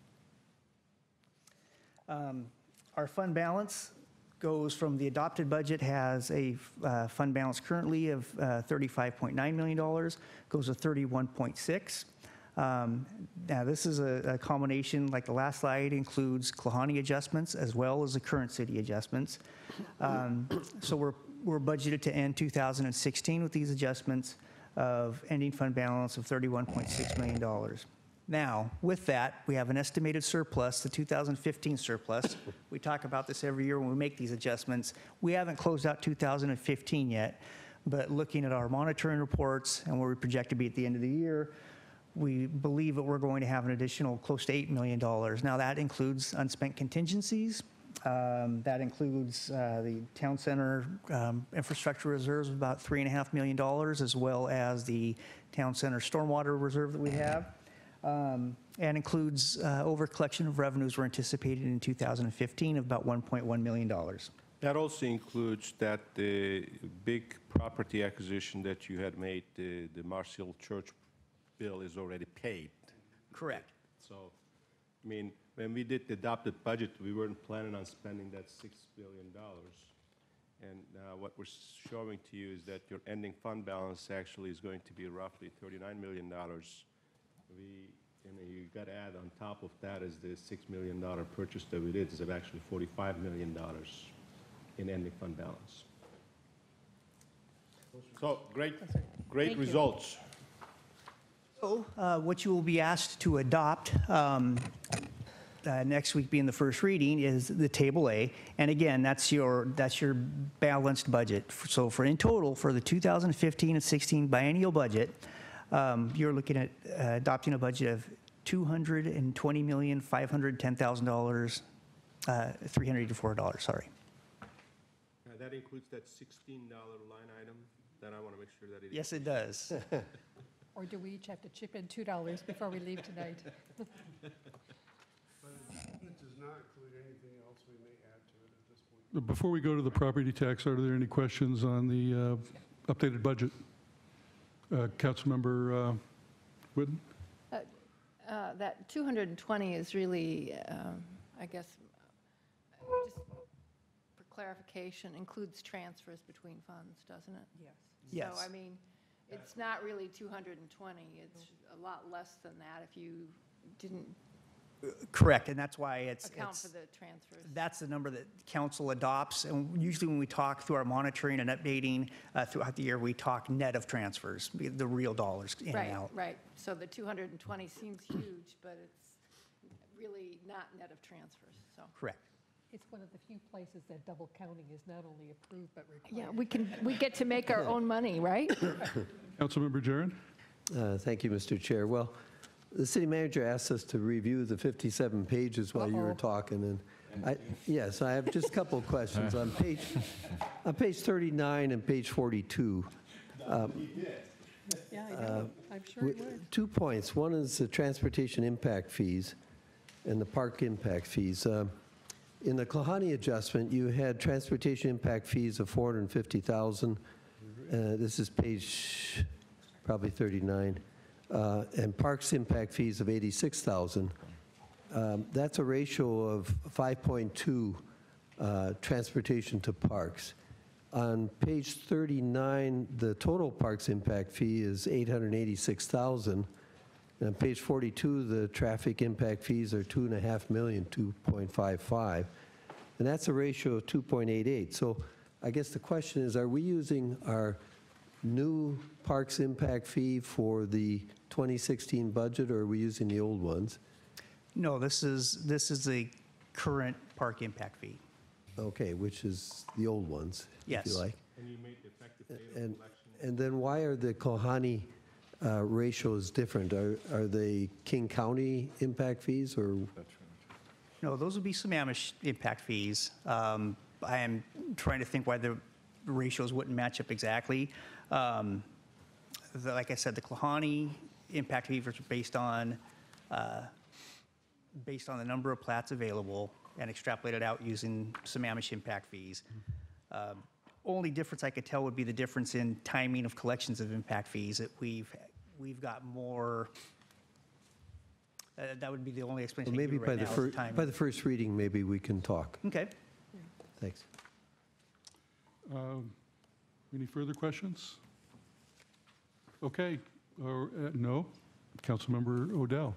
Um, our fund balance goes from the adopted budget, has a uh, fund balance currently of uh, thirty-five point nine million dollars, goes to thirty-one point six. Um, now, this is a, a combination, like the last slide, includes Klahani adjustments as well as the current city adjustments. Um, so we're, we're budgeted to end two thousand sixteen with these adjustments of ending fund balance of thirty-one point six million dollars. Now, with that, we have an estimated surplus, the two thousand fifteen surplus. We talk about this every year when we make these adjustments. We haven't closed out two thousand fifteen yet, but looking at our monitoring reports and where we project to be at the end of the year, we believe that we're going to have an additional close to eight million dollars. Now, that includes unspent contingencies. Um, that includes uh, the town center um, infrastructure reserves of about three point five million dollars, as well as the town center stormwater reserve that we have, um, and includes uh, over collection of revenues we're anticipated in two thousand fifteen of about one point one million dollars. That also includes that the big property acquisition that you had made, the, the Marshall Church bill is already paid. Correct. So, I mean, when we did the adopted budget, we weren't planning on spending that six billion dollars. And uh, what we're showing to you is that your ending fund balance actually is going to be roughly thirty-nine million dollars. We, you know, you got to add on top of that is the six million dollars purchase that we did is of actually forty-five million dollars in ending fund balance. So, great, great Thank you. results. So, uh, what you will be asked to adopt um, uh, next week being the first reading is the Table A. And again, that's your, that's your balanced budget. So for in total, for the two thousand fifteen and sixteen biennial budget, um, you're looking at uh, adopting a budget of two hundred twenty million, five hundred ten thousand dollars, uh, three hundred eighty-four dollars, sorry. Uh, That includes that sixteen dollar line item, then I want to make sure that it. Yes, it does. Or do we each have to chip in two dollars before we leave tonight? But it it does not include anything else we may add to it at this point. Before we go to the property tax, are there any questions on the uh, updated budget? Uh, Councilmember uh, Whitten? Uh, That two hundred twenty is really, um, I guess, just for clarification, includes transfers between funds, doesn't it? Yes. Yes. So, I mean, it's not really two hundred twenty, it's a lot less than that if you didn't Correct, and that's why it's, account it's for the transfers. that's the number that council adopts. And usually when we talk through our monitoring and updating uh, throughout the year, we talk net of transfers, the real dollars in Right, and out. right. So the two hundred twenty seems huge, but it's really not net of transfers, so. Correct. It's one of the few places that double counting is not only approved but required. Yeah, we can, we get to make our own money, right? Councilmember Jaron? Uh, Thank you, Mister Chair. Well, the city manager asked us to review the fifty-seven pages while you were Uh-oh. talking, and I, yes, I have just a couple of questions. On page, on page thirty-nine and page forty-two, Yeah, I know, I'm sure it w- would. two points. One is the transportation impact fees and the park impact fees. Uh, In the Klahani adjustment, you had transportation impact fees of four hundred fifty thousand dollars. Uh, This is page probably thirty-nine. Uh, And parks impact fees of eighty-six thousand dollars. Um, That's a ratio of five point two uh, transportation to parks. On page thirty-nine, the total parks impact fee is eight hundred eighty-six thousand dollars. And on page forty-two, the traffic impact fees are two and a half million, two point five five, and that's a ratio of two point eight eight. So I guess the question is, are we using our new parks impact fee for the twenty sixteen budget, or are we using the old ones? No, this is, this is the current park impact fee. Okay, which is the old ones, if Yes. you like. And you made the effective date of And, election. and then why are the Kohani uh, ratios different? Are, are they King County impact fees, or? No, those would be Sammamish impact fees. Um, I am trying to think why the ratios wouldn't match up exactly. Um, the- Like I said, the Klahani impact fees are based on, uh, based on the number of plats available and extrapolated out using Sammamish impact fees. Um, Only difference I could tell would be the difference in timing of collections of impact fees, that we've, we've got more, uh, that would be the only Well, explanation I can maybe give by right the now is first, timing. by the first reading, maybe we can talk. Okay. Thanks. Um, Any further questions? Okay, or, uh, no? Councilmember Odell?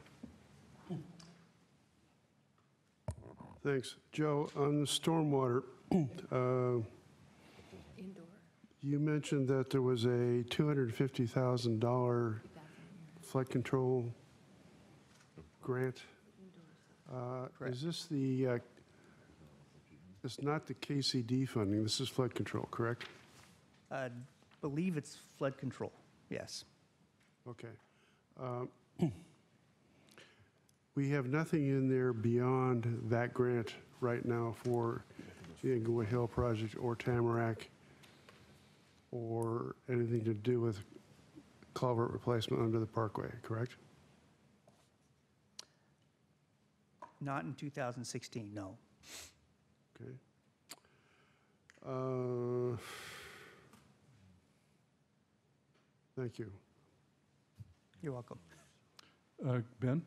Thanks. Joe, on the stormwater, uh, Indoor. you mentioned that there was a two hundred fifty thousand dollars flood control grant. Uh, Is this the, uh, it's not the K C D funding, this is flood control, correct? I believe it's flood control, yes. Okay. Uh, We have nothing in there beyond that grant right now for the Inglewood Hill project or Tamarack or anything to do with culvert replacement under the parkway, correct? Not in two thousand sixteen, no. Okay. Uh, Thank you. You're welcome. Uh, Ben?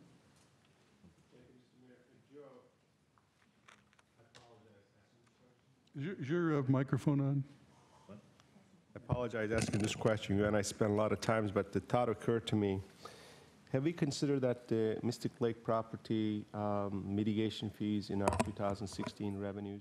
Is your- Is your uh, microphone on? I apologize asking this question, and I spent a lot of times, but the thought occurred to me. Have we considered that the Mystic Lake property um, mitigation fees in our two thousand sixteen revenues?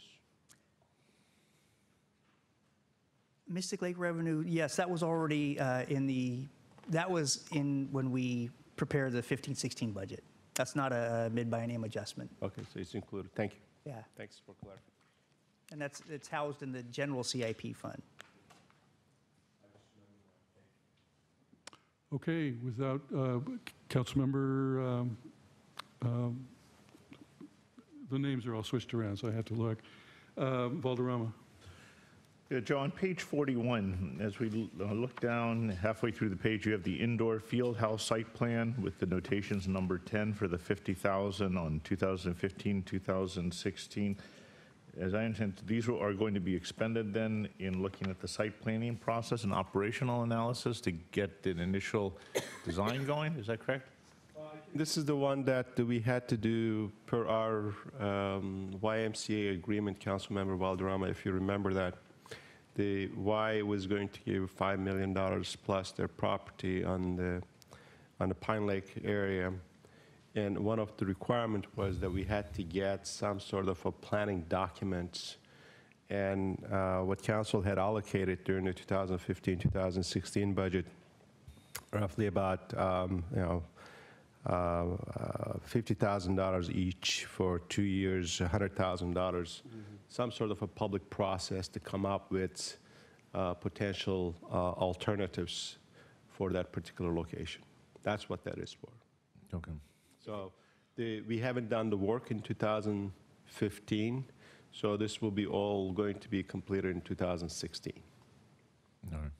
Mystic Lake revenue, yes, that was already uh, in the, that was in when we prepared the fifteen sixteen budget. That's not a mid-biennium adjustment. Okay, so it's included. Thank you. Yeah, Thanks for clarifying. and that's, it's housed in the general C I P fund. Okay, without, uh, Councilmember, um, um, the names are all switched around, so I have to look. Uh, Valderrama. Yeah, Joe, on page forty-one, as we l- uh, look down halfway through the page, you have the indoor field house site plan with the notations number ten for the fifty thousand on two thousand fifteen, two thousand sixteen. As I understand, these are going to be expended then in looking at the site planning process and operational analysis to get an initial design going, is that correct? This is the one that we had to do per our um, Y M C A agreement, Councilmember Valderrama, if you remember that. The Y was going to give five million dollars plus their property on the, on the Pine Lake area. And one of the requirements was that we had to get some sort of a planning documents. And uh, what council had allocated during the two thousand fifteen, two thousand sixteen budget, roughly about, um, you know, uh, uh, fifty thousand dollars each for two years, one hundred thousand dollars, mm-hmm. some sort of a public process to come up with uh, potential uh, alternatives for that particular location. That's what that is for. Okay. So the, we haven't done the work in two thousand fifteen, so this will be all going to be completed in two thousand sixteen. All right.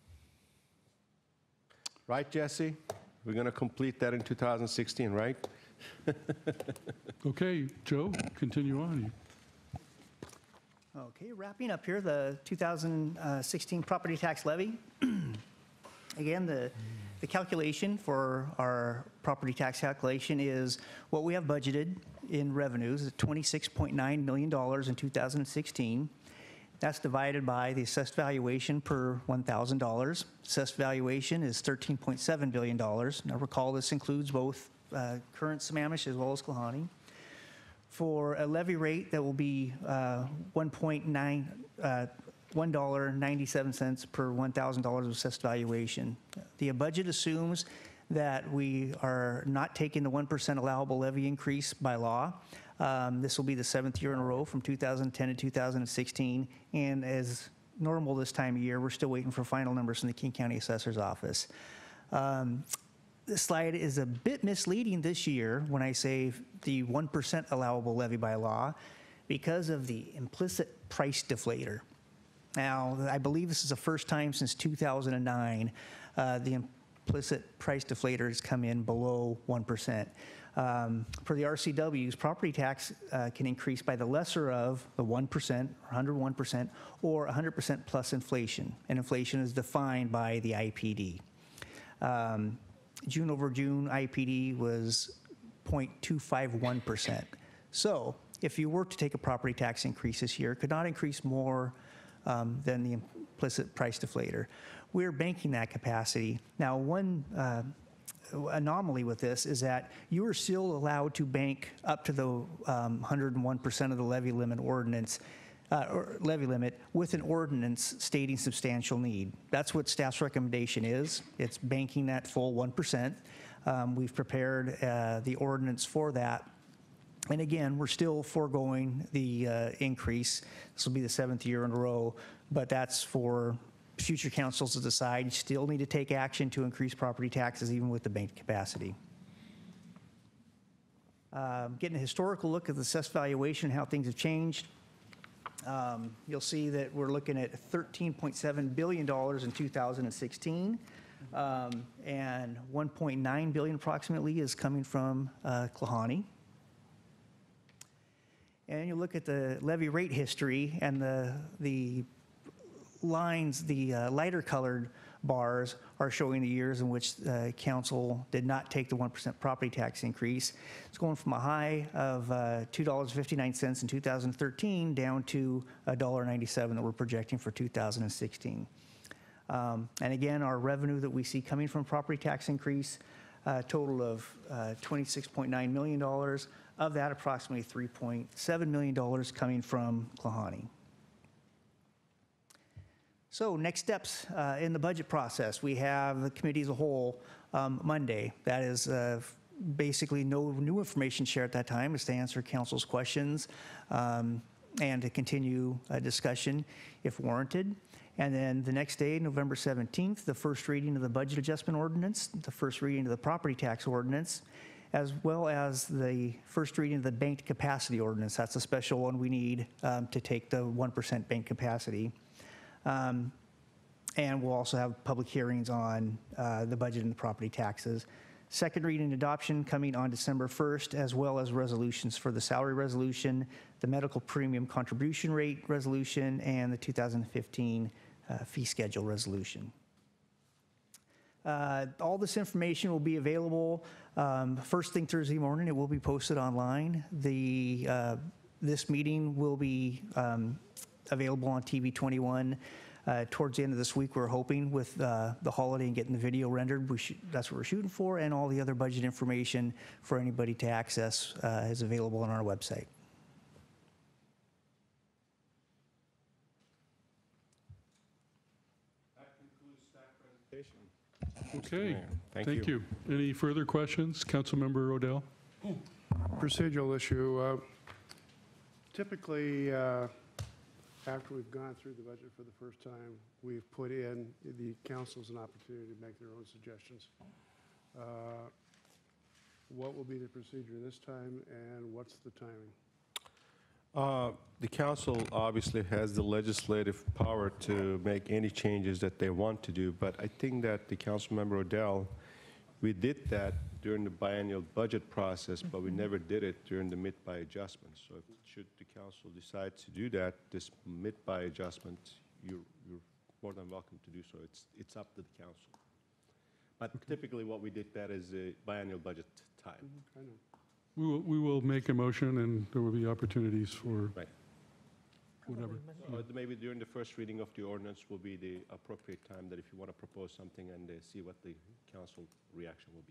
Right, Jesse? We're going to complete that in two thousand sixteen, right? Okay, Joe, continue on. Okay, wrapping up here, the two thousand sixteen property tax levy. Again, the, the calculation for our property tax calculation is what we have budgeted in revenues, at twenty-six point nine million dollars in two thousand sixteen. That's divided by the assessed valuation per one thousand dollars. Assessed valuation is thirteen point seven billion dollars. Now recall, this includes both uh, current Sammamish as well as Klahani. For a levy rate that will be uh, one point nine, uh, one dollar and ninety-seven cents per one thousand dollars of assessed valuation. The budget assumes that we are not taking the one percent allowable levy increase by law. Um, this will be the seventh year in a row from two thousand ten to two thousand sixteen, and as normal this time of year, we're still waiting for final numbers from the King County Assessor's Office. Um, This slide is a bit misleading this year when I say the one percent allowable levy by law because of the implicit price deflator. Now, I believe this is the first time since two thousand nine uh, the implicit price deflator has come in below one percent. Um, for the R C Ws, property tax uh, can increase by the lesser of the one percent, or one hundred one percent, or one hundred percent plus inflation. And inflation is defined by the I P D. Um, June over June, I P D was zero point two five one percent. So if you were to take a property tax increase this year, it could not increase more um, than the implicit price deflator. We're banking that capacity. Now, one uh, anomaly with this is that you are still allowed to bank up to the um, one hundred one percent of the levy limit ordinance, uh, or levy limit with an ordinance stating substantial need. That's what staff's recommendation is. It's banking that full one percent. Um, we've prepared uh, the ordinance for that. And again, we're still foregoing the uh, increase. This will be the seventh year in a row, but that's for future councils to decide. You still need to take action to increase property taxes even with the banked capacity. Um, getting a historical look at the assessed valuation, how things have changed. Um, you'll see that we're looking at thirteen point seven billion dollars in two thousand sixteen, um, and one point nine billion dollars approximately is coming from uh, Klahani. And you look at the levy rate history, and the the lines, the uh, lighter colored bars are showing the years in which uh, council did not take the one percent property tax increase. It's going from a high of uh, two dollars and fifty-nine cents in two thousand thirteen down to one dollar and ninety-seven cents that we're projecting for two thousand sixteen. Um, and again, our revenue that we see coming from property tax increase, a total of uh, twenty-six point nine million dollars. Of that, approximately three point seven million dollars coming from Klahani. So next steps uh, in the budget process. We have the committee as a whole um, Monday. That is uh, basically no new information shared at that time. Is to answer council's questions um, and to continue a discussion if warranted. And then the next day, November seventeenth, the first reading of the budget adjustment ordinance, the first reading of the property tax ordinance, as well as the first reading of the banked capacity ordinance. That's a special one we need um, to take the one percent bank capacity. Um, and we'll also have public hearings on uh, the budget and the property taxes. Second reading and adoption coming on December first, as well as resolutions for the salary resolution, the medical premium contribution rate resolution, and the two thousand fifteen uh, fee schedule resolution. Uh, all this information will be available um, first thing Thursday morning. It will be posted online. The uh, this meeting will be um, available on T V twenty-one. Uh, towards the end of this week, we're hoping with uh, the holiday and getting the video rendered, we should, that's what we're shooting for, and all the other budget information for anybody to access uh, is available on our website. That concludes staff presentation. Okay, Thank thank you. you. Any further questions? Councilmember Odell? Procedural issue. uh, Typically, uh, after we've gone through the budget for the first time, we've put in the councils an opportunity to make their own suggestions. Uh, What will be the procedure this time, and what's the timing? Uh, The council obviously has the legislative power to make any changes that they want to do, but I think that the Councilmember Odell, we did that during the biennial budget process, but we never did it during the mid-by adjustment. So if, should the council decide to do that, this mid-by adjustment, you're, you're more than welcome to do so. It's, it's up to the council. But typically what we did that is a biennial budget time. I know. We will, we will make a motion, and there will be opportunities for Right. whatever. So maybe during the first reading of the ordinance will be the appropriate time that if you want to propose something and uh, see what the council reaction will be.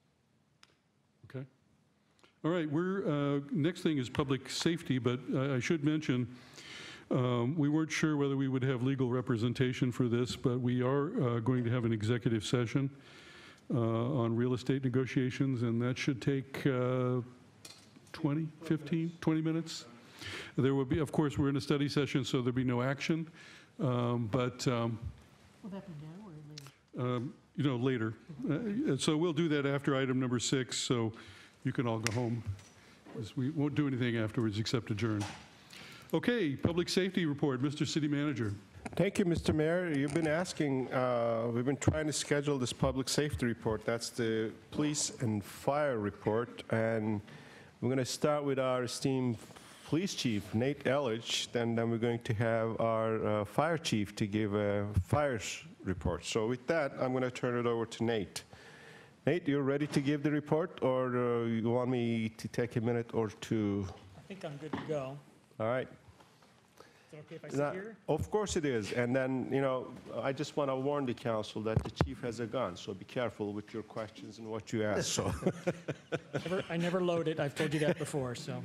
Okay. All right, we're, uh, next thing is public safety, but I I should mention, um, we weren't sure whether we would have legal representation for this, but we are uh, going to have an executive session uh, on real estate negotiations, and that should take uh, twenty, fifteen, twenty minutes. There will be, of course, we're in a study session, so there'll be no action, um, but um, Will that be now or later? um, you know, later. Uh, So we'll do that after item number six, so you can all go home. 'Cause we won't do anything afterwards except adjourn. Okay, public safety report, Mister City Manager. Thank you, Mister Mayor. You've been asking, uh, we've been trying to schedule this public safety report. That's the police and fire report. And we're going to start with our esteemed police chief, Nate Elledge. Then, then we're going to have our uh, fire chief to give a fire report. So with that, I'm going to turn it over to Nate. Nate, you're ready to give the report, or uh, you want me to take a minute or two? I think I'm good to go. All right. Is it okay if I sit Now, here? of course it is. And then, you know, I just want to warn the council that the chief has a gun, so be careful with your questions and what you ask. So, Never, I never load it. I've told you that before, so.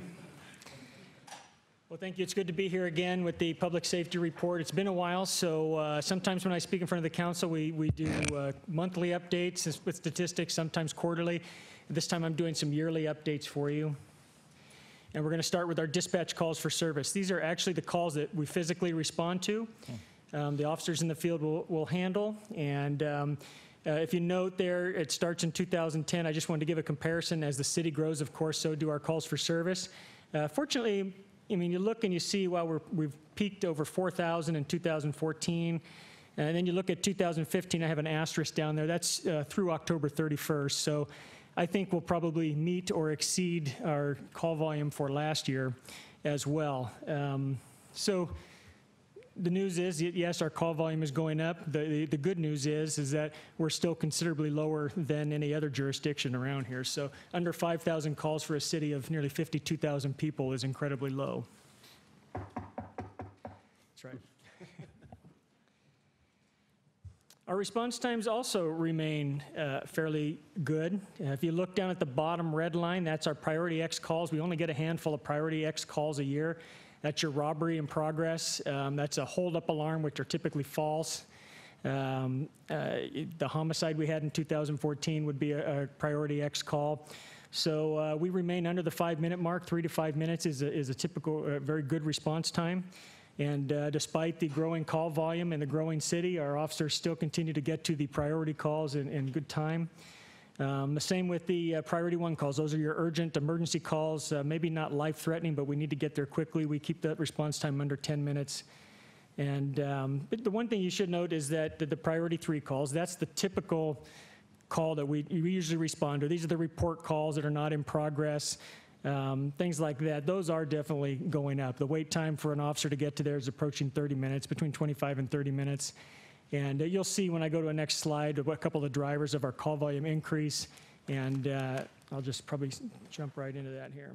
Well, thank you. It's good to be here again with the public safety report. It's been a while, so uh, sometimes when I speak in front of the council, we, we do uh, monthly updates with statistics, sometimes quarterly. This time I'm doing some yearly updates for you. And we're going to start with our dispatch calls for service. These are actually the calls that we physically respond to. Um, the officers in the field will, will handle. And um, uh, if you note there, it starts in two thousand ten. I just wanted to give a comparison. As the city grows, of course, so do our calls for service. Uh, fortunately, I mean, you look and you see, well, we're, we've peaked over four thousand in two thousand fourteen. And then you look at two thousand fifteen, I have an asterisk down there. That's uh, through October thirty-first. So I think we'll probably meet or exceed our call volume for last year as well. Um, so the news is, yes, our call volume is going up. The, the, the good news is, is that we're still considerably lower than any other jurisdiction around here. So under five thousand calls for a city of nearly fifty-two thousand people is incredibly low. That's right. Our response times also remain uh, fairly good. Uh, if you look down at the bottom red line, that's our priority X calls. We only get a handful of priority X calls a year. That's your robbery in progress. Um, that's a hold-up alarm, which are typically false. Um, uh, the homicide we had in two thousand fourteen would be a, a priority X call. So uh, we remain under the five-minute mark. Three to five minutes is a, is a typical, uh, very good response time. And uh, despite the growing call volume in the growing city, our officers still continue to get to the priority calls in, in good time. Um, the same with the uh, priority one calls. Those are your urgent emergency calls, uh, maybe not life-threatening, but we need to get there quickly. We keep that response time under ten minutes. And um, but the one thing you should note is that the, the priority three calls, that's the typical call that we, we usually respond to. These are the report calls that are not in progress, um, things like that. Those are definitely going up. The wait time for an officer to get to there is approaching thirty minutes, between twenty-five and thirty minutes. And uh, you'll see when I go to the next slide a couple of the drivers of our call volume increase, and uh, I'll just probably jump right into that here.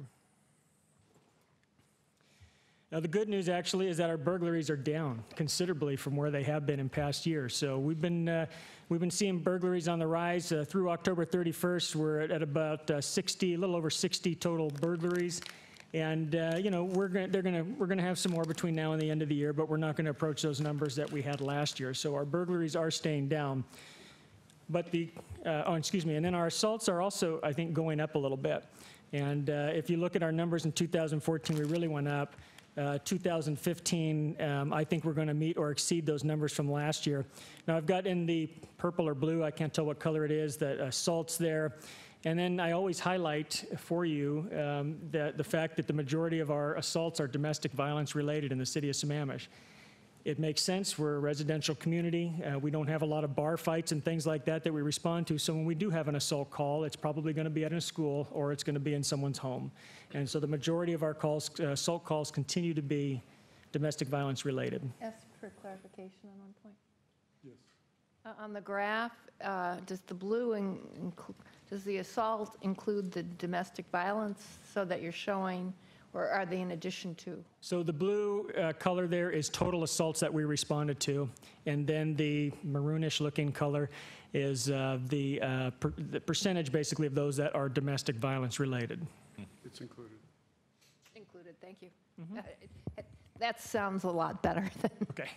Now, the good news actually is that our burglaries are down considerably from where they have been in past years. So we've been uh, we've been seeing burglaries on the rise. Uh, through October thirty-first, we're at, at about uh, sixty, a little over sixty total burglaries. And uh, you know, we're going they're going to we're going to have some more between now and the end of the year, but we're not going to approach those numbers that we had last year. So our burglaries are staying down. But the uh, oh, excuse me, and then our assaults are also, I think, going up a little bit. And uh, if you look at our numbers in two thousand fourteen, we really went up. Uh, two thousand fifteen, um, I think we're going to meet or exceed those numbers from last year. Now, I've got in the purple or blue, I can't tell what color it is, the assaults there. And then I always highlight for you um, that the fact that the majority of our assaults are domestic violence related in the city of Sammamish. It makes sense. We're a residential community. Uh, we don't have a lot of bar fights and things like that that we respond to. So when we do have an assault call, it's probably going to be at a school or it's going to be in someone's home. And so the majority of our calls, uh, assault calls continue to be domestic violence related. Ask for clarification on one point. Yes. Uh, on the graph, uh, does the blue, in, inclu- does the assault include the domestic violence so that you're showing, or are they in addition to? So the blue uh, color there is total assaults that we responded to, and then the maroonish looking color is uh, the, uh, per, the percentage basically of those that are domestic violence related. It's included. Included, thank you. Mm-hmm. uh, it, it, that sounds a lot better than. Okay.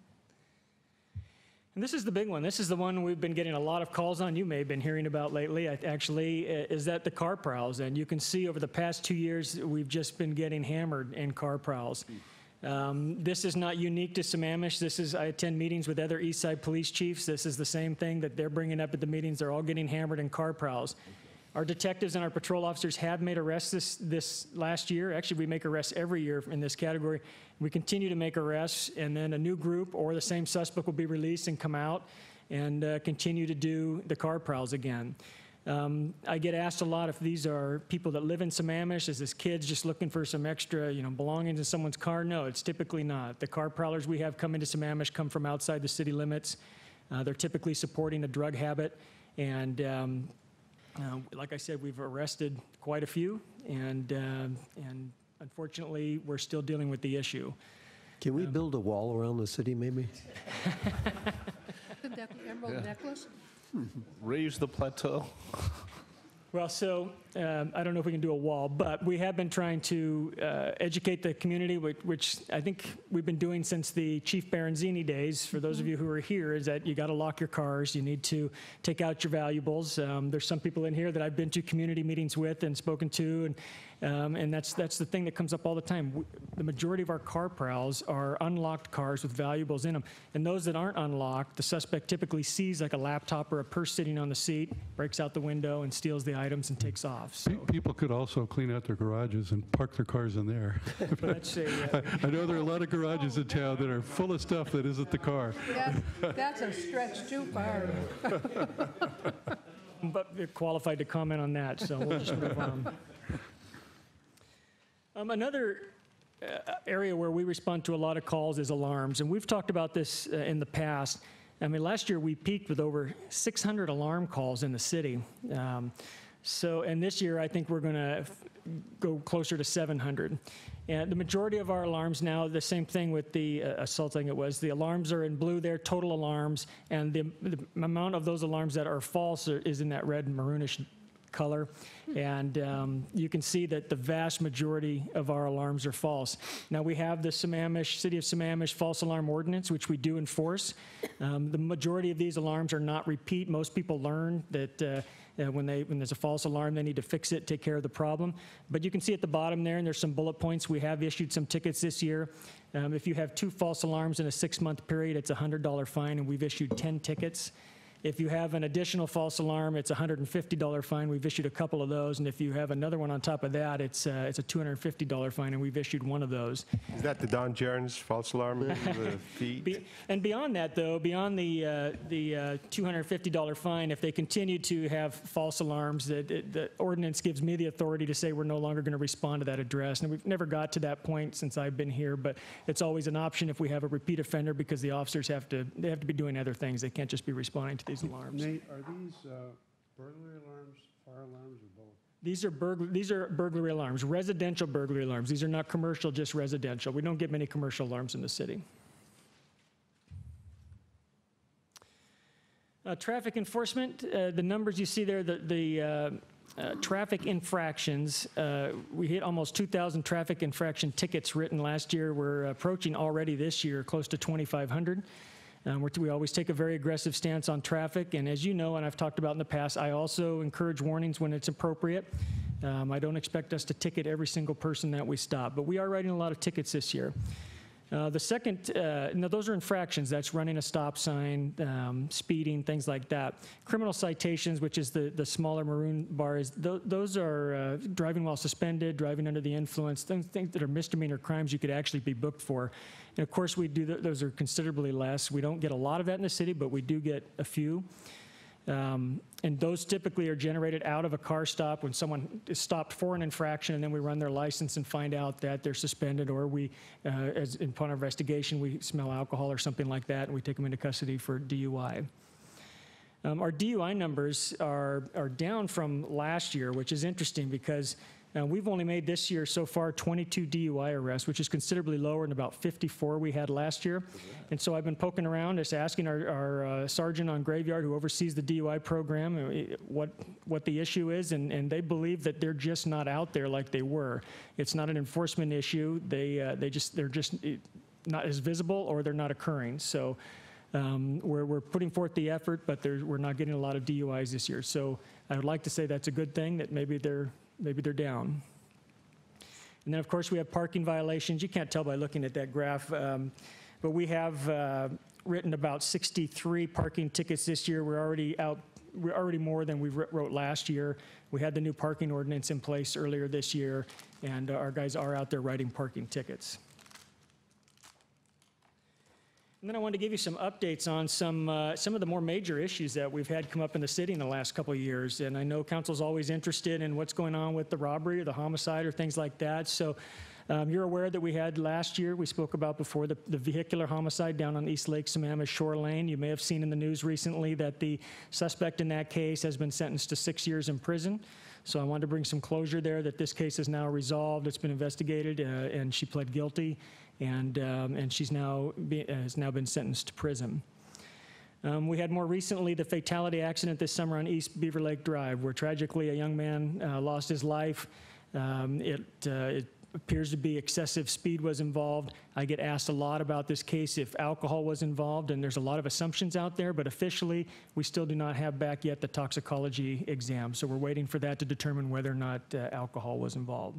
And this is the big one. This is the one we've been getting a lot of calls on. You may have been hearing about lately, actually, is that the car prowls. And you can see over the past two years, we've just been getting hammered in car prowls. Um, this is not unique to Sammamish. This is, I attend meetings with other East Side police chiefs. This is the same thing that they're bringing up at the meetings. They're all getting hammered in car prowls. Our detectives and our patrol officers have made arrests this, this last year. Actually, we make arrests every year in this category. We continue to make arrests, and then a new group or the same suspect will be released and come out and uh, continue to do the car prowls again. Um, I get asked a lot if these are people that live in Sammamish. Is this kids just looking for some extra, you know, belongings in someone's car? No, it's typically not. The car prowlers we have come into Sammamish come from outside the city limits. Uh, they're typically supporting a drug habit, and um, Uh, like I said, we've arrested quite a few, and uh, and unfortunately, we're still dealing with the issue. Can we um, build a wall around the city, maybe? Isn't that the Emerald Yeah. Necklace? Raise the plateau. Well, so um, I don't know if we can do a wall, but we have been trying to uh, educate the community, which, which I think we've been doing since the Chief Baranzini days. For those of you who are here, is that you got to lock your cars. You need to take out your valuables. Um, there's some people in here that I've been to community meetings with and spoken to, and um, and that's that's the thing that comes up all the time. We, the majority of our car prowls are unlocked cars with valuables in them, and those that aren't unlocked, the suspect typically sees like a laptop or a purse sitting on the seat, breaks out the window, and steals the items and takes off. So. Pe- People could also clean out their garages and park their cars in there. But that's a, uh, I, I know there are a lot of garages in town that are full of stuff that isn't the car. That, that's a stretch too far. but they're qualified to comment on that, so we'll just move on. Um, another uh, area where we respond to a lot of calls is alarms, and we've talked about this uh, in the past. I mean, last year we peaked with over six hundred alarm calls in the city. Um, so, and this year I think we're going to go closer to seven hundred. And the majority of our alarms now, the same thing with the uh, assault, I think it was, the alarms are in blue there, total alarms, and the, the amount of those alarms that are false are, is in that red and maroonish color, and um, you can see that the vast majority of our alarms are false. Now we have the Sammamish, City of Sammamish false alarm ordinance, which we do enforce. Um, the majority of these alarms are not repeat. Most people learn that uh, Uh, when, they, when there's a false alarm, they need to fix it, take care of the problem. But you can see at the bottom there, and there's some bullet points, we have issued some tickets this year. Um, if you have two false alarms in a six-month period, it's a one hundred dollar fine, and we've issued ten tickets. If you have an additional false alarm, it's a one hundred fifty dollar fine. We've issued a couple of those. And if you have another one on top of that, it's, uh, it's a two hundred fifty dollar fine, and we've issued one of those. Is that the Don Jones false alarm, the feet? Be, and beyond that, though, beyond the, uh, the uh, two hundred fifty dollar fine, if they continue to have false alarms, the, the ordinance gives me the authority to say we're no longer going to respond to that address. And we've never got to that point since I've been here, but it's always an option if we have a repeat offender, because the officers have to, they have to be doing other things. They can't just be responding to these alarms. Nate, are these uh, burglary alarms, fire alarms, or both? These are, burgl- these are burglary alarms, residential burglary alarms. These are not commercial, just residential. We don't get many commercial alarms in the city. Uh, traffic enforcement, uh, the numbers you see there, the, the uh, uh, traffic infractions, uh, we hit almost two thousand traffic infraction tickets written last year. We're approaching already this year close to twenty-five hundred. Um, we're, we always take a very aggressive stance on traffic, and as you know, and I've talked about in the past, I also encourage warnings when it's appropriate. Um, I don't expect us to ticket every single person that we stop, but we are writing a lot of tickets this year. Uh, the second, uh, no, those are infractions. That's running a stop sign, um, speeding, things like that. Criminal citations, which is the, the smaller maroon bars, th those are uh, driving while suspended, driving under the influence, things, things that are misdemeanor crimes you could actually be booked for. And of course, we do th those are considerably less. We don't get a lot of that in the city, but we do get a few. Um, and those typically are generated out of a car stop when someone is stopped for an infraction, and then we run their license and find out that they're suspended, or we, uh, as in upon our investigation, we smell alcohol or something like that, and we take them into custody for D U I. Um, our D U I numbers are, are down from last year, which is interesting because uh, we've only made this year so far twenty-two D U I arrests, which is considerably lower than about fifty-four we had last year. And so I've been poking around, just asking our, our uh, sergeant on Graveyard, who oversees the D U I program, uh, what, what the issue is, and, and they believe that they're just not out there like they were. It's not an enforcement issue. They, uh, they just, they're just not as visible, or they're not occurring. So um, we're, we're putting forth the effort, but we're not getting a lot of D U Is this year. So I would like to say that's a good thing, that maybe they're maybe they're down. And then, of course, we have parking violations. You can't tell by looking at that graph, um, but we have uh, written about sixty-three parking tickets this year. We're already out, we're already more than we wrote last year. We had the new parking ordinance in place earlier this year, and uh, our guys are out there writing parking tickets. And then I wanted to give you some updates on some, uh, some of the more major issues that we've had come up in the city in the last couple of years. And I know council's always interested in what's going on with the robbery or the homicide or things like that. So um, you're aware that we had last year, we spoke about before, the, the vehicular homicide down on East Lake Sammamish Shore Lane. You may have seen in the news recently that the suspect in that case has been sentenced to six years in prison. So I wanted to bring some closure there, that this case is now resolved. It's been investigated, uh, and she pled guilty. And, um, and she's now be, has now been sentenced to prison. Um, we had more recently the fatality accident this summer on East Beaver Lake Drive, where tragically a young man uh, lost his life. Um, it, uh, it appears to be excessive speed was involved. I get asked a lot about this case if alcohol was involved, and there's a lot of assumptions out there, but officially we still do not have back yet the toxicology exam. So we're waiting for that to determine whether or not uh, alcohol was involved.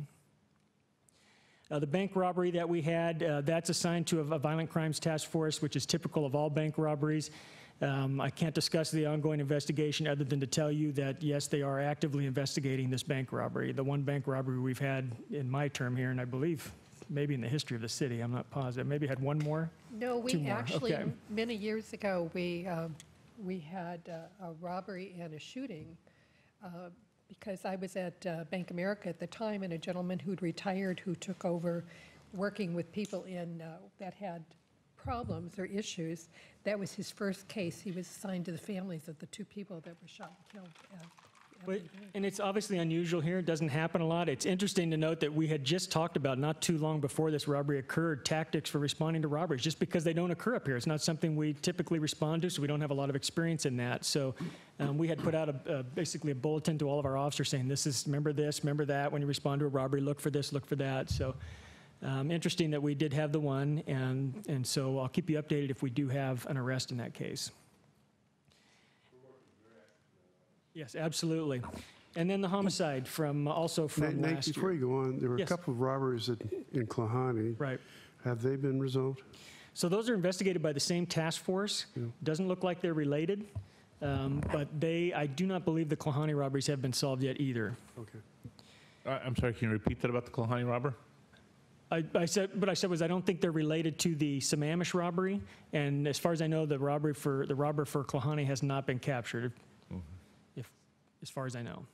Uh, the bank robbery that we had, uh, that's assigned to a, a violent crimes task force, which is typical of all bank robberies. Um, I can't discuss the ongoing investigation other than to tell you that, yes, they are actively investigating this bank robbery. The one bank robbery we've had in my term here, and I believe maybe in the history of the city, I'm not positive. Maybe had one more? No, we Two more. actually, Okay. many years ago, we, um, we had uh, a robbery and a shooting. Uh, because I was at uh, Bank America at the time, and a gentleman who'd retired who took over working with people in uh, that had problems or issues. That was his first case. He was assigned to the families of the two people that were shot and killed. Uh, But, and it's obviously unusual here. It doesn't happen a lot. It's interesting to note that we had just talked about, not too long before this robbery occurred, tactics for responding to robberies, just because they don't occur up here. It's not something we typically respond to, so we don't have a lot of experience in that. So um, we had put out a, a, basically a bulletin to all of our officers saying, this is, remember this, remember that. When you respond to a robbery, look for this, look for that. So um, interesting that we did have the one, and, and so I'll keep you updated if we do have an arrest in that case. Yes, absolutely. And then the homicide from, also Nate, from Nate, last year. before you go on, there were a Yes. couple of robberies in in Klahani. Right. Have they been resolved? So those are investigated by the same task force. Doesn't look like they're related, um, but they, I do not believe the Klahani robberies have been solved yet either. Okay. Uh, I'm sorry, can you repeat that about the Klahani robber? I, I said, what I said was I don't think they're related to the Sammamish robbery, and as far as I know, the robbery for the robber for Klahani has not been captured, if, as far as I know.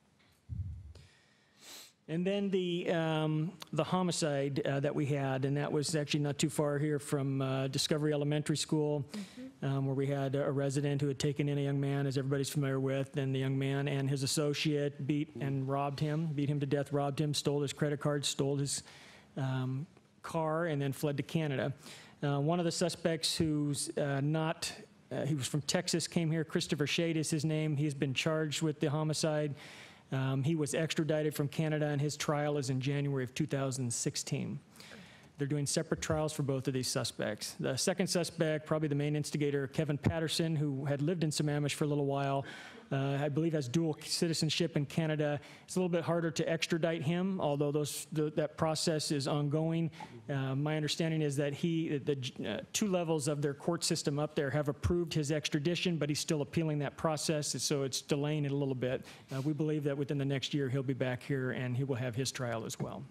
And then the um, the homicide uh, that we had, and that was actually not too far here from uh, Discovery Elementary School, um, where we had a resident who had taken in a young man, as everybody's familiar with, and the young man and his associate beat and robbed him, beat him to death, robbed him, stole his credit card, stole his um, car, and then fled to Canada. Uh, one of the suspects who's uh, not, uh, he was from Texas, came here, Christopher Shade is his name. He's been charged with the homicide. Um, he was extradited from Canada, and his trial is in January of two thousand sixteen. They're doing separate trials for both of these suspects. The second suspect, probably the main instigator, Kevin Patterson, who had lived in Sammamish for a little while, uh, I believe has dual citizenship in Canada. It's a little bit harder to extradite him, although those the, that process is ongoing. Uh, my understanding is that he, the uh, two levels of their court system up there have approved his extradition, but he's still appealing that process, so it's delaying it a little bit. Uh, we believe that within the next year he'll be back here and he will have his trial as well.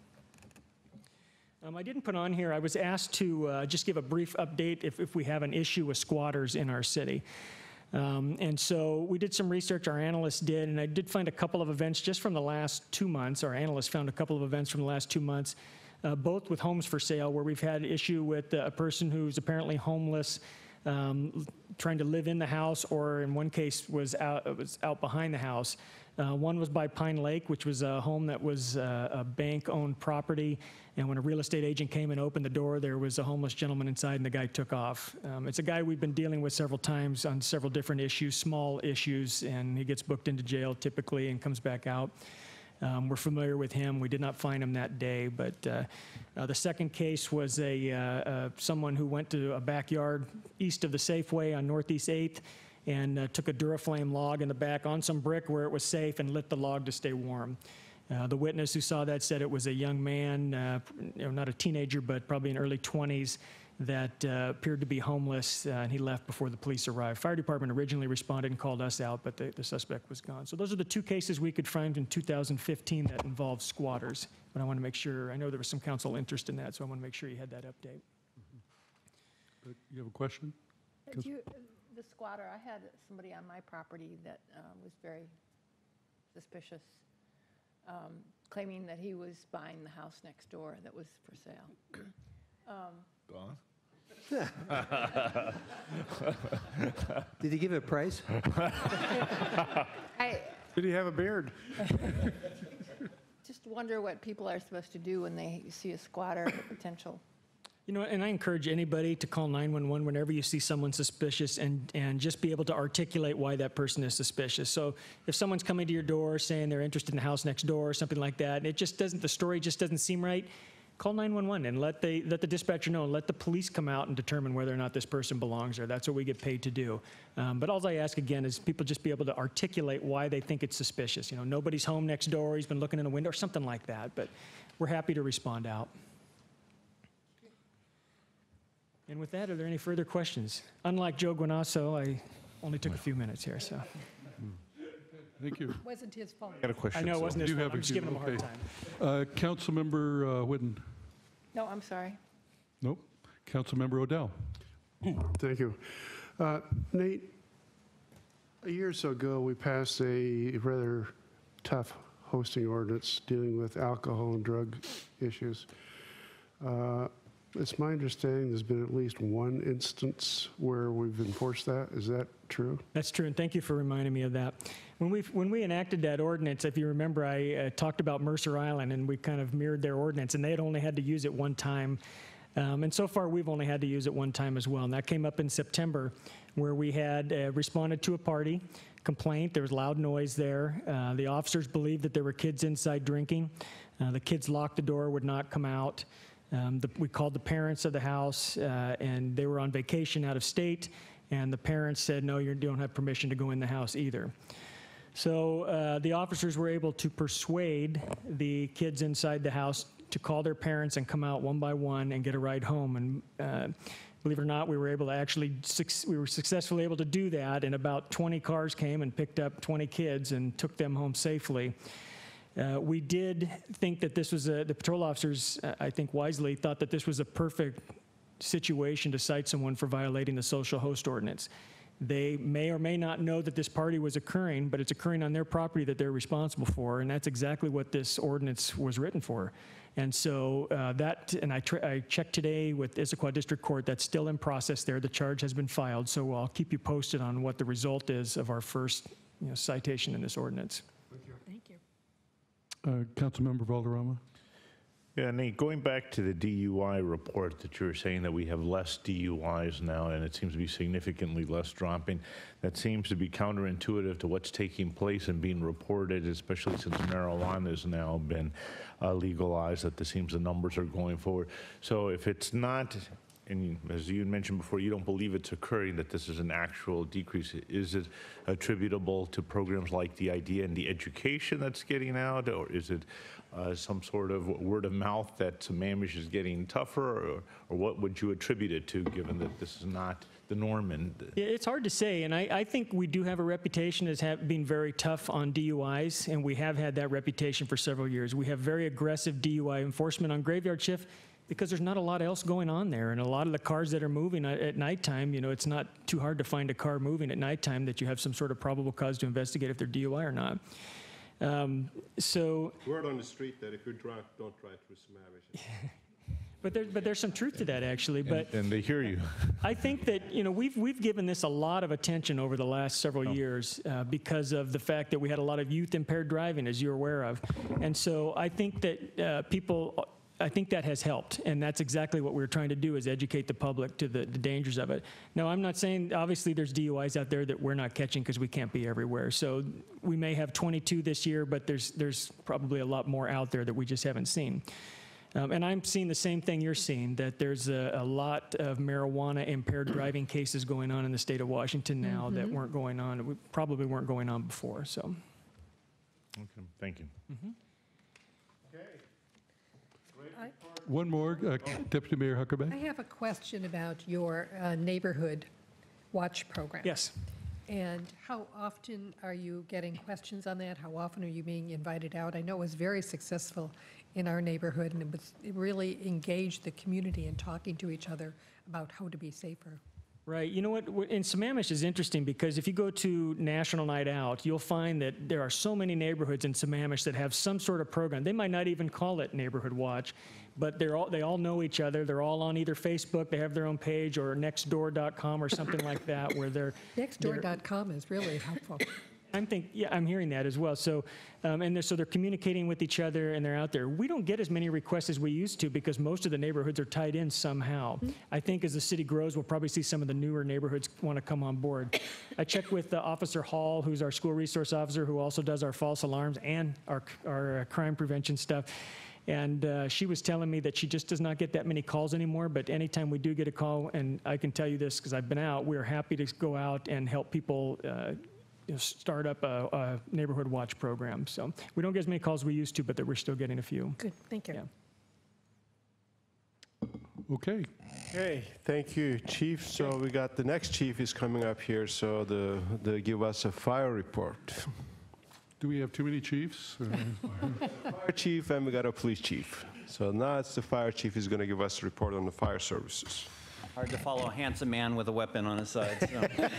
Um, I didn't put on here, I was asked to uh, just give a brief update if, if we have an issue with squatters in our city. Um, and so we did some research, our analysts did, and I did find a couple of events just from the last two months. Our analysts found a couple of events from the last two months, uh, both with homes for sale, where we've had issue with uh, a person who's apparently homeless, um, trying to live in the house, or in one case was out, was out behind the house. Uh, one was by Pine Lake, which was a home that was uh, a bank-owned property, and when a real estate agent came and opened the door, there was a homeless gentleman inside, and the guy took off. Um, it's a guy we've been dealing with several times on several different issues, small issues, and he gets booked into jail typically and comes back out. Um, we're familiar with him. We did not find him that day, but uh, uh, the second case was a uh, uh, someone who went to a backyard east of the Safeway on Northeast eighth and uh, took a Duraflame log in the back on some brick where it was safe and lit the log to stay warm. Uh, the witness who saw that said it was a young man, uh, you know, not a teenager, but probably in early twenties, that uh, appeared to be homeless, uh, and he left before the police arrived. Fire department originally responded and called us out, but the, the suspect was gone. So those are the two cases we could find in two thousand fifteen that involved squatters. But I want to make sure, I know there was some council interest in that, so I want to make sure you had that update. Uh, You have a question? Uh, do you- The squatter, I had somebody on my property that uh, was very suspicious, um, claiming that he was buying the house next door that was for sale. Um, Gone? Did he give a price? I Did he have a beard? just wonder what people are supposed to do when they see a squatter or potential. You know, and I encourage anybody to call nine one one whenever you see someone suspicious, and, and just be able to articulate why that person is suspicious. So if someone's coming to your door saying they're interested in the house next door or something like that, and it just doesn't, the story just doesn't seem right, call nine one one and let, they, let the dispatcher know, and let the police come out and determine whether or not this person belongs there. That's what we get paid to do. Um, but all I ask again is people just be able to articulate why they think it's suspicious. You know, nobody's home next door, he's been looking in a window, or something like that. But we're happy to respond out. And with that, are there any further questions? Unlike Joe Guanasso, I only took a few minutes here, so. Thank you. Wasn't his fault. I got a question. I know it so- wasn't his You fault, have I'm a just few- giving him a hard okay. time. Uh, Councilmember uh, Whitten? No, I'm sorry. Nope. Councilmember Odell? Thank you. Uh, Nate, a year or so ago, we passed a rather tough hosting ordinance dealing with alcohol and drug issues. Uh, It's my understanding there's been at least one instance where we've enforced that. Is that true? That's true, and thank you for reminding me of that. When we when we enacted that ordinance, if you remember, I uh, talked about Mercer Island, and we kind of mirrored their ordinance, and they had only had to use it one time. Um, and so far, we've only had to use it one time as well, and that came up in September, where we had uh, responded to a party complaint. There was loud noise there. Uh, the officers believed that there were kids inside drinking. Uh, the kids locked the door, would not come out. Um, the, we called the parents of the house, uh, and they were on vacation out of state, and the parents said, no, you don't have permission to go in the house either. So uh, the officers were able to persuade the kids inside the house to call their parents and come out one by one and get a ride home. And uh, believe it or not, we were able to actually, we were successfully able to do that. And about twenty cars came and picked up twenty kids and took them home safely. Uh, we did think that this was a, the patrol officers, uh, I think wisely, thought that this was a perfect situation to cite someone for violating the social host ordinance. They may or may not know that this party was occurring, but it's occurring on their property that they're responsible for, and that's exactly what this ordinance was written for. And so uh, that, and I, I checked today with Issaquah District Court, that's still in process there. The charge has been filed, so I'll keep you posted on what the result is of our first you know, citation in this ordinance. Thank you. Uh, Councilmember Valderrama? Yeah, Nate, going back to the D U I report that you were saying that we have less D U Is now, and it seems to be significantly less dropping. That seems to be counterintuitive to what's taking place and being reported, especially since marijuana has now been uh, legalized, that it seems the numbers are going forward. So if it's not, and as you mentioned before, you don't believe it's occurring, that this is an actual decrease, is it attributable to programs like the IDEA and the education that's getting out, or is it Uh, some sort of word of mouth that Sammamish is getting tougher, or, or what would you attribute it to, given that this is not the norm? And Yeah, it's hard to say, and I, I think we do have a reputation as have, being very tough on D U Is, and we have had that reputation for several years. We have very aggressive D U I enforcement on graveyard shift because there's not a lot else going on there, and a lot of the cars that are moving at, at nighttime, you know, it's not too hard to find a car moving at nighttime that you have some sort of probable cause to investigate if they're D U I or not. Um, so, Word on the street that if you're drunk, don't drive through Sammamish. but there's but there's some truth to that actually. But and, and they hear you. I think that you know we've we've given this a lot of attention over the last several years uh, because of the fact that we had a lot of youth impaired driving, as you're aware of, and so I think that uh, people. I think that has helped, and that's exactly what we're trying to do, is educate the public to the, the dangers of it. Now, I'm not saying, obviously, there's D U Is out there that we're not catching because we can't be everywhere. So we may have twenty-two this year, but there's, there's probably a lot more out there that we just haven't seen. Um, and I'm seeing the same thing you're seeing, that there's a, a lot of marijuana-impaired driving cases going on in the state of Washington now mm-hmm. that weren't going on, we probably weren't going on before, so. Okay, thank you. Mm-hmm. I, One more, uh, Deputy Mayor Huckabee. I have a question about your uh, neighborhood watch program. Yes. And how often are you getting questions on that? How often are you being invited out? I know it was very successful in our neighborhood, and it, was, it really engaged the community in talking to each other about how to be safer. Right. You know what? In Sammamish is interesting because if you go to National Night Out, you'll find that there are so many neighborhoods in Sammamish that have some sort of program. They might not even call it Neighborhood Watch, but they're all, they all know each other. They're all on either Facebook, they have their own page, or nextdoor dot com or something like that, where they're... nextdoor dot com is really helpful. I'm think, yeah, I'm hearing that as well. So, um, and they're, so they're communicating with each other and they're out there. We don't get as many requests as we used to because most of the neighborhoods are tied in somehow. Mm-hmm. I think as the city grows, we'll probably see some of the newer neighborhoods want to come on board. I checked with uh, Officer Hall, who's our school resource officer, who also does our false alarms and our, our uh, crime prevention stuff. And uh, she was telling me that she just does not get that many calls anymore, but anytime we do get a call, and I can tell you this because I've been out, we're happy to go out and help people uh, you know, start up a, a neighborhood watch program. So we don't get as many calls as we used to, but that we're still getting a few. Good, thank you. Yeah. Okay. Okay, thank you, Chief. So we got the next chief is coming up here, so the, they give us a fire report. Do we have too many chiefs? Fire chief, and we got a police chief. So now it's the fire chief who's going to give us a report on the fire services. Hard to follow a handsome man with a weapon on his side. So.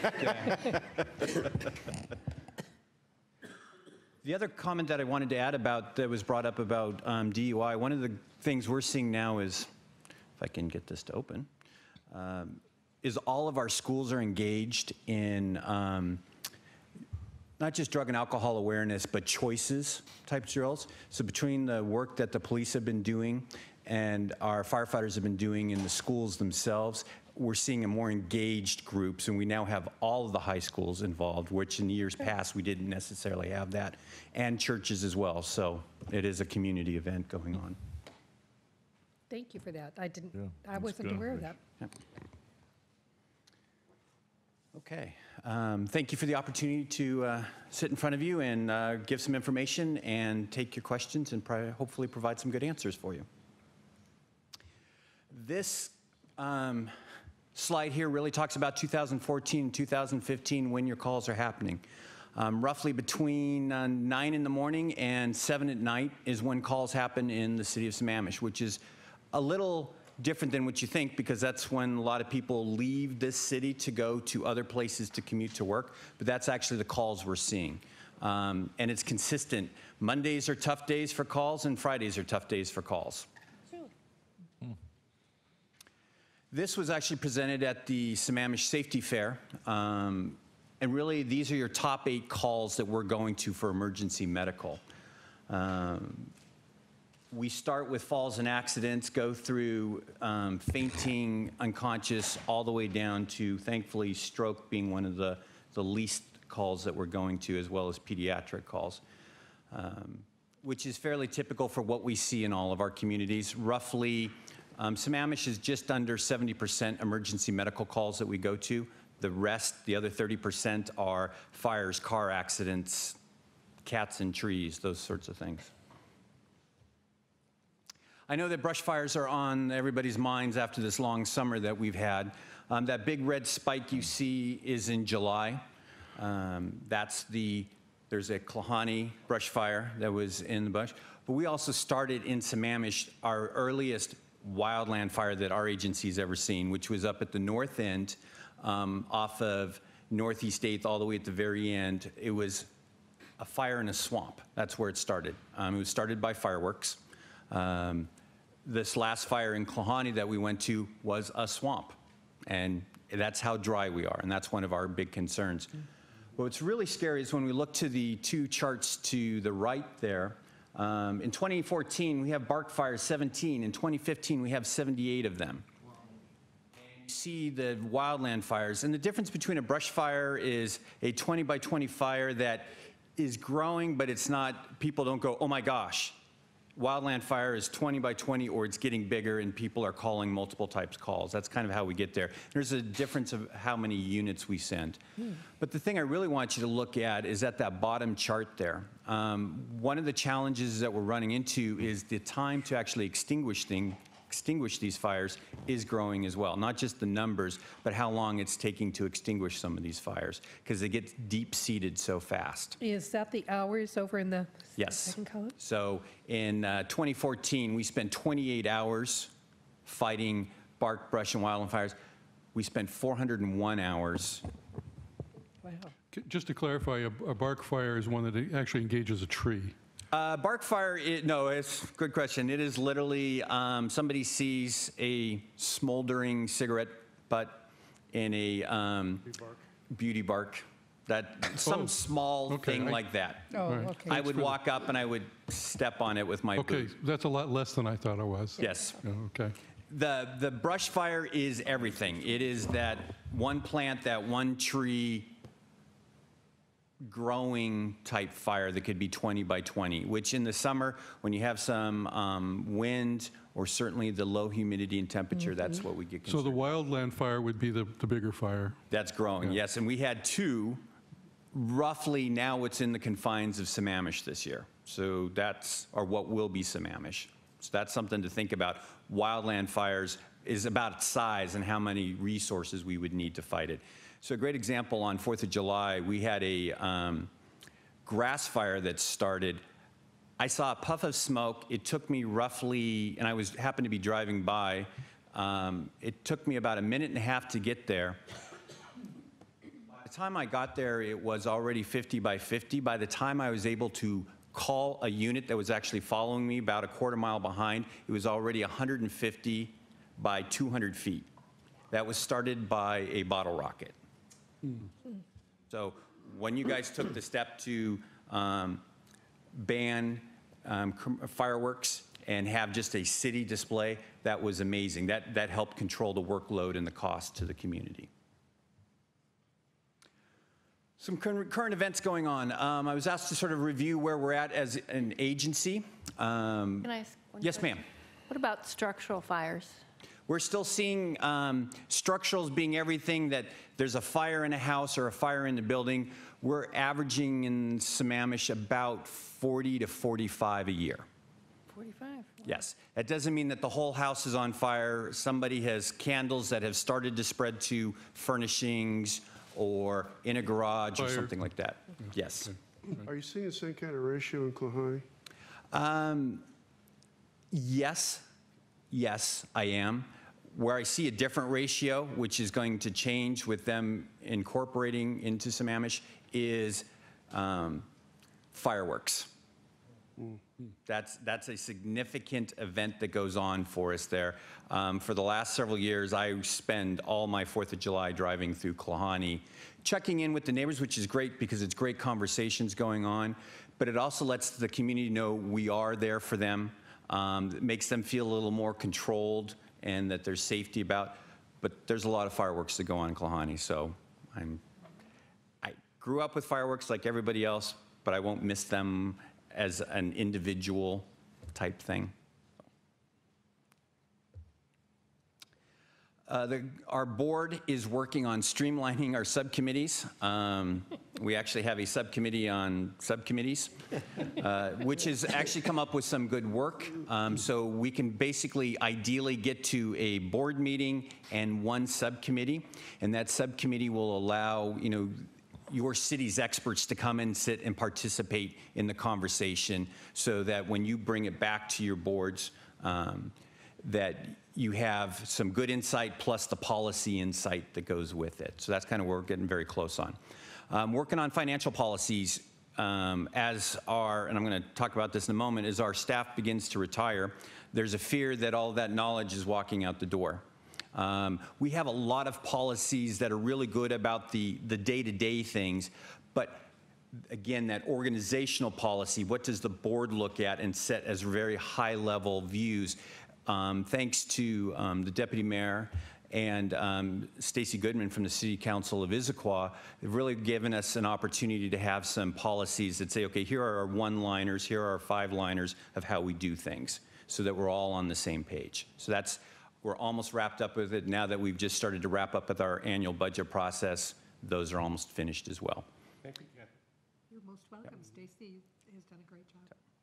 The other comment that I wanted to add about that was brought up about um, D U I, one of the things we're seeing now is, if I can get this to open, um, is all of our schools are engaged in um, not just drug and alcohol awareness, but choices type drills. So between the work that the police have been doing and our firefighters have been doing in the schools themselves, we're seeing a more engaged groups, and we now have all of the high schools involved, which in years past we didn't necessarily have that, and churches as well. So it is a community event going on. Thank you for that. I didn't, Yeah, I that's wasn't good. aware of that. Yeah. Okay. Um, thank you for the opportunity to uh, sit in front of you and uh, give some information and take your questions and pri- hopefully provide some good answers for you. This um, slide here really talks about two thousand fourteen and two thousand fifteen when your calls are happening. Um, roughly between uh, nine in the morning and seven at night is when calls happen in the city of Sammamish, which is a little different than what you think, because that's when a lot of people leave this city to go to other places to commute to work, but that's actually the calls we're seeing. Um, and it's consistent. Mondays are tough days for calls, and Fridays are tough days for calls. Hmm. This was actually presented at the Sammamish Safety Fair. Um, and really, these are your top eight calls that we're going to for emergency medical. Um, We start with falls and accidents, go through um, fainting, unconscious, all the way down to, thankfully, stroke being one of the, the least calls that we're going to, as well as pediatric calls, um, which is fairly typical for what we see in all of our communities. Roughly, um, Sammamish is just under seventy percent emergency medical calls that we go to. The rest, the other thirty percent, are fires, car accidents, cats in trees, those sorts of things. I know that brush fires are on everybody's minds after this long summer that we've had. Um, that big red spike you see is in July. Um, that's the, there's a Klahani brush fire that was in the bush. But we also started in Sammamish our earliest wildland fire that our agency's ever seen, which was up at the north end um, off of Northeast eighth all the way at the very end. It was a fire in a swamp. That's where it started. Um, it was started by fireworks. Um, This last fire in Klahani that we went to was a swamp, and that's how dry we are, and that's one of our big concerns. Mm. But what's really scary is when we look to the two charts to the right there. Um, in twenty fourteen, we have bark fires seventeen. In twenty fifteen, we have seventy-eight of them. Wow. And you see the wildland fires, and the difference between a brush fire is a twenty by twenty fire that is growing, but it's not, people don't go, oh my gosh. Wildland fire is twenty by twenty, or it's getting bigger and people are calling multiple types of calls. That's kind of how we get there. There's a difference of how many units we send. Hmm. But the thing I really want you to look at is at that bottom chart there. Um, one of the challenges that we're running into is the time to actually extinguish thing, extinguish these fires is growing as well. Not just the numbers, but how long it's taking to extinguish some of these fires, because they get deep-seated so fast. Is that the hours over in the yes. second column? So in uh, twenty fourteen, we spent twenty-eight hours fighting bark, brush, and wildland fires. We spent four hundred one hours. Wow. Just to clarify, a, a bark fire is one that actually engages a tree. Uh, bark fire, it, no, it's a good question. It is literally um, somebody sees a smoldering cigarette butt in a um, beauty bark. Beauty bark. That some oh, small okay. thing I, like that. Oh, right. okay. I would walk up and I would step on it with my Okay, boot. that's a lot less than I thought it was. Yes. Oh, okay. The, the brush fire is everything. It is that one plant, that one tree, growing type fire that could be twenty by twenty, which in the summer, when you have some um, wind or certainly the low humidity and temperature, mm-hmm. that's what we get concerned. So the wildland fire would be the, the bigger fire? That's growing, yeah. Yes. And we had two, roughly now what's in the confines of Sammamish this year. So that's, or what will be Sammamish. So that's something to think about. Wildland fires is about size and how many resources we would need to fight it. So a great example, on fourth of July, we had a um, grass fire that started. I saw a puff of smoke. It took me roughly, and I was happened to be driving by, um, it took me about a minute and a half to get there. By the time I got there, it was already fifty by fifty. By the time I was able to call a unit that was actually following me about a quarter mile behind, it was already one hundred fifty by two hundred feet. That was started by a bottle rocket. So when you guys took the step to um, ban um, fireworks and have just a city display, that was amazing. That, that helped control the workload and the cost to the community. Some current events going on. Um, I was asked to sort of review where we're at as an agency. Um, Can I ask one yes, question? ma'am. What about structural fires? We're still seeing um, structurals being everything that there's a fire in a house or a fire in the building. We're averaging in Sammamish about forty to forty-five a year. forty-five. Yes. That doesn't mean that the whole house is on fire. Somebody has candles that have started to spread to furnishings or in a garage or Fire. something like that. Yes. Are you seeing the same kind of ratio in Klahani? Um, yes. Yes, I am. Where I see a different ratio, which is going to change with them incorporating into Sammamish, is um, fireworks. That's, that's a significant event that goes on for us there. Um, for the last several years, I spend all my fourth of July driving through Klahani, checking in with the neighbors, which is great because it's great conversations going on, but it also lets the community know we are there for them. Um, it makes them feel a little more controlled and that there's safety about, but there's a lot of fireworks that go on in Klahani, so I'm, I grew up with fireworks like everybody else, but I won't miss them as an individual type thing. Uh, the, our board is working on streamlining our subcommittees. Um, we actually have a subcommittee on subcommittees, uh, which has actually come up with some good work. Um, so we can basically ideally get to a board meeting and one subcommittee, and that subcommittee will allow, you know, your city's experts to come and sit and participate in the conversation so that when you bring it back to your boards, um, that you have some good insight plus the policy insight that goes with it. So that's kind of where we're getting very close on. Um, working on financial policies um, as our, and I'm going to talk about this in a moment, as our staff begins to retire, there's a fear that all of that knowledge is walking out the door. Um, we have a lot of policies that are really good about the, the day-to-day things, but again, that organizational policy, what does the board look at and set as very high-level views? Um, thanks to um, the deputy mayor and um, Stacy Goodman from the City Council of Issaquah, they've really given us an opportunity to have some policies that say, okay, here are our one-liners, here are our five-liners of how we do things, so that we're all on the same page. So that's, we're almost wrapped up with it. Now that we've just started to wrap up with our annual budget process, those are almost finished as well. Thank you, Ken. You're most welcome. Stacy has done a great job.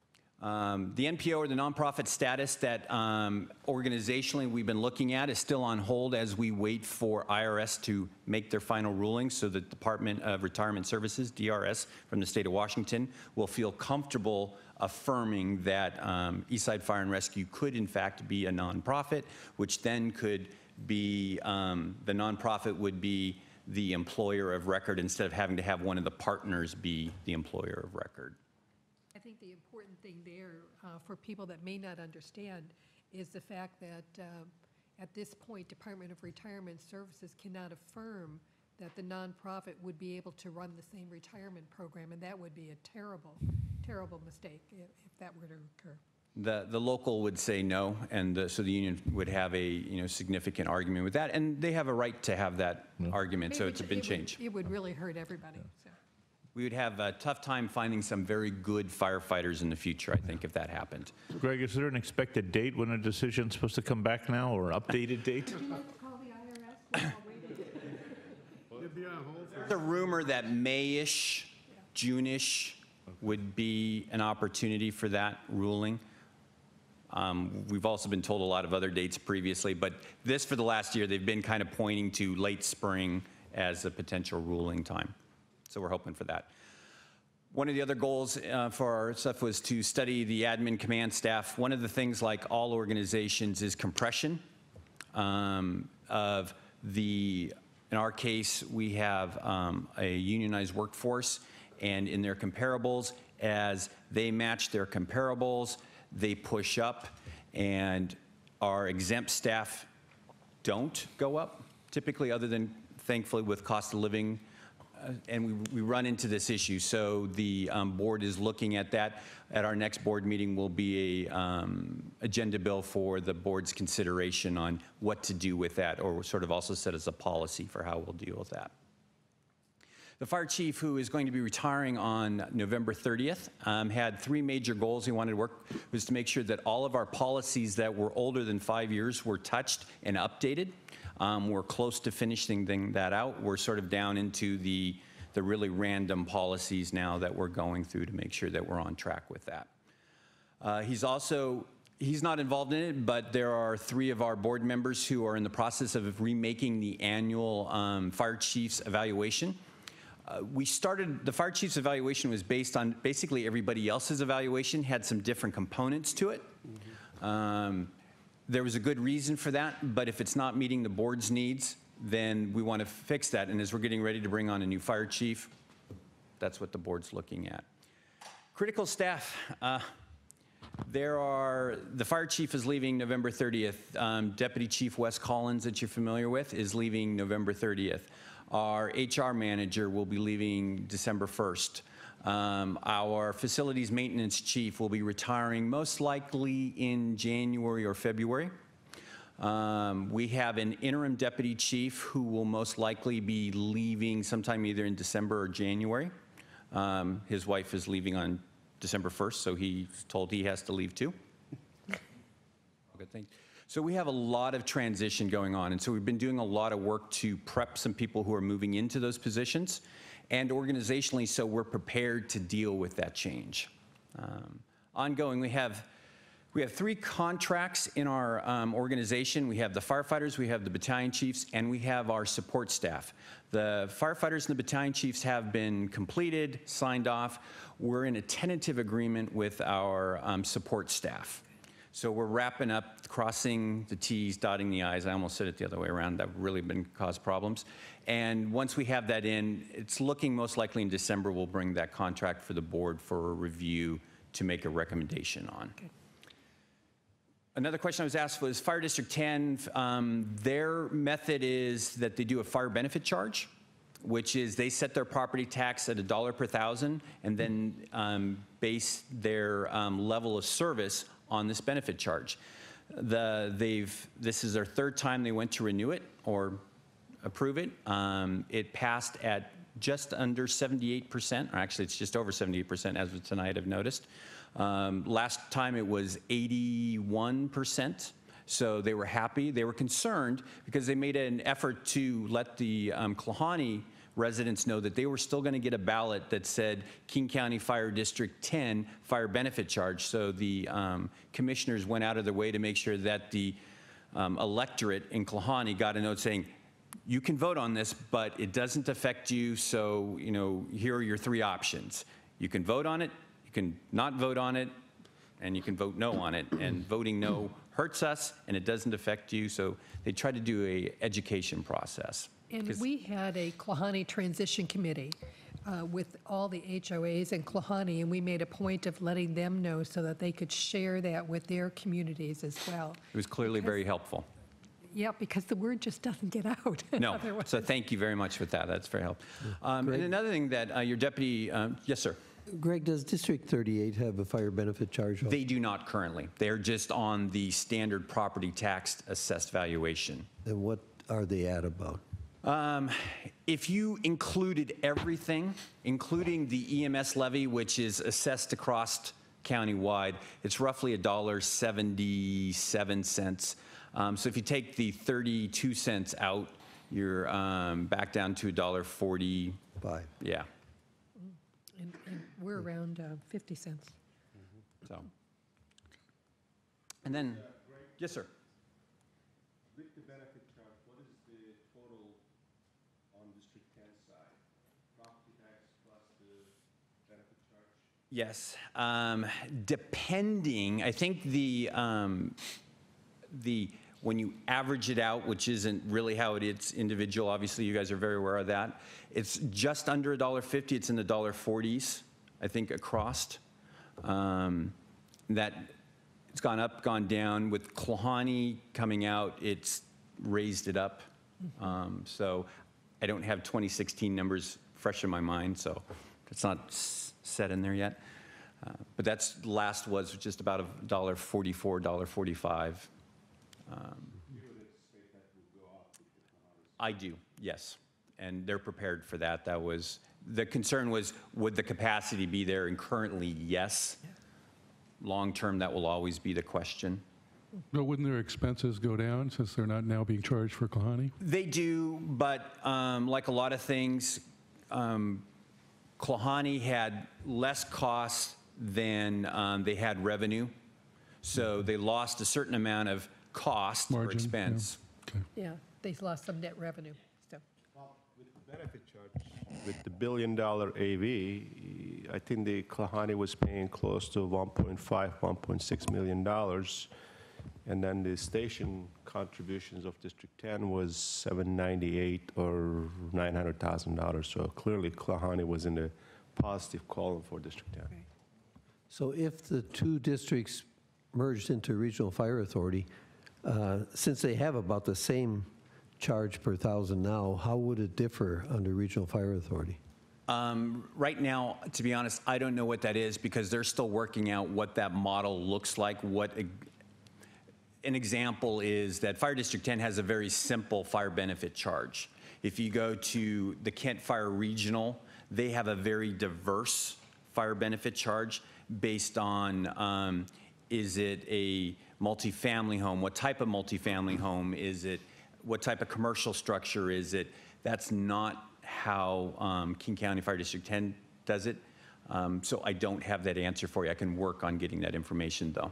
Um, the N P O, or the nonprofit status that um, organizationally we've been looking at, is still on hold as we wait for I R S to make their final ruling, so the Department of Retirement Services, D R S, from the state of Washington will feel comfortable affirming that um, Eastside Fire and Rescue could in fact be a nonprofit, which then could be, um, the nonprofit would be the employer of record instead of having to have one of the partners be the employer of record. I think the important thing there uh, for people that may not understand is the fact that uh, at this point, Department of Retirement Services cannot affirm that the nonprofit would be able to run the same retirement program, and that would be a terrible, terrible mistake if, if that were to occur. The, the local would say no, and the, so the union would have a you know significant argument with that, and they have a right to have that argument, It so would- it's been it would- changed. It would really hurt everybody, so. We would have a tough time finding some very good firefighters in the future, I think, if that happened. Greg, is there an expected date when a decision's supposed to come back now, or an updated date? Would you like to call the I R S? We're all waiting. It'd be on hold for. There's a rumor that May-ish, June-ish would be an opportunity for that ruling. Um, we've also been told a lot of other dates previously, but this for the last year, they've been kind of pointing to late spring as a potential ruling time. So we're hoping for that. One of the other goals uh, for our stuff was to study the admin command staff. One of the things, like all organizations, is compression um, of the, in our case, we have um, a unionized workforce, and in their comparables, as they match their comparables, they push up, and our exempt staff don't go up, typically, other than, thankfully, with cost of living. Uh, and we, we run into this issue. So the um, board is looking at that. At our next board meeting will be a um, agenda bill for the board's consideration on what to do with that, or sort of also set as a policy for how we'll deal with that. The fire chief, who is going to be retiring on November thirtieth, um, had three major goals he wanted to work, was to make sure that all of our policies that were older than five years were touched and updated. Um, we're close to finishing that out. We're sort of down into the, the really random policies now that we're going through to make sure that we're on track with that. Uh, he's also He's not involved in it, but there are three of our board members who are in the process of remaking the annual um, fire chief's evaluation. Uh, we started, the fire chief's evaluation was based on basically everybody else's evaluation, had some different components to it. Mm-hmm. um, there was a good reason for that, but if it's not meeting the board's needs, then we want to fix that. And as we're getting ready to bring on a new fire chief, that's what the board's looking at. Critical staff. Uh, There are, the fire chief is leaving November thirtieth. Um, Deputy Chief Wes Collins, that you're familiar with, is leaving November thirtieth. Our H R manager will be leaving December first. Um, our facilities maintenance chief will be retiring most likely in January or February. Um, we have an interim deputy chief who will most likely be leaving sometime either in December or January. Um, his wife is leaving on December first, so he's told he has to leave too. Good thing. So we have a lot of transition going on, and so we've been doing a lot of work to prep some people who are moving into those positions, and organizationally, so we're prepared to deal with that change. Um, ongoing, we have we have three contracts in our um, organization. We have the firefighters, we have the battalion chiefs, and we have our support staff. The firefighters and the battalion chiefs have been completed, signed off. We're in a tentative agreement with our um, support staff. So we're wrapping up, crossing the T's, dotting the I's. I almost said it the other way around. That really been caused problems. And once we have that in, it's looking most likely in December, we'll bring that contract for the board for a review to make a recommendation on. Okay. Another question I was asked was Fire District ten, um, their method is that they do a fire benefit charge, which is they set their property tax at a dollar per thousand and then um, base their um, level of service on this benefit charge. The, they've, this is their third time they went to renew it or approve it. Um, it passed at just under seventy-eight percent, or actually it's just over seventy-eight percent as of tonight, I've noticed. Um, last time it was eighty-one percent. So they were happy. They were concerned because they made an effort to let the um, Klahani residents know that they were still going to get a ballot that said King County Fire District ten fire benefit charge. So the um, commissioners went out of their way to make sure that the um, electorate in Klahani got a note saying, you can vote on this, but it doesn't affect you. So, you know, here are your three options. You can vote on it, you can not vote on it, and you can vote no on it. And voting no hurts us, and it doesn't affect you. So they try to do a education process. And we had a Klahani Transition Committee uh, with all the H O As in Klahani, and we made a point of letting them know so that they could share that with their communities as well. It was clearly because, very helpful. Yeah, because the word just doesn't get out. No, so thank you very much for that. That's very helpful. Um, and another thing that uh, your deputy, um, yes, sir. Greg, does District thirty-eight have a fire benefit charge? They do not currently. They're just on the standard property tax assessed valuation. And what are they at about? Um, if you included everything, including the E M S levy, which is assessed across countywide, it's roughly a dollar seventy-seven cents. Um, so if you take the thirty-two cents out, you're um, back down to a dollar forty-five. Yeah. And, and we're around uh, fifty cents. Mm-hmm. So. And then, uh, yes, sir. With the benefit charge, what is the total on District ten side? Property tax plus the benefit charge? Yes. Um, depending, I think the um, the when you average it out, which isn't really how it is individual, obviously you guys are very aware of that, it's just under a dollar fifty. It's in the dollar forties, I think, across. Um, that it's gone up, gone down. With Klahani coming out, it's raised it up. Um, so I don't have twenty sixteen numbers fresh in my mind, so it's not s set in there yet. Uh, but that's last was just about a dollar forty-four, dollar forty-five. Um, I do, yes. and they're prepared for that. That was, the concern was, would the capacity be there? And currently, yes. Long-term, that will always be the question. But wouldn't their expenses go down since they're not now being charged for Klahani? They do, but um, like a lot of things, um, Klahani had less costs than um, they had revenue. So they lost a certain amount of cost or Margin, yeah. expense. Okay. Yeah, they lost some net revenue, so. With the benefit charge, with the billion-dollar A V, I think the Klahani was paying close to one point five, one point six million dollars, and then the station contributions of District ten was seven ninety-eight or nine hundred thousand dollars. So clearly, Klahani was in the positive column for District ten. So if the two districts merged into Regional Fire Authority, uh, since they have about the same charge per thousand now, how would it differ under Regional Fire Authority? Um, right now, to be honest, I don't know what that is because they're still working out what that model looks like. What a, an example is that Fire District ten has a very simple fire benefit charge. If you go to the Kent Fire Regional, they have a very diverse fire benefit charge based on, um, is it a multifamily home? What type of multifamily home is it? What type of commercial structure is it? That's not how um, King County Fire District ten does it. Um, so I don't have that answer for you. I can work on getting that information, though.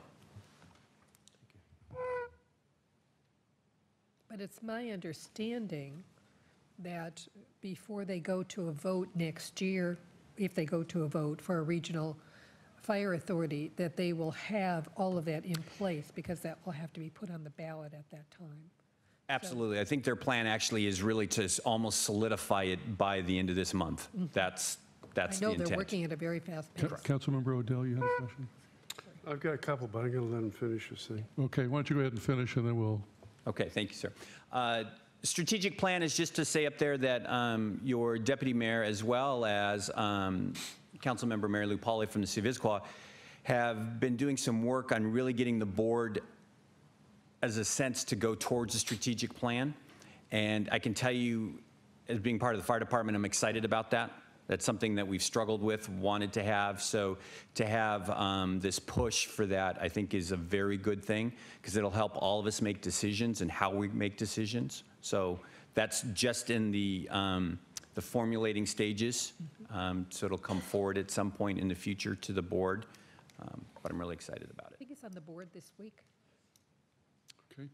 But it's my understanding that before they go to a vote next year, if they go to a vote for a regional fire authority, that they will have all of that in place because that will have to be put on the ballot at that time. Absolutely. I think their plan actually is really to s- almost solidify it by the end of this month. That's, that's I the know intent. they're working at a very fast Ca- pace. Councilmember Odell, you had a question? I've got a couple, but I'm going to let him finish this thing. Okay, why don't you go ahead and finish, and then we'll, Okay, thank you, sir. Uh, Strategic plan is just to say up there that um, your deputy mayor, as well as um, Councilmember Mary Lou Pauley from the City of Issaquah, have been doing some work on really getting the board as a sense to go towards a strategic plan. And I can tell you, as being part of the fire department, I'm excited about that. That's something that we've struggled with, wanted to have. So to have um, this push for that, I think is a very good thing because it'll help all of us make decisions and how we make decisions. So that's just in the, um, the formulating stages. Um, so it'll come forward at some point in the future to the board. Um, but I'm really excited about I it. think it's on the board this week. okay.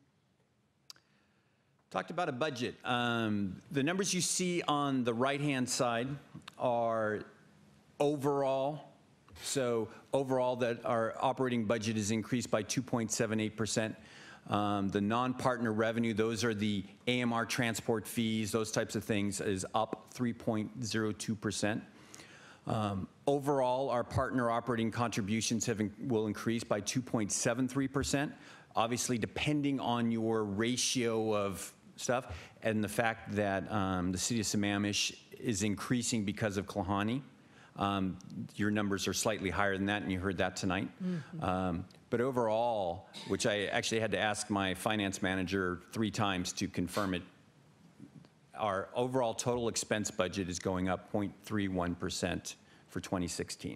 Talked about a budget. Um, the numbers you see on the right-hand side are overall. So overall, that our operating budget is increased by two point seven eight percent. Um, the non-partner revenue, those are the A M R transport fees, those types of things, is up three point zero two percent. Um, overall, our partner operating contributions have in, will increase by two point seven three percent. Obviously, depending on your ratio of stuff and the fact that um, the city of Sammamish is increasing because of Klahani. Um, your numbers are slightly higher than that, and you heard that tonight. Mm-hmm. um, but overall, which I actually had to ask my finance manager three times to confirm it, our overall total expense budget is going up zero point three one percent for twenty sixteen.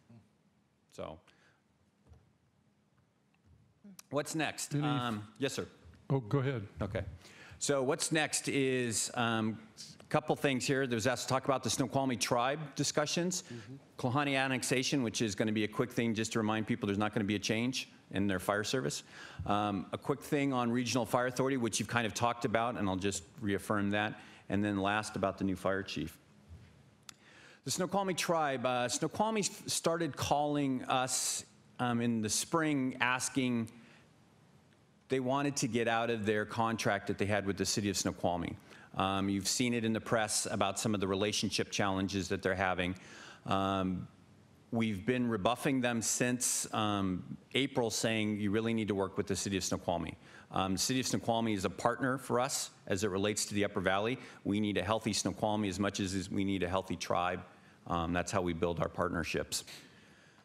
So, what's next? Any- Um, yes, sir. Oh, go ahead. Okay. So what's next is um, a couple things here. There was asked to talk about the Snoqualmie tribe discussions, mm-hmm. Klahani annexation, which is going to be a quick thing just to remind people there's not going to be a change in their fire service. Um, a quick thing on Regional Fire Authority, which you've kind of talked about, and I'll just reaffirm that. And then last about the new fire chief. The Snoqualmie tribe, uh, Snoqualmie started calling us um, in the spring asking. They wanted to get out of their contract that they had with the city of Snoqualmie. Um, you've seen it in the press about some of the relationship challenges that they're having. Um, we've been rebuffing them since um, April, saying you really need to work with the city of Snoqualmie. Um, the city of Snoqualmie is a partner for us as it relates to the Upper Valley. We need a healthy Snoqualmie as much as we need a healthy tribe. Um, that's how we build our partnerships.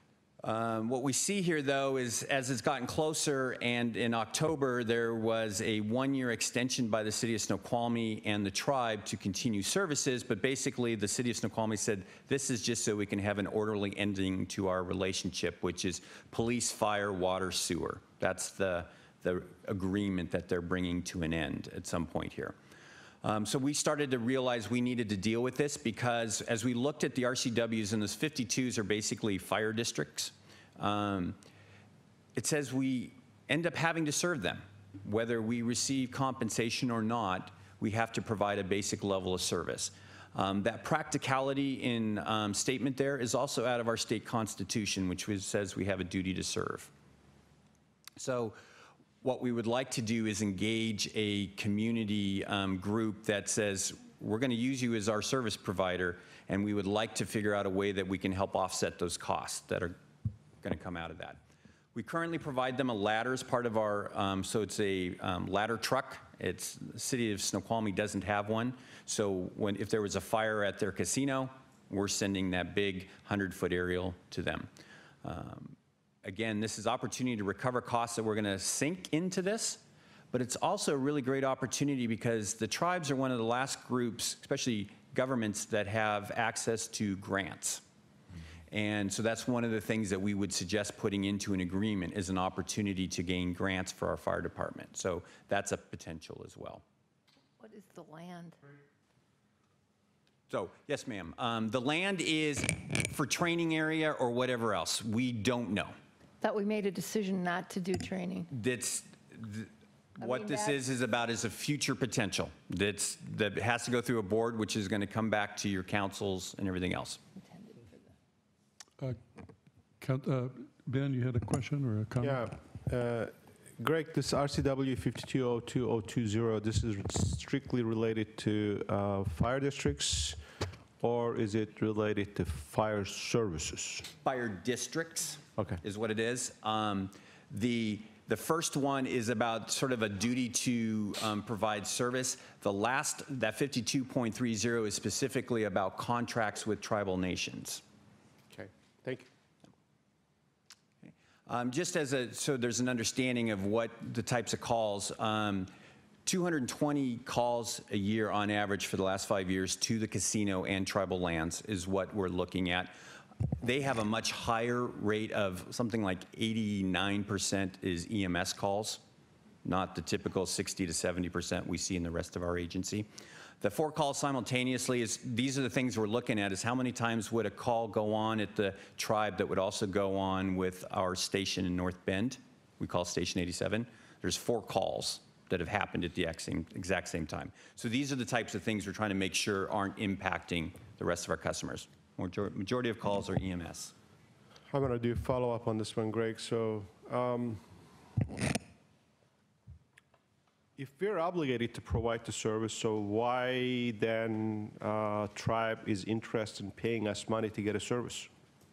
Um, What we see here, though, is as it's gotten closer, and in October, there was a one-year extension by the city of Snoqualmie and the tribe to continue services, but basically, the city of Snoqualmie said, this is just so we can have an orderly ending to our relationship, which is police, fire, water, sewer. That's the, the agreement that they're bringing to an end at some point here. Um, so we started to realize we needed to deal with this because as we looked at the R C Ws, and those fifty-twos are basically fire districts, um, it says we end up having to serve them. Whether we receive compensation or not, we have to provide a basic level of service. Um, that practicality in um, statement there is also out of our state constitution, which was, says we have a duty to serve. So what we would like to do is engage a community um, group that says, we're going to use you as our service provider, and we would like to figure out a way that we can help offset those costs that are going to come out of that. We currently provide them a ladder as part of our, um, so it's a um, ladder truck. It's, the city of Snoqualmie doesn't have one, so when, if there was a fire at their casino, we're sending that big hundred-foot aerial to them. Um, Again, this is opportunity to recover costs that we're going to sink into this, but it's also a really great opportunity because the tribes are one of the last groups, especially governments, that have access to grants. And so that's one of the things that we would suggest putting into an agreement is an opportunity to gain grants for our fire department. So that's a potential as well. What is the land? So, yes, ma'am. Um, the land is for training area or whatever else. We don't know. Thought we made a decision not to do training. That's, th- I what mean, this that- is, is about is a future potential. That's, that has to go through a board, which is going to come back to your councils and everything else. Uh, Count- uh, Ben, you had a question or a comment? Yeah. uh, Greg, this R C W five two oh two oh two zero, this is strictly related to uh, fire districts, or is it related to fire services? Fire districts Okay. is what it is. Um, The, the first one is about sort of a duty to um, provide service. The last, that fifty-two point three oh is specifically about contracts with tribal nations. Okay, thank you. Um, Just as a, so there's an understanding of what the types of calls, um, two hundred twenty calls a year on average for the last five years to the casino and tribal lands is what we're looking at. They have a much higher rate of something like eighty-nine percent is E M S calls, not the typical sixty to seventy percent we see in the rest of our agency. The four calls simultaneously is, these are the things we're looking at, is how many times would a call go on at the tribe that would also go on with our station in North Bend? We call Station eighty-seven. There's four calls that have happened at the exact same, exact same time. So these are the types of things we're trying to make sure aren't impacting the rest of our customers. Major- Majority of calls are E M S. I'm going to do a follow-up on this one, Greg. So um, if we're obligated to provide the service, so why then uh, tribe is interested in paying us money to get a service?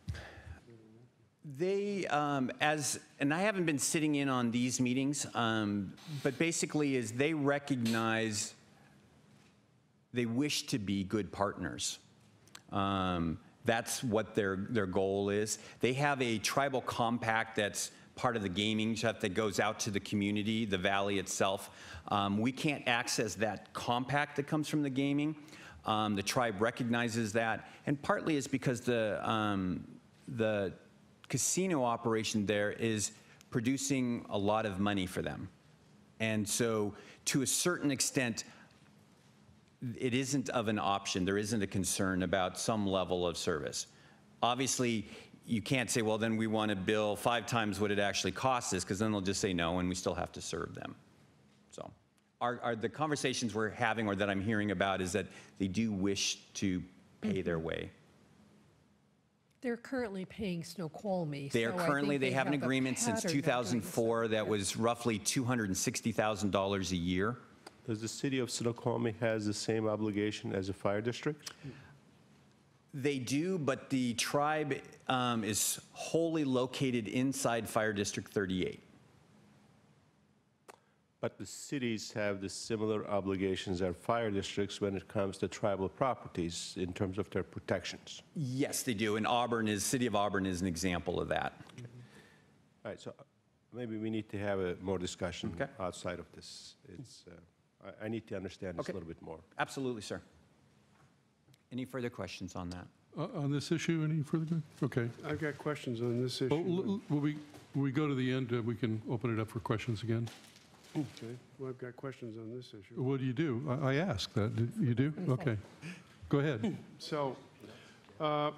They, um, as, and I haven't been sitting in on these meetings, um, but basically is they recognize they wish to be good partners. Um, that's what their, their goal is. They have a tribal compact that's part of the gaming stuff that goes out to the community, the valley itself. Um, we can't access that compact that comes from the gaming. Um, the tribe recognizes that, and partly it's because the, um, the casino operation there is producing a lot of money for them. And so to a certain extent, it isn't of an option. There isn't a concern about some level of service. Obviously, you can't say, well, then we want to bill five times what it actually costs us, because then they'll just say no, and we still have to serve them. So our, our, the conversations we're having, or that I'm hearing about, is that they do wish to pay their way. They're currently paying Snoqualmie. They are so I currently, think they have an a agreement since pattern of two doing thousand four that was roughly two hundred sixty thousand dollars a year. Does the city of Snoqualmie has the same obligation as a fire district? They do, but the tribe um, is wholly located inside Fire District thirty-eight. But the cities have the similar obligations as fire districts when it comes to tribal properties in terms of their protections. Yes, they do, and Auburn is, City of Auburn is an example of that. All right, so uh, maybe we need to have a more discussion Okay. outside of this. It's, uh, I, I need to understand this Okay. a little bit more. Absolutely, sir. Any further questions on that? Uh, On this issue, any further? Okay. I've got questions on this Well, issue. l- l- When we, when we go to the end, uh, we can open it up for questions again. Okay, well, I've got questions on this issue. What do you do? I I asked that. Did You do? Okay. Go ahead. So, uh,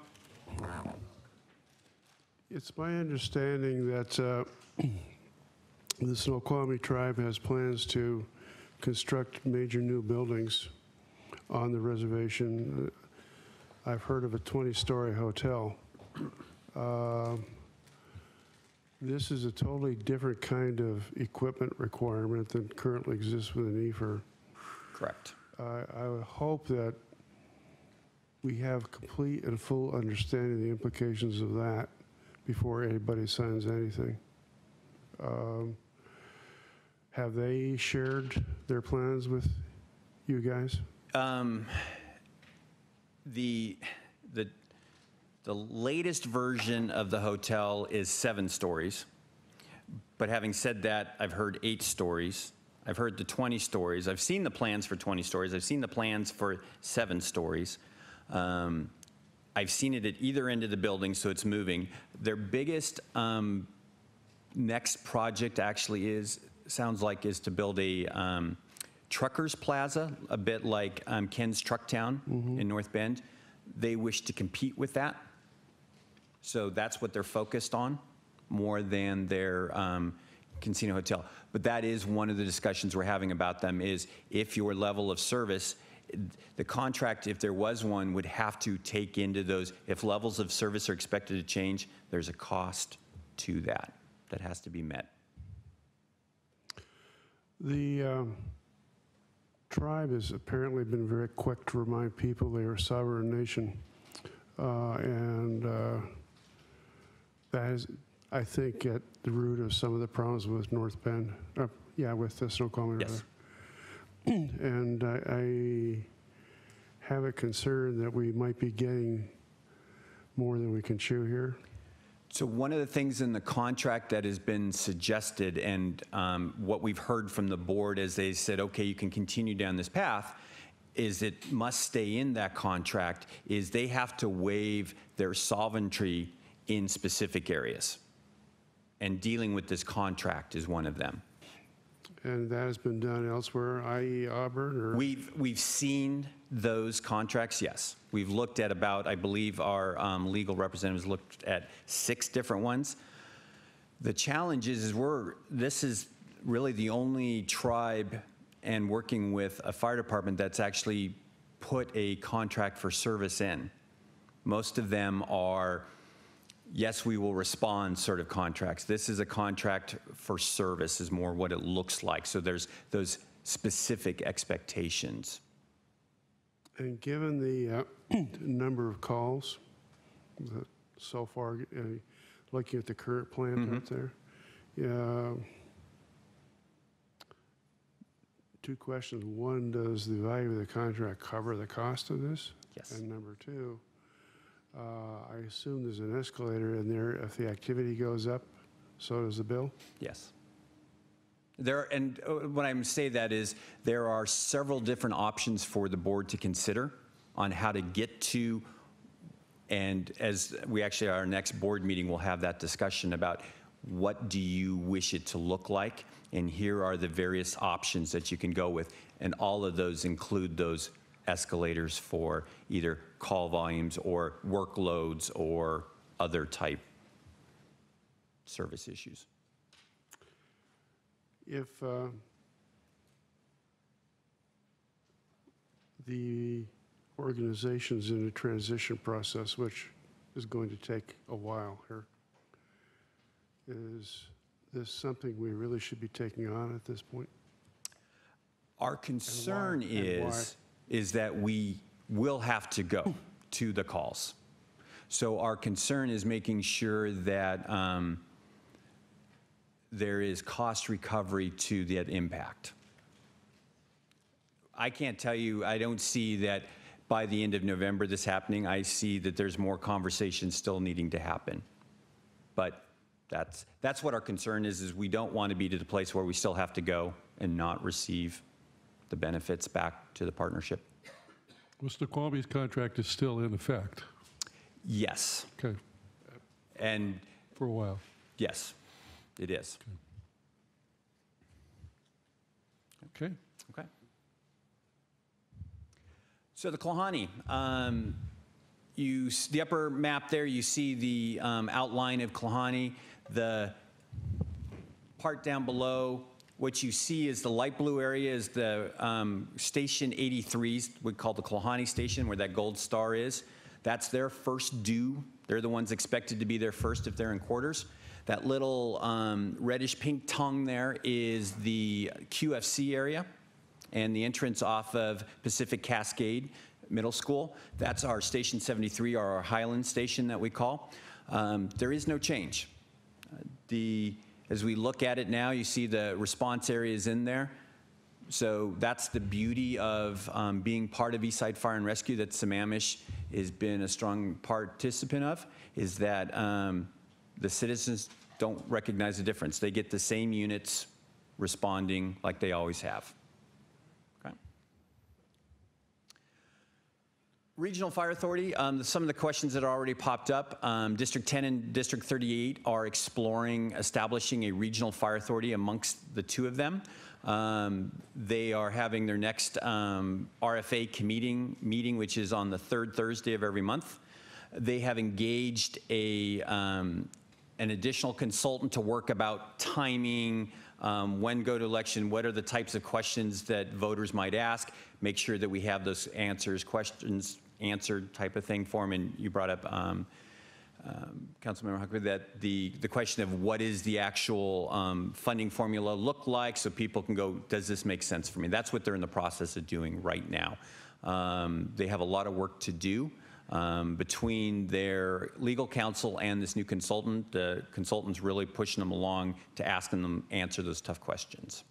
it's my understanding that uh, the Snoqualmie tribe has plans to construct major new buildings on the reservation. Uh, I've heard of a twenty-story hotel. Uh, This is a totally different kind of equipment requirement than currently exists within E F E R. Correct. I I would hope that we have complete and full understanding of the implications of that before anybody signs anything. Um, Have they shared their plans with you guys? Um, The, the, the latest version of the hotel is seven stories. But having said that, I've heard eight stories. I've heard the twenty stories. I've seen the plans for twenty stories. I've seen the plans for seven stories. Um, I've seen it at either end of the building, so it's moving. Their biggest um, next project actually is, sounds like, is to build a um, truckers plaza, a bit like um, Ken's Truck Town in North Bend. They wish to compete with that. So that's what they're focused on, more than their um, casino hotel. But that is one of the discussions we're having about them, is if your level of service, the contract, if there was one, would have to take into those, if levels of service are expected to change, there's a cost to that that has to be met. The um, tribe has apparently been very quick to remind people they are a sovereign nation. Uh, and uh, that is, I think, at the root of some of the problems with North Bend. Uh, yeah, with the Snoqualmie River. Yes. And I, I have a concern that we might be getting more than we can chew here. So one of the things in the contract that has been suggested, and um, what we've heard from the board as they said, okay, you can continue down this path, is it must stay in that contract, is they have to waive their sovereignty in specific areas. And dealing with this contract is one of them. And that has been done elsewhere, that is. Auburn, or? We've, we've seen those contracts, yes. We've looked at about, I believe our um, legal representatives looked at six different ones. The challenge is, is we're, this is really the only tribe and working with a fire department that's actually put a contract for service in. Most of them are, yes, we will respond sort of contracts. This is a contract for service is more what it looks like. So there's those specific expectations. And given the uh, number of calls that so far, uh, looking at the current plant Mm-hmm. out there, yeah, two questions. One, does the value of the contract cover the cost of this? Yes. And number two, uh, I assume there's an escalator in there. If the activity goes up, so does the bill? Yes. There, and uh, when I say that is, there are several different options for the board to consider on how to get to, and as we actually, our next board meeting, will have that discussion about what do you wish it to look like, and here are the various options that you can go with, and all of those include those escalators for either call volumes or workloads or other type service issues. If uh, the organization's in a transition process, which is going to take a while here, is this something we really should be taking on at this point? Our concern And why? And is, is that we will have to go to the calls. So our concern is making sure that um, there is cost recovery to that impact. I can't tell you, I don't see that by the end of November this happening. I see that there's more conversations still needing to happen. But that's, that's what our concern is, is we don't want to be to the place where we still have to go and not receive the benefits back to the partnership. Mister Kwame's contract is still in effect. Yes. Okay, And for a while. yes, it is. Okay. Okay. So the Klahani, um, you, s- the upper map there, you see the um, outline of Klahani. The part down below, what you see is the light blue area is the um, Station eighty-three, we call the Klahani Station, where that gold star is. That's their first due. They're the ones expected to be there first if they're in quarters. That little um, reddish pink tongue there is the Q F C area and the entrance off of Pacific Cascade Middle School. That's our Station seventy-three, or our Highland Station that we call. Um, there is no change. Uh, The, as we look at it now, you see the response areas in there. So that's the beauty of um, being part of Eastside Fire and Rescue that Sammamish has been a strong participant of, is that um, the citizens don't recognize the difference. They get the same units responding like they always have. Okay. Regional Fire Authority, um, some of the questions that are already popped up. Um, District ten and District thirty-eight are exploring establishing a regional fire authority amongst the two of them. Um, they are having their next um, R F A meeting, meeting, which is on the third Thursday of every month. They have engaged a, um, an additional consultant to work about timing, um, when go to election, what are the types of questions that voters might ask, make sure that we have those answers, questions answered type of thing for them. And you brought up, um, um, Councilmember Huckabee, that the, the question of what is the actual um, funding formula look like, so people can go, does this make sense for me? That's what they're in the process of doing right now. Um, they have a lot of work to do. Um, between their legal counsel and this new consultant, the consultant's really pushing them along to asking them answer those tough questions.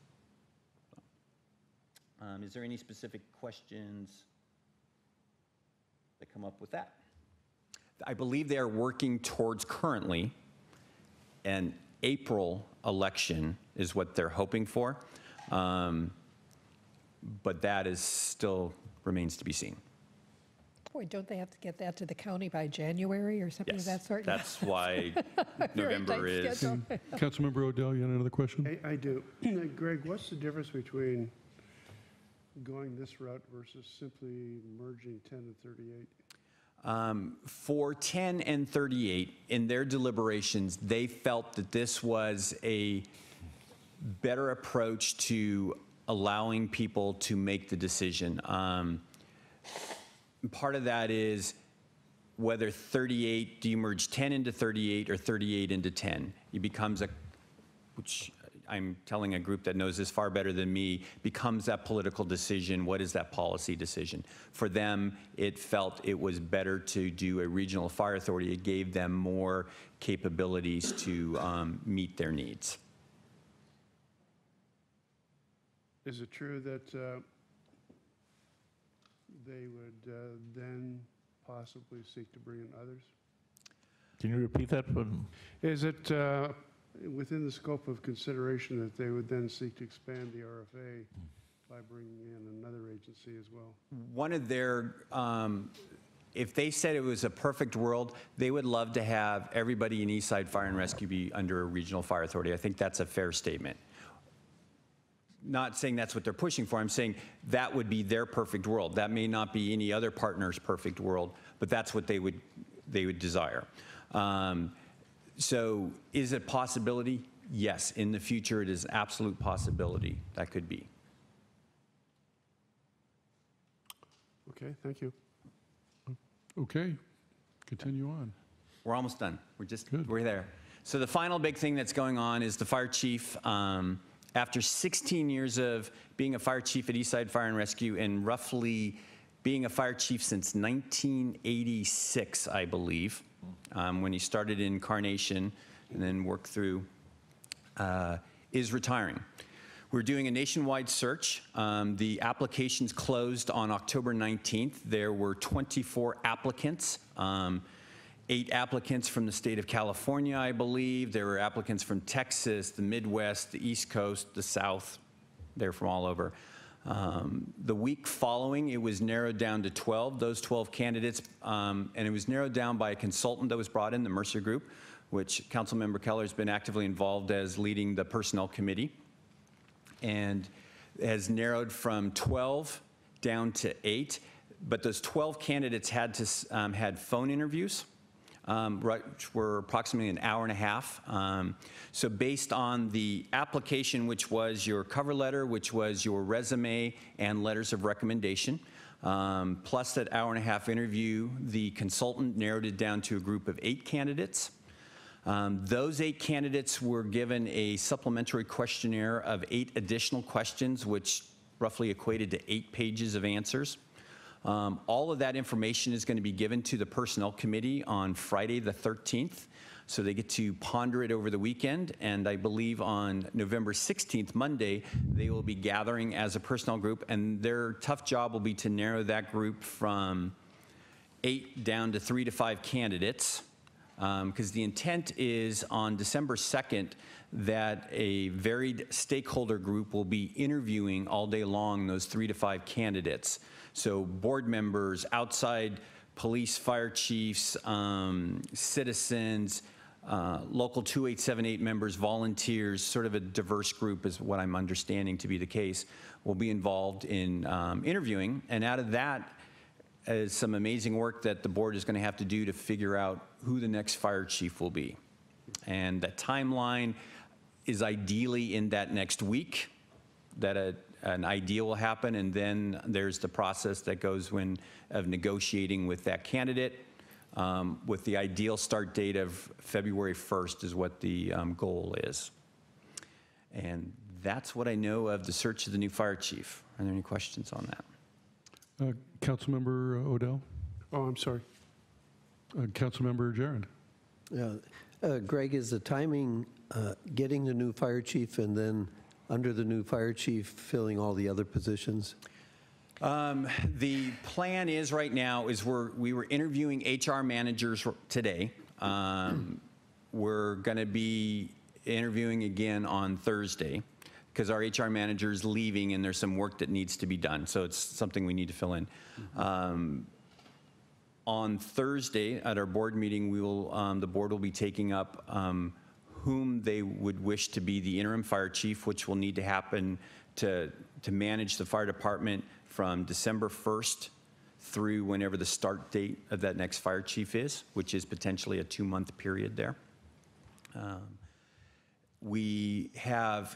Um, is there any specific questions that come up with that? I believe they are working towards currently an April election is what they're hoping for, um, but that is still remains to be seen. Boy, don't they have to get that to the county by January or something Yes, of that sort? that's why Very November tight is. schedule. Councilmember Odell, you had another question? I, I do. Greg, what's the difference between going this route versus simply merging ten and thirty-eight? Um, for ten and thirty-eight, in their deliberations, they felt that this was a better approach to allowing people to make the decision. Um, part of that is whether thirty-eight, do you merge ten into thirty-eight or thirty-eight into ten? It becomes a, which I'm telling a group that knows this far better than me, becomes that political decision. What is that policy decision? For them, it felt it was better to do a regional fire authority. It gave them more capabilities to um, meet their needs. Is it true that uh, they would uh, then possibly seek to bring in others? Can you repeat that? Is it uh, within the scope of consideration that they would then seek to expand the R F A by bringing in another agency as well? One of their, um, if they said it was a perfect world, they would love to have everybody in Eastside Fire and Rescue be under a regional fire authority. I think that's a fair statement. Not saying that's what they're pushing for. I'm saying that would be their perfect world. That may not be any other partner's perfect world, but that's what they would, they would desire. Um, so is it a possibility? Yes. In the future, it is an absolute possibility that could be. Okay, thank you. Okay, continue on. We're almost done. We're just, Good. we're there. So the final big thing that's going on is the fire chief, um, after sixteen years of being a fire chief at Eastside Fire and Rescue and roughly being a fire chief since nineteen eighty-six, I believe, um, when he started in Carnation and then worked through uh, is retiring. We're doing a nationwide search. Um, the applications closed on October nineteenth. There were twenty-four applicants. Um, eight applicants from the state of California, I believe. There were applicants from Texas, the Midwest, the East Coast, the South. They're from all over. Um, the week following, it was narrowed down to twelve, those twelve candidates, um, and it was narrowed down by a consultant that was brought in, the Mercer Group, which Councilmember Keller has been actively involved as leading the personnel committee, and has narrowed from twelve down to eight. But those twelve candidates had to um, had phone interviews, um, right, which were approximately an hour and a half. Um, so based on the application, which was your cover letter, which was your resume and letters of recommendation, um, plus that hour and a half interview, the consultant narrowed it down to a group of eight candidates. Um, those eight candidates were given a supplementary questionnaire of eight additional questions, which roughly equated to eight pages of answers. Um, all of that information is going to be given to the Personnel Committee on Friday the thirteenth, so they get to ponder it over the weekend, and I believe on November sixteenth, Monday, they will be gathering as a personnel group, and their tough job will be to narrow that group from eight down to three to five candidates. Because um, the intent is on December second that a varied stakeholder group will be interviewing all day long those three to five candidates. So board members, outside police, fire chiefs, um, citizens, uh, local two eight seven eight members, volunteers, sort of a diverse group is what I'm understanding to be the case, will be involved in um, interviewing. And out of that, is some amazing work that the board is going to have to do to figure out who the next fire chief will be. And that timeline is ideally in that next week that a, an ideal will happen, and then there's the process that goes when of negotiating with that candidate, um, with the ideal start date of February first is what the um, goal is. And that's what I know of the search of the new fire chief. Are there any questions on that? Uh, Councilmember Odell? Oh, I'm sorry. Uh, Councilmember Jared? Yeah. Uh, Greg, is the timing uh, getting the new fire chief and then under the new fire chief filling all the other positions? Um, the plan is right now is we're, we were interviewing H R managers today. Um, we're going to be interviewing again on Thursday, because our H R manager is leaving and there's some work that needs to be done. So it's something we need to fill in. Mm-hmm. um, on Thursday at our board meeting, we will, um, the board will be taking up um, whom they would wish to be the interim fire chief, which will need to happen to, to manage the fire department from December first through whenever the start date of that next fire chief is, which is potentially a two-month period there. Um, we have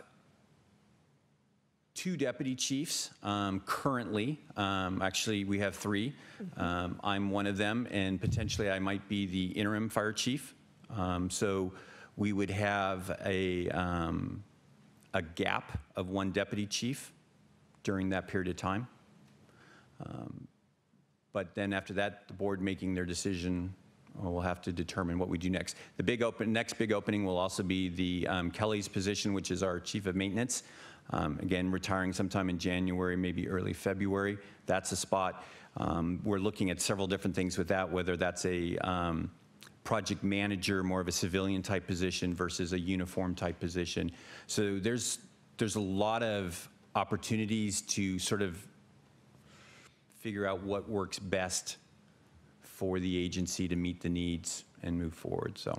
two deputy chiefs um, currently. Um, actually, we have three. Um, I'm one of them, and potentially I might be the interim fire chief. Um, so we would have a, um, a gap of one deputy chief during that period of time. Um, but then after that, the board making their decision, we'll have to determine what we do next. The big open, next big opening will also be the um, Kelly's position, which is our chief of maintenance. Um, again, retiring sometime in January, maybe early February. That's a spot. Um, we're looking at several different things with that, whether that's a um, project manager, more of a civilian type position versus a uniform type position. So there's, there's a lot of opportunities to sort of figure out what works best for the agency to meet the needs and move forward. So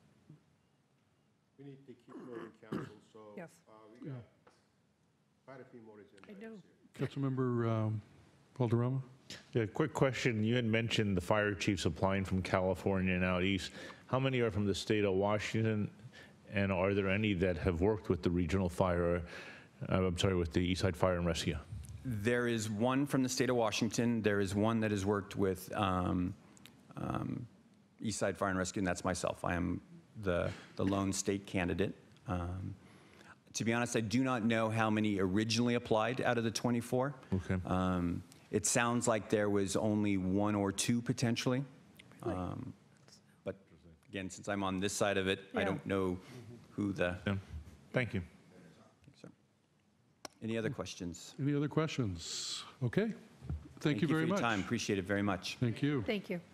we need to keep moving, council. So Yes. uh, we got quite a few more agendas. I know. Councilmember um, Valderrama? Yeah, quick question. You had mentioned the fire chiefs applying from California and out east. How many are from the state of Washington? And are there any that have worked with the regional fire, uh, I'm sorry, with the Eastside Fire and Rescue? there is one from the state of Washington. There is one that has worked with um, um, Eastside Fire and Rescue, and that's myself. I am the, the lone state candidate. Um, to be honest, I do not know how many originally applied out of the twenty-four. Okay. Um, it sounds like there was only one or two potentially. Um, but again, since I'm on this side of it, I Yeah. don't know who the Yeah. Thank you. Sir. Any other questions? Any other questions? Okay. Thank you very for your much. time. Appreciate it very much. Thank you. Thank you.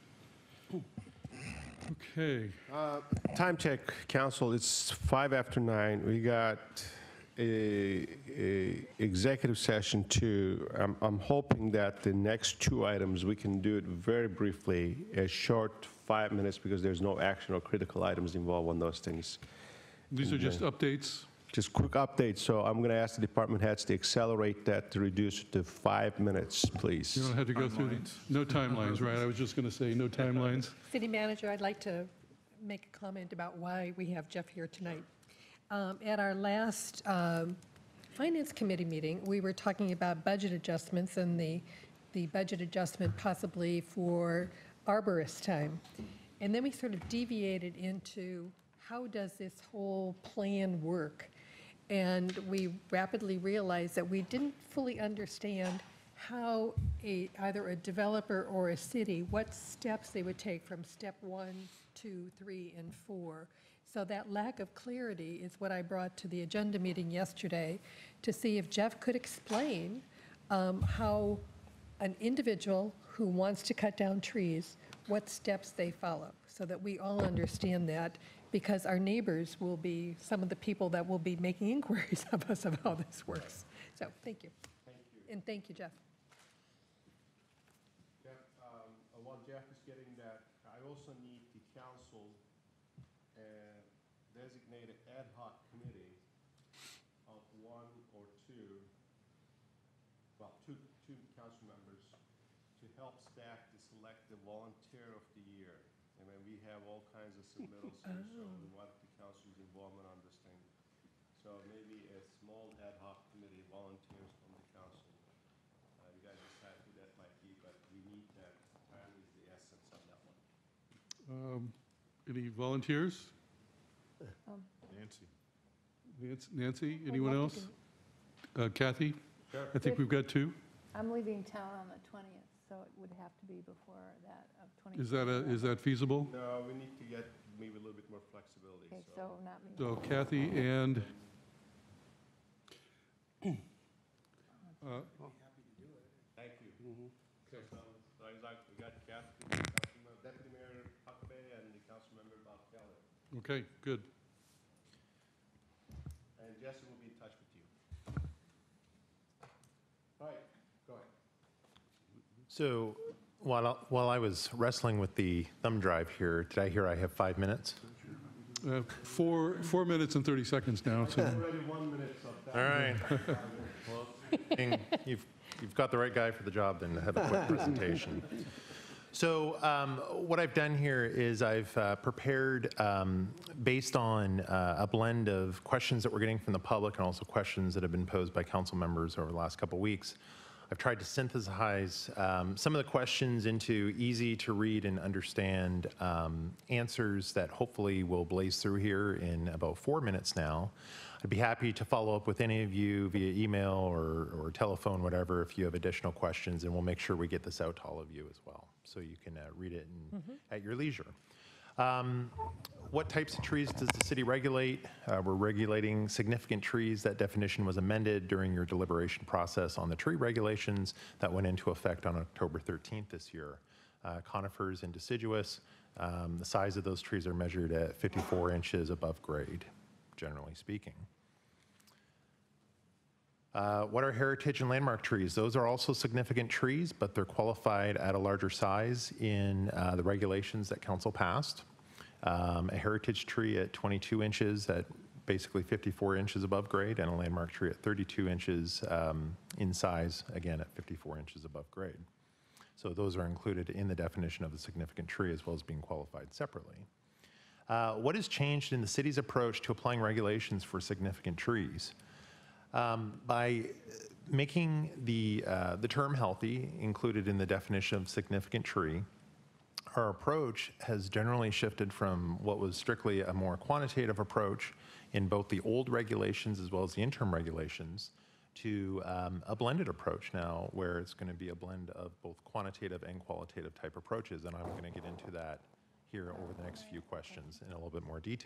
Okay. Time check, council, it's five after nine. We got a, a executive session two. I'm, I'm hoping that the next two items, we can do it very briefly, a short five minutes, because there's no action or critical items involved on those things. These are just updates. Just quick updates, so I'm going to ask the department heads to accelerate that to reduce it to five minutes, please. You don't have to go through the, no timelines, right? I was just going to say, no timelines. City Manager, I'd like to make a comment about why we have Jeff here tonight. Um, At our last um, Finance Committee meeting, we were talking about budget adjustments and the, the budget adjustment possibly for arborist time. And then we sort of deviated into how does this whole plan work? And we rapidly realized that we didn't fully understand how a, either a developer or a city, what steps they would take from step one, two, three, and four. So that lack of clarity is what I brought to the agenda meeting yesterday to see if Jeff could explain um, how an individual who wants to cut down trees, what steps they follow, so that we all understand that, because our neighbors will be some of the people that will be making inquiries of us of how this works. So thank you. Thank you. And thank you, Jeff. Jeff, um, while Jeff is getting that, I also need the council uh, designate an ad hoc committee of one or two, well, two, two council members to help staff to select the volunteer of the year. And then we have all kinds of submittals here, so we want the council's involvement on this thing. So maybe a small ad hoc committee, volunteers from the council. Uh, you guys decide who that might be, but we need that. Time is the essence on that one. Um, Any volunteers? Nancy. Nancy- Nancy, anyone else? Uh, Kathy? I think we've got two. I'm leaving town on the twentieth, so it would have to be before that of twenty. Is that, a is that feasible? No, we need to get maybe a little bit more flexibility. Okay, so not me. So Kathy and, uh, Thank you. So, so it's like we got Kathy, Councilmember- Deputy Mayor Huckabee, and the Councilmember Bob Keller. okay, good. And Jesse will be in touch with you. All right, go ahead. So while, I- while I was wrestling with the thumb drive here, did I hear I have five minutes? Uh, Four, four minutes and thirty seconds now, so. Already one minute of All right. Well, being- you've, you've got the right guy for the job then to have a quick presentation. So um, what I've done here is I've uh, prepared, um, based on uh, a blend of questions that we're getting from the public and also questions that have been posed by council members over the last couple weeks. I've tried to synthesize um, some of the questions into easy to read and understand um, answers that hopefully will blaze through here in about four minutes now. I'd be happy to follow up with any of you via email or, or telephone, whatever, if you have additional questions, and we'll make sure we get this out to all of you as well, so you can uh, read it in, mm-hmm. at your leisure. Um, what types of trees does the city regulate? Uh, we're regulating significant trees. That definition was amended during your deliberation process on the tree regulations that went into effect on October thirteenth this year. Uh, conifers and deciduous, um, the size of those trees are measured at fifty-four inches above grade, generally speaking. Uh, what are heritage and landmark trees? Those are also significant trees, but they're qualified at a larger size in uh, the regulations that council passed. Um, a heritage tree at twenty-two inches at basically fifty-four inches above grade, and a landmark tree at thirty-two inches um, in size, again at fifty-four inches above grade. So those are included in the definition of a significant tree as well as being qualified separately. Uh, what has changed in the city's approach to applying regulations for significant trees? Um, by making the, uh, the term healthy included in the definition of significant tree, our approach has generally shifted from what was strictly a more quantitative approach in both the old regulations as well as the interim regulations to um, a blended approach now, where it's going to be a blend of both quantitative and qualitative type approaches, and I'm going to get into that here over the next few questions in a little bit more detail.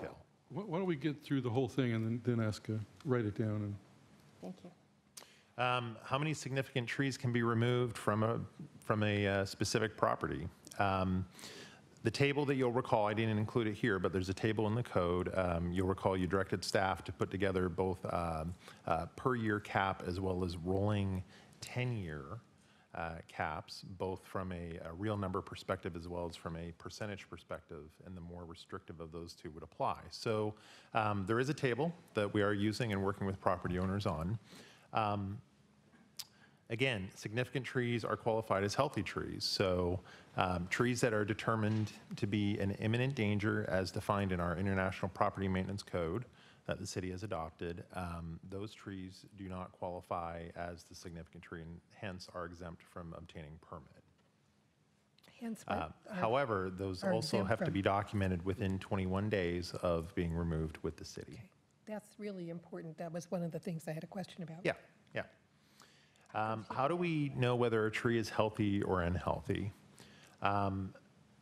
Why why don't we get through the whole thing and then, then ask, uh, write it down and. Thank you. Um, How many significant trees can be removed from a, from a uh, specific property? Um, The table that you'll recall, I didn't include it here, but there's a table in the code. Um, You'll recall you directed staff to put together both um, uh, per-year cap as well as rolling ten-year uh, caps, both from a a real number perspective as well as from a percentage perspective, and the more restrictive of those two would apply. So um, there is a table that we are using and working with property owners on. Um, Again, significant trees are qualified as healthy trees. So um, trees that are determined to be an imminent danger as defined in our International Property Maintenance Code that the city has adopted, um, those trees do not qualify as the significant tree and hence are exempt from obtaining permit. Hence Uh, what are- However, those are also exempt have to from- be documented within twenty-one days of being removed with the city. That's really important. That was one of the things I had a question about. Yeah, yeah. Um, How do we know whether a tree is healthy or unhealthy? Um,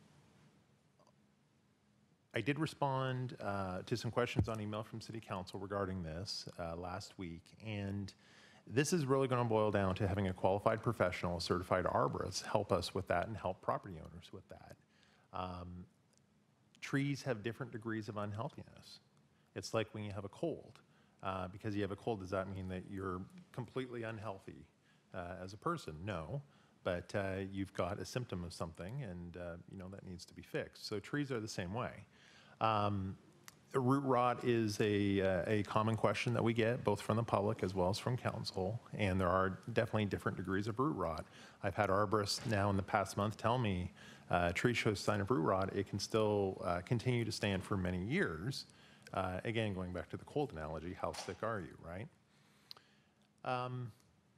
I did respond uh, to some questions on email from City Council regarding this uh, last week, and this is really going to boil down to having a qualified professional, a certified arborist, help us with that and help property owners with that. Um, Trees have different degrees of unhealthiness. It's like when you have a cold. Uh, Because you have a cold, does that mean that you're completely unhealthy uh, as a person? No, but uh, you've got a symptom of something, and uh, you know that needs to be fixed. So trees are the same way. Um, root rot is a, uh, a common question that we get, both from the public as well as from council, and there are definitely different degrees of root rot. I've had arborists now in the past month tell me, uh, tree shows sign of root rot, it can still uh, continue to stand for many years. Uh, again, going back to the cold analogy, how sick are you, right? Um,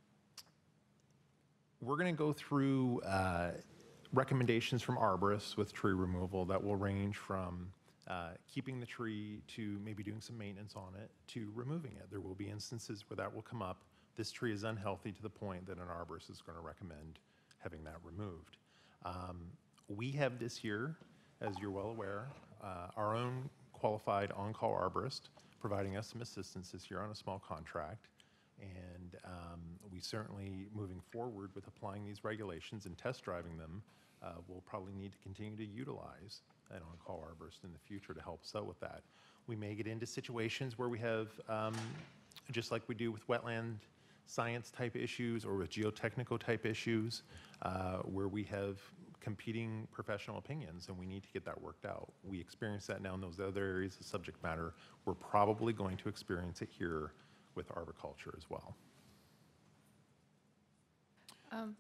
we're going to go through uh, recommendations from arborists with tree removal that will range from uh, keeping the tree to maybe doing some maintenance on it to removing it. There will be instances where that will come up. This tree is unhealthy to the point that an arborist is going to recommend having that removed. Um, we have this year, as you're well aware, uh, our own qualified on-call arborist providing us some assistance this year on a small contract. And um, we certainly, moving forward with applying these regulations and test driving them, uh, we'll probably need to continue to utilize an on-call arborist in the future to help us out with that. We may get into situations where we have, um, just like we do with wetland science type issues or with geotechnical type issues, uh, where we have competing professional opinions and we need to get that worked out. We experience that now in those other areas of subject matter. We're probably going to experience it here with arboriculture as well. Um,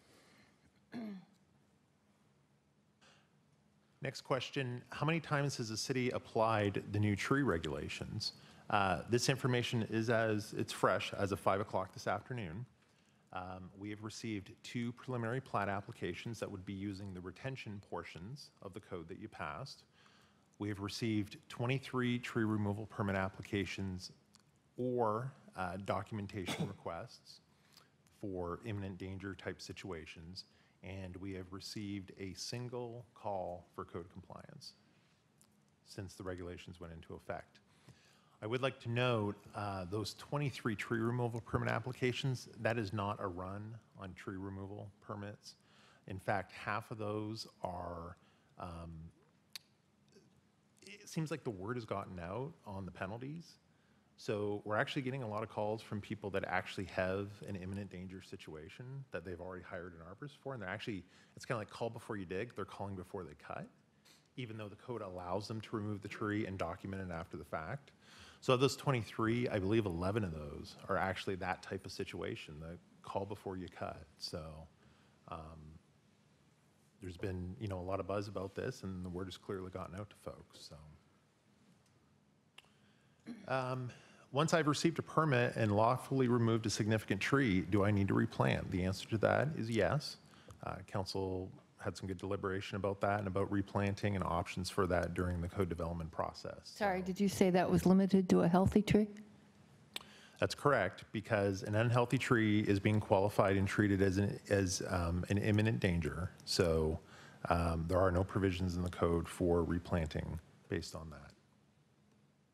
Next question, how many times has the city applied the new tree regulations? Uh, This information is as, it's fresh as of five o'clock this afternoon. Um, We have received two preliminary plat applications that would be using the retention portions of the code that you passed. We have received twenty-three tree removal permit applications or uh, documentation requests for imminent danger type situations, and we have received a single call for code compliance since the regulations went into effect. I would like to note uh, those twenty-three tree removal permit applications, that is not a run on tree removal permits. In fact, half of those are, um, it seems like the word has gotten out on the penalties. So we're actually getting a lot of calls from people that actually have an imminent danger situation that they've already hired an arborist for, and they're actually, it's kind of like call before you dig, they're calling before they cut, even though the code allows them to remove the tree and document it after the fact. So of those twenty-three, I believe eleven of those are actually that type of situation, the call before you cut. So um, there's been, you know, a lot of buzz about this, and the word has clearly gotten out to folks. So. Um, Once I've received a permit and lawfully removed a significant tree, do I need to replant? The answer to that is yes. Uh, Council had some good deliberation about that and about replanting and options for that during the code development process. Sorry, did you say that was limited to a healthy tree? That's correct, because an unhealthy tree is being qualified and treated as an, as, um, an imminent danger. So um, there are no provisions in the code for replanting based on that.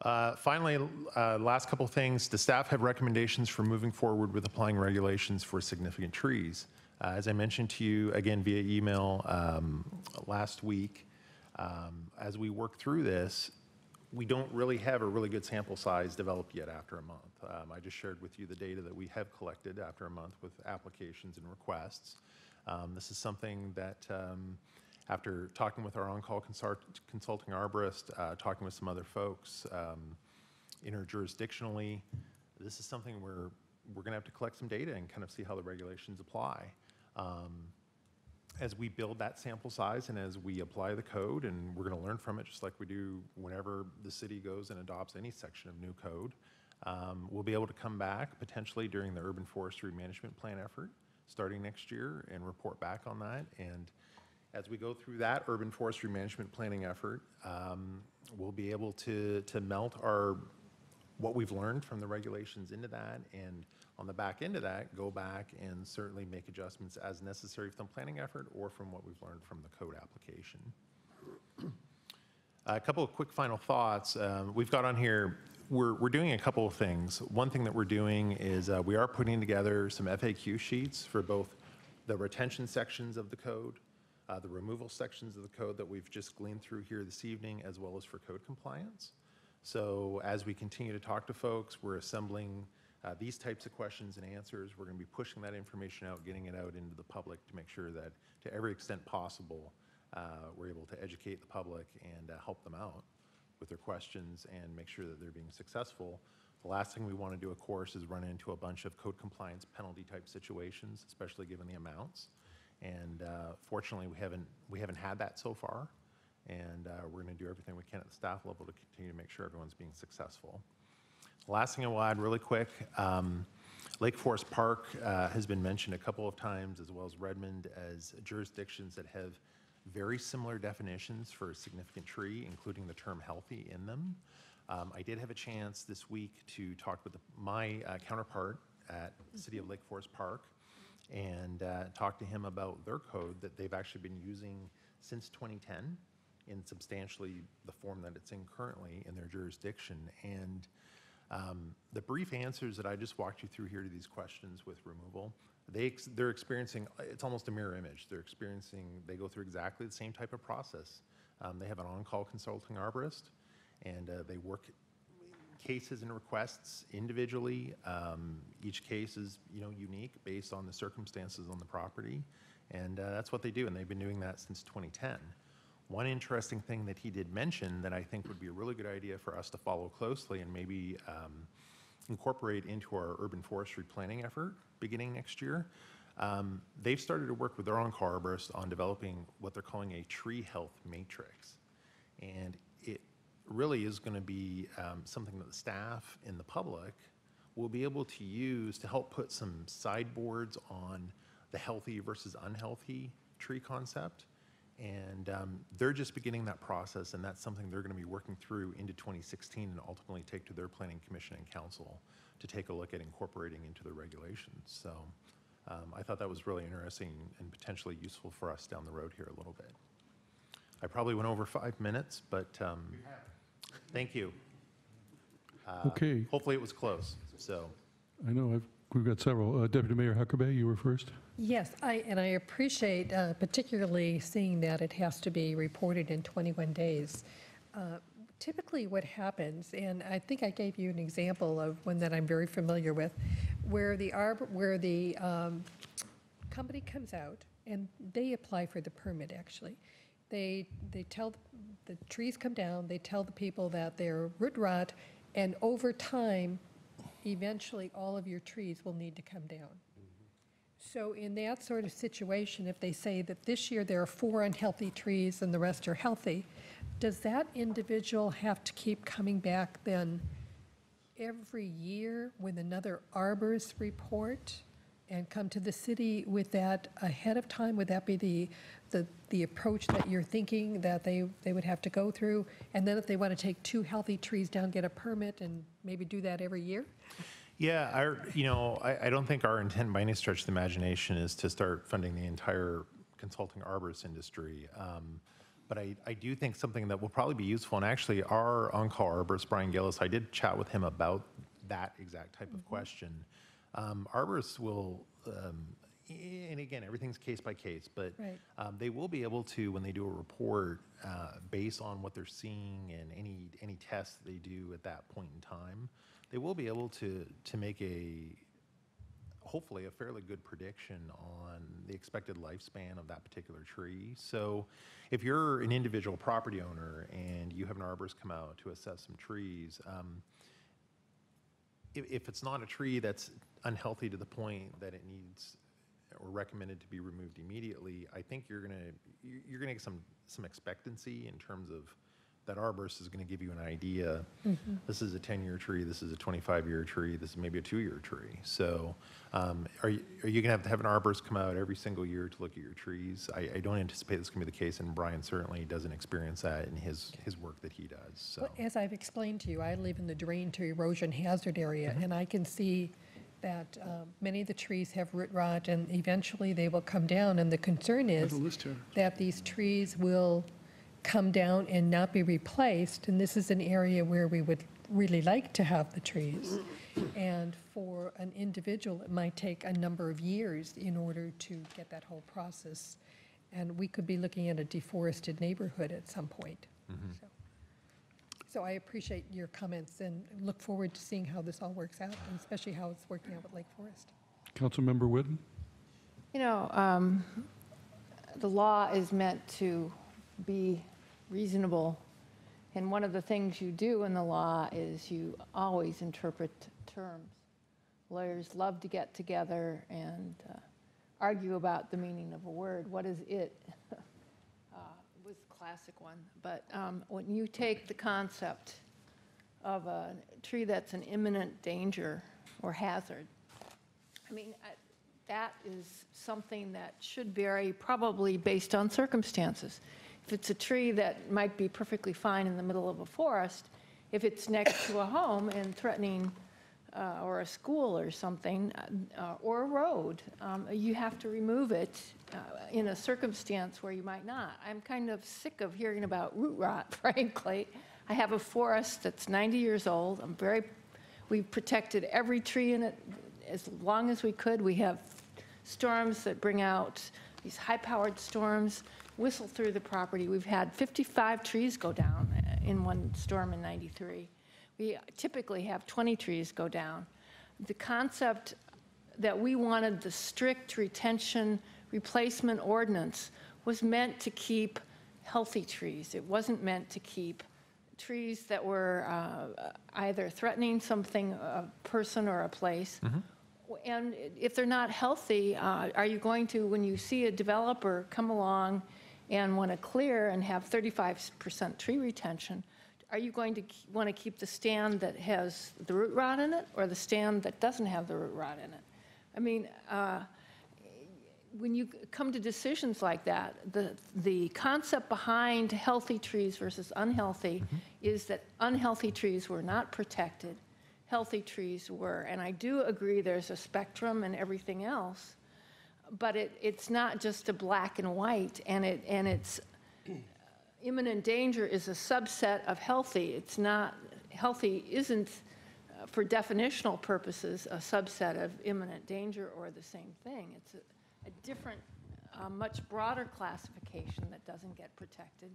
Uh, Finally, uh, last couple things. The staff have recommendations for moving forward with applying regulations for significant trees. Uh, As I mentioned to you, again, via email um, last week, um, as we work through this, we don't really have a really good sample size developed yet after a month. Um, I just shared with you the data that we have collected after a month with applications and requests. Um, This is something that, um, after talking with our on-call consult consulting arborist, uh, talking with some other folks um, interjurisdictionally, this is something where we're going to have to collect some data and kind of see how the regulations apply. Um, as we build that sample size and as we apply the code, and we're going to learn from it just like we do whenever the city goes and adopts any section of new code, um, we'll be able to come back potentially during the urban forestry management plan effort starting next year and report back on that. And as we go through that urban forestry management planning effort, um, we'll be able to, to melt our, what we've learned from the regulations into that, and on the back end of that, go back and certainly make adjustments as necessary from the planning effort or from what we've learned from the code application. A couple of quick final thoughts. Um, we've got on here, we're, we're doing a couple of things. One thing that we're doing is uh, we are putting together some F A Q sheets for both the retention sections of the code, uh, the removal sections of the code that we've just gleaned through here this evening, as well as for code compliance. So as we continue to talk to folks, we're assembling uh, these types of questions and answers. We're going to be pushing that information out, getting it out into the public to make sure that to every extent possible, uh, we're able to educate the public and uh, help them out with their questions and make sure that they're being successful. The last thing we want to do, of course, is run into a bunch of code compliance penalty type situations, especially given the amounts. And uh, fortunately, we haven't, we haven't had that so far. And uh, we're going to do everything we can at the staff level to continue to make sure everyone's being successful. Last thing I will add really quick, um, Lake Forest Park uh, has been mentioned a couple of times, as well as Redmond, as jurisdictions that have very similar definitions for a significant tree, including the term healthy in them. Um, I did have a chance this week to talk with the, my uh, counterpart at the City of Lake Forest Park and uh, talk to him about their code that they've actually been using since twenty ten in substantially the form that it's in currently in their jurisdiction. And um, the brief answers that I just walked you through here to these questions with removal, they ex they're experiencing, it's almost a mirror image. They're experiencing, they go through exactly the same type of process. Um, they have an on-call consulting arborist, and uh, they work cases and requests individually. Um, each case is, you know, unique based on the circumstances on the property, and uh, that's what they do, and they've been doing that since twenty ten. One interesting thing that he did mention that I think would be a really good idea for us to follow closely and maybe um, incorporate into our urban forestry planning effort beginning next year. Um, they've started to work with their own arborist on developing what they're calling a tree health matrix. And it really is going to be um, something that the staff and the public will be able to use to help put some sideboards on the healthy versus unhealthy tree concept. And um, they're just beginning that process, and that's something they're going to be working through into twenty sixteen and ultimately take to their planning commission and council to take a look at incorporating into the regulations. So um, I thought that was really interesting and potentially useful for us down the road here a little bit. I probably went over five minutes, but um, thank you. Uh, Okay. Hopefully it was close. So I know I've, we've got several. Uh, Deputy Mayor Huckabee, you were first. Yes, I, and I appreciate uh, particularly seeing that it has to be reported in twenty-one days. Uh, Typically what happens, and I think I gave you an example of one that I'm very familiar with, where the arbor, where the um, company comes out and they apply for the permit, actually. They, they tell, the trees come down, they tell the people that they're root rot, and over time, eventually all of your trees will need to come down. So in that sort of situation, if they say that this year there are four unhealthy trees and the rest are healthy, does that individual have to keep coming back then every year with another arborist report and come to the city with that ahead of time? Would that be the, the, the approach that you're thinking that they, they would have to go through? And then if they want to take two healthy trees down, get a permit and maybe do that every year? yeah, our, you know, I, I don't think our intent by any stretch of the imagination is to start funding the entire consulting arborist industry. Um, but I, I do think something that will probably be useful, and actually our on-call arborist, Brian Gillis, I did chat with him about that exact type of question. Um, arborists will, um, and again, everything's case by case, but Right. um, they will be able to, when they do a report, uh, based on what they're seeing and any any tests they do at that point in time, they will be able to to make a hopefully a fairly good prediction on the expected lifespan of that particular tree. So if you're an individual property owner and you have an arborist come out to assess some trees, um, if, if it's not a tree that's unhealthy to the point that it needs or recommended to be removed immediately, I think you're gonna you're gonna get some some expectancy in terms of that arborist is going to give you an idea. Mm-hmm. This is a ten-year tree. This is a twenty-five-year tree. This is maybe a two-year tree. So, um, are you are you going to have to have an arborist come out every single year to look at your trees? I, I don't anticipate this going to be the case, and Brian certainly doesn't experience that in his his work that he does. So, Well, as I've explained to you, I live in the drain to erosion hazard area, Mm-hmm. and I can see that um, many of the trees have root rot, and eventually they will come down. And the concern is that these trees will come down and not be replaced. And this is an area where we would really like to have the trees. And for an individual, it might take a number of years in order to get that whole process. And we could be looking at a deforested neighborhood at some point. Mm-hmm. So, so I appreciate your comments and look forward to seeing how this all works out, and especially how it's working out with Lake Forest. Councilmember Whitten? You know, um, the law is meant to be reasonable, and one of the things you do in the law is you always interpret terms. Lawyers love to get together and uh, argue about the meaning of a word. What is it? uh, was a classic one. But um, when you take the concept of a tree that's an imminent danger or hazard, I mean, I, that is something that should vary probably based on circumstances. If it's a tree that might be perfectly fine in the middle of a forest, if it's next to a home and threatening, uh, or a school or something, uh, or a road, um, you have to remove it uh, in a circumstance where you might not. I'm kind of sick of hearing about root rot, frankly. I have a forest that's ninety years old. I'm very, we've protected every tree in it as long as we could. We have storms that bring out these high-powered storms, whistle through the property. We've had fifty-five trees go down in one storm in ninety-three. We typically have twenty trees go down. The concept that we wanted the strict retention replacement ordinance was meant to keep healthy trees. It wasn't meant to keep trees that were uh, either threatening something, a person or a place. Mm-hmm. And if they're not healthy, uh, are you going to, when you see a developer come along and want to clear and have thirty-five percent tree retention, are you going to want to keep the stand that has the root rot in it or the stand that doesn't have the root rot in it? I mean, uh, when you come to decisions like that, the, the concept behind healthy trees versus unhealthy mm-hmm. is that unhealthy trees were not protected, healthy trees were. And I do agree there's a spectrum and everything else, but it, it's not just a black and white, and it and it's uh, imminent danger is a subset of healthy. It's not, healthy isn't, uh, for definitional purposes, a subset of imminent danger or the same thing. It's a, a different, uh, much broader classification that doesn't get protected.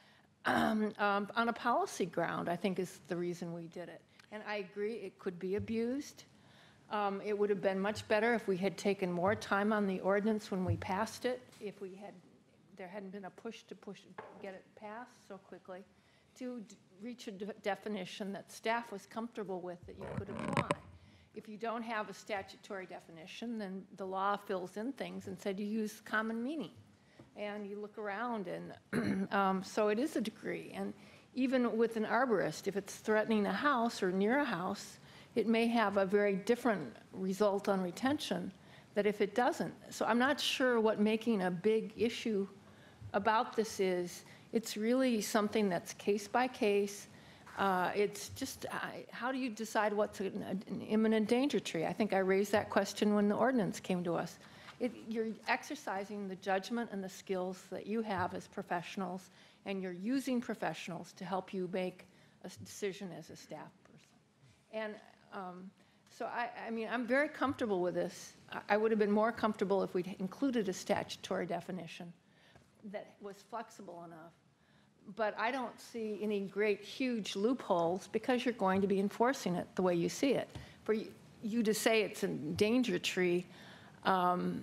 Um, um, on a policy ground, I think is the reason we did it. And I agree, it could be abused. Um, it would have been much better if we had taken more time on the ordinance when we passed it, if we had, there hadn't been a push to push, get it passed so quickly, to d- reach a de- definition that staff was comfortable with that you could apply. If you don't have a statutory definition, then the law fills in things and said you use common meaning. And you look around, and um, so it is a degree. And even with an arborist, if it's threatening a house or near a house, it may have a very different result on retention than if it doesn't. So I'm not sure what making a big issue about this is. It's really something that's case by case. Uh, it's just, uh, how do you decide what's an, an imminent danger tree? I think I raised that question when the ordinance came to us. It, you're exercising the judgment and the skills that you have as professionals and you're using professionals to help you make a s- decision as a staff person. And um, so I, I mean, I'm very comfortable with this. I- I would have been more comfortable if we'd included a statutory definition that was flexible enough. But I don't see any great, huge loopholes because you're going to be enforcing it the way you see it. For you, you to say it's a danger tree, um,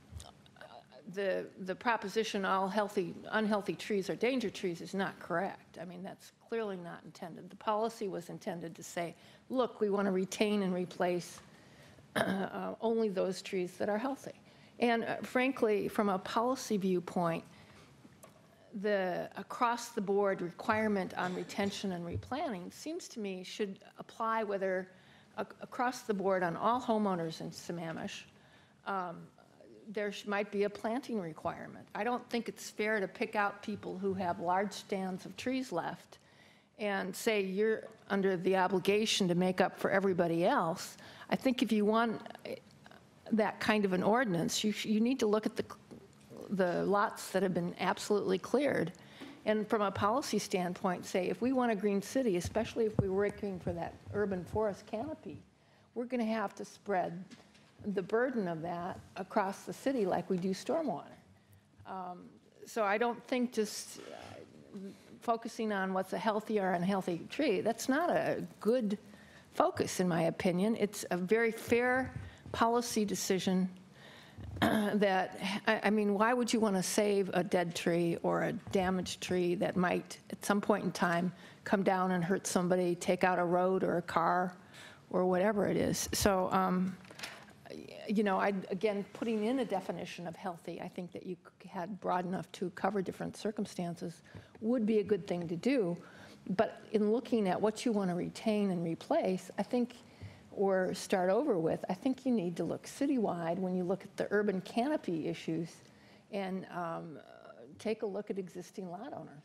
the, the proposition all healthy, unhealthy trees are danger trees is not correct. I mean, that's clearly not intended. The policy was intended to say, look, we want to retain and replace uh, only those trees that are healthy. And uh, frankly, from a policy viewpoint, the across-the-board requirement on retention and replanting seems to me should apply whether a- across the board on all homeowners in Sammamish. Um, there sh- might be a planting requirement. I don't think it's fair to pick out people who have large stands of trees left and say you're under the obligation to make up for everybody else. I think if you want that kind of an ordinance, you, sh- you need to look at the the lots that have been absolutely cleared. And from a policy standpoint, say, if we want a green city, especially if we're working for that urban forest canopy, we're going to have to spread the burden of that across the city like we do stormwater. Um, so I don't think just uh, focusing on what's a healthy or unhealthy tree, that's not a good focus, in my opinion. It's a very fair policy decision that, I I mean, why would you want to save a dead tree or a damaged tree that might, at some point in time, come down and hurt somebody, take out a road or a car or whatever it is? So, um, you know, I, again, putting in a definition of healthy, I think that you had broad enough to cover different circumstances would be a good thing to do. But in looking at what you want to retain and replace, I think or start over with, I think you need to look citywide when you look at the urban canopy issues and um, take a look at existing lot owners.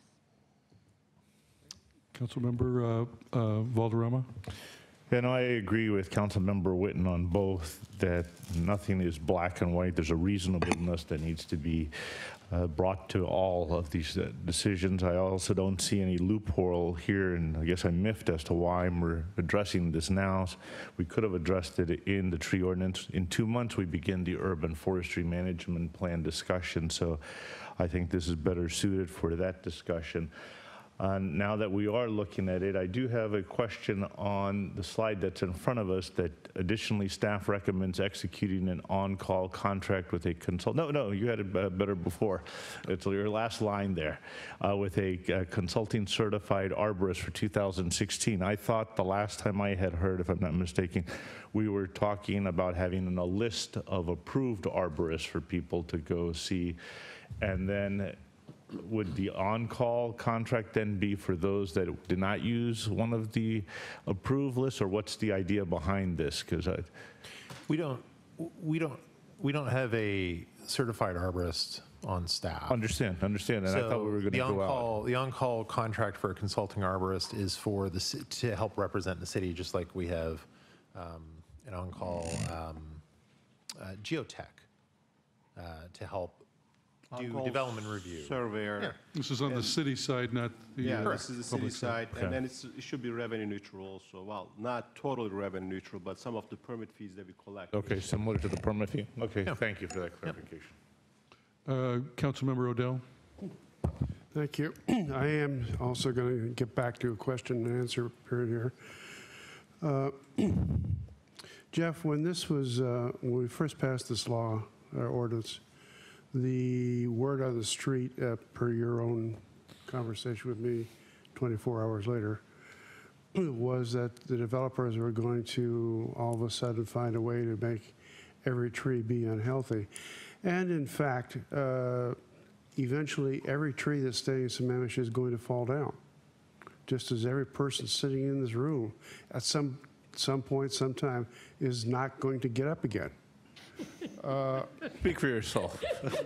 Councilmember uh, uh, Valderrama? And I agree with Councilmember Witten on both, that nothing is black and white. There's a reasonableness that needs to be uh, brought to all of these uh, decisions. I also don't see any loophole here, and I guess I'm miffed as to why we're addressing this now. We could have addressed it in the tree ordinance. In two months, we begin the urban forestry management plan discussion, so I think this is better suited for that discussion. Uh, now that we are looking at it, I do have a question on the slide that's in front of us that additionally staff recommends executing an on-call contract with a consult. No, no, you had it uh, better before. It's your last line there, uh, with a uh, consulting certified arborist for two thousand sixteen. I thought the last time I had heard, if I'm not mistaken, we were talking about having a list of approved arborists for people to go see, and then would the on-call contract then be for those that did not use one of the approved lists, or what's the idea behind this? Because I, We don't, we don't, we don't have a certified arborist on staff. understand, understand, and I thought we were going to the go out. on-call, the on-call contract for a consulting arborist is for the ci- to help represent the city, just like we have um, an on-call um, uh, geotech uh, to help do On-call development review. Surveyor. Yeah. This is on the And- city side, not the Yeah, uh, this is the city public side, Okay. and then it's, it should be revenue neutral also. Well, not totally revenue neutral, but some of the permit fees that we collect. Okay, similar to the permit fee? Okay, thank you for that clarification. Uh, Councilmember Odell? Thank you. I am also going to get back to a question and answer period here. Uh, Jeff, when this was, uh, when we first passed this law, or ordinance, the word on the street, uh, per your own conversation with me twenty-four hours later, was that the developers were going to all of a sudden find a way to make every tree be unhealthy. And in fact, uh, eventually every tree that's staying in Sammamish is going to fall down, just as every person sitting in this room at some, some point, sometime, is not going to get up again. Uh, Speak for yourself.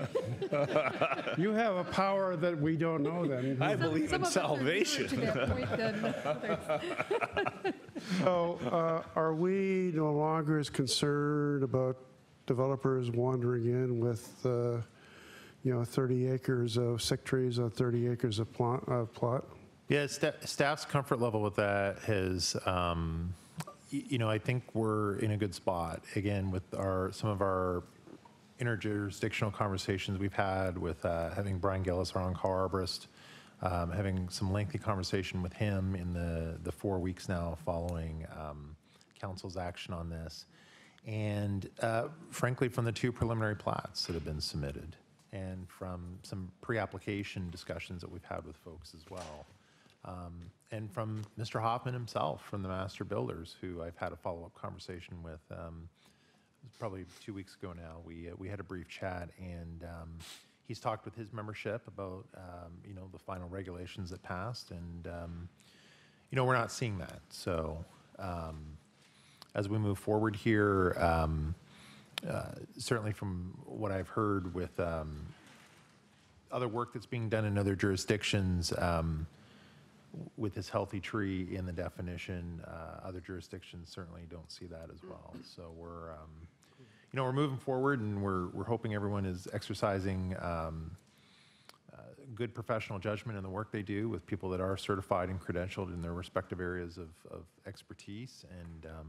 You have a power that we don't know then. I believe Some in of us are nearer salvation. to that point than others. So uh, are we no longer as concerned about developers wandering in with, uh, you know, thirty acres of sick trees on thirty acres of plot, of plot? Yeah, sta- staff's comfort level with that has, um, y- you know, I think we're in a good spot. Again, with our some of our interjurisdictional conversations we've had with uh, having Brian Gillis, our on-call arborist, um, having some lengthy conversation with him in the, the four weeks now following um, council's action on this. And uh, frankly, from the two preliminary plats that have been submitted and from some pre-application discussions that we've had with folks as well. Um, and from Mister Hoffman himself, from the Master Builders, who I've had a follow-up conversation with um, it was probably two weeks ago now. We, uh, we had a brief chat, and um, he's talked with his membership about, um, you know, the final regulations that passed, and, um, you know, we're not seeing that. So um, as we move forward here, um, uh, certainly from what I've heard with um, other work that's being done in other jurisdictions, um, with this healthy tree in the definition, uh, other jurisdictions certainly don't see that as well. So we're, um, you know, we're moving forward, and we're we're hoping everyone is exercising um, uh, good professional judgment in the work they do with people that are certified and credentialed in their respective areas of, of expertise, and um,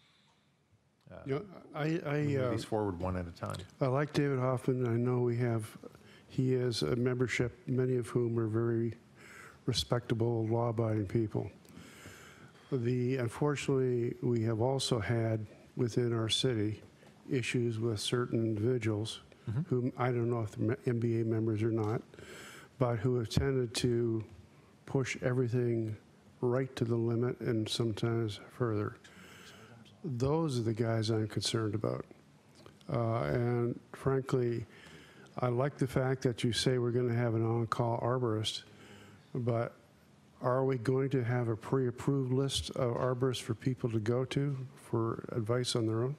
uh, You know, I, I, we move uh, these forward one at a time. I like David Hoffman. I know we have, he has a membership, many of whom are very respectable, law-abiding people. The, unfortunately, we have also had within our city issues with certain individuals whom I don't know if they're M B A members or not, but who have tended to push everything right to the limit and sometimes further. Those are the guys I'm concerned about. Uh, and frankly, I like the fact that you say we're going to have an on-call arborist, but are we going to have a pre-approved list of arborists for people to go to for advice on their own?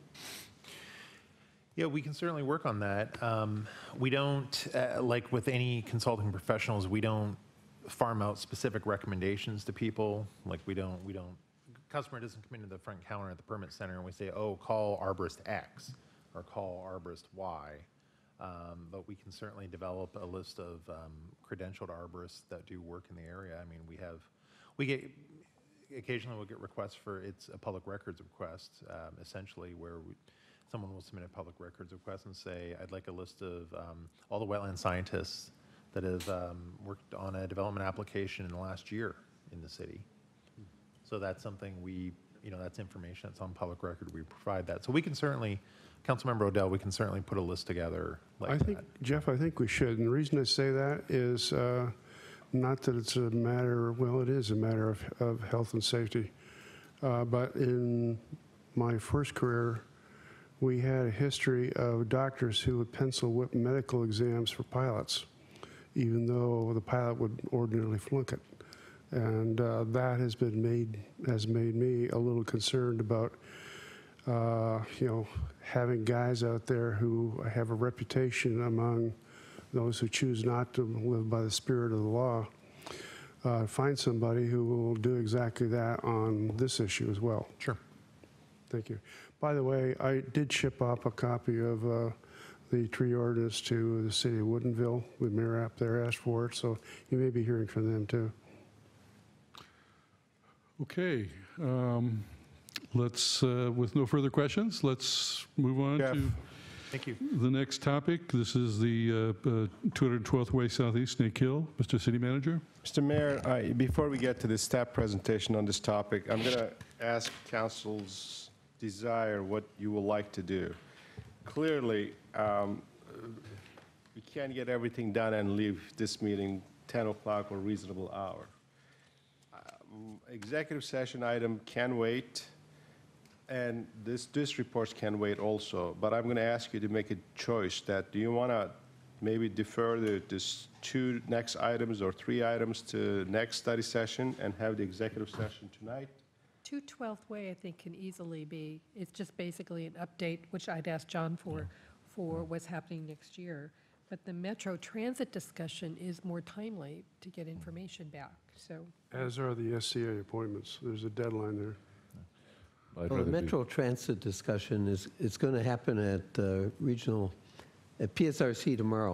Yeah, we can certainly work on that. Um, we don't, uh, like with any consulting professionals, we don't farm out specific recommendations to people. Like we don't, we don't, customer doesn't come into the front counter at the permit center and we say, oh, call arborist X or call arborist Y. Um, but we can certainly develop a list of um, credentialed arborists that do work in the area. I mean, we have, we get, occasionally we'll get requests for, it's a public records request, um, essentially, where we, someone will submit a public records request and say, I'd like a list of um, all the wetland scientists that have um, worked on a development application in the last year in the city. So that's something we, you know, that's information that's on public record. We provide that. So we can certainly, Councilmember Odell, we can certainly put a list together like I think, that. Jeff, I think we should. And the reason I say that is uh, not that it's a matter, well, it is a matter of, of health and safety. Uh, but in my first career, we had a history of doctors who would pencil whip medical exams for pilots, even though the pilot would ordinarily flunk it. And uh, that has been made, has made me a little concerned about Uh, you know, having guys out there who have a reputation among those who choose not to live by the spirit of the law, uh, find somebody who will do exactly that on this issue as well. Sure. Thank you. By the way, I did ship off a copy of uh, the tree ordinance to the city of Woodinville. The mayor up there asked for it, so you may be hearing from them too. Okay. Um, Let's, uh, with no further questions, let's move on Jeff. to Thank you. the next topic. This is the uh, uh, two hundred twelfth Way Southeast Snake Hill. Mister City Manager? Mister Mayor, I, before we get to the staff presentation on this topic, I'm going to ask council's desire what you would like to do. Clearly, um, we can't get everything done and leave this meeting ten o'clock or reasonable hour. Um, executive session item can wait. And this, this reports can wait also, but I'm going to ask you to make a choice that do you want to maybe defer the this two next items or three items to next study session and have the executive session tonight? two twelfth Way, I think, can easily be, it's just basically an update, which I'd asked John for, for what's happening next year. But the Metro Transit discussion is more timely to get information back, so. As are the S C A appointments. There's a deadline there. Well, the Metro Transit discussion is, it's going to happen at uh, regional, at P S R C tomorrow.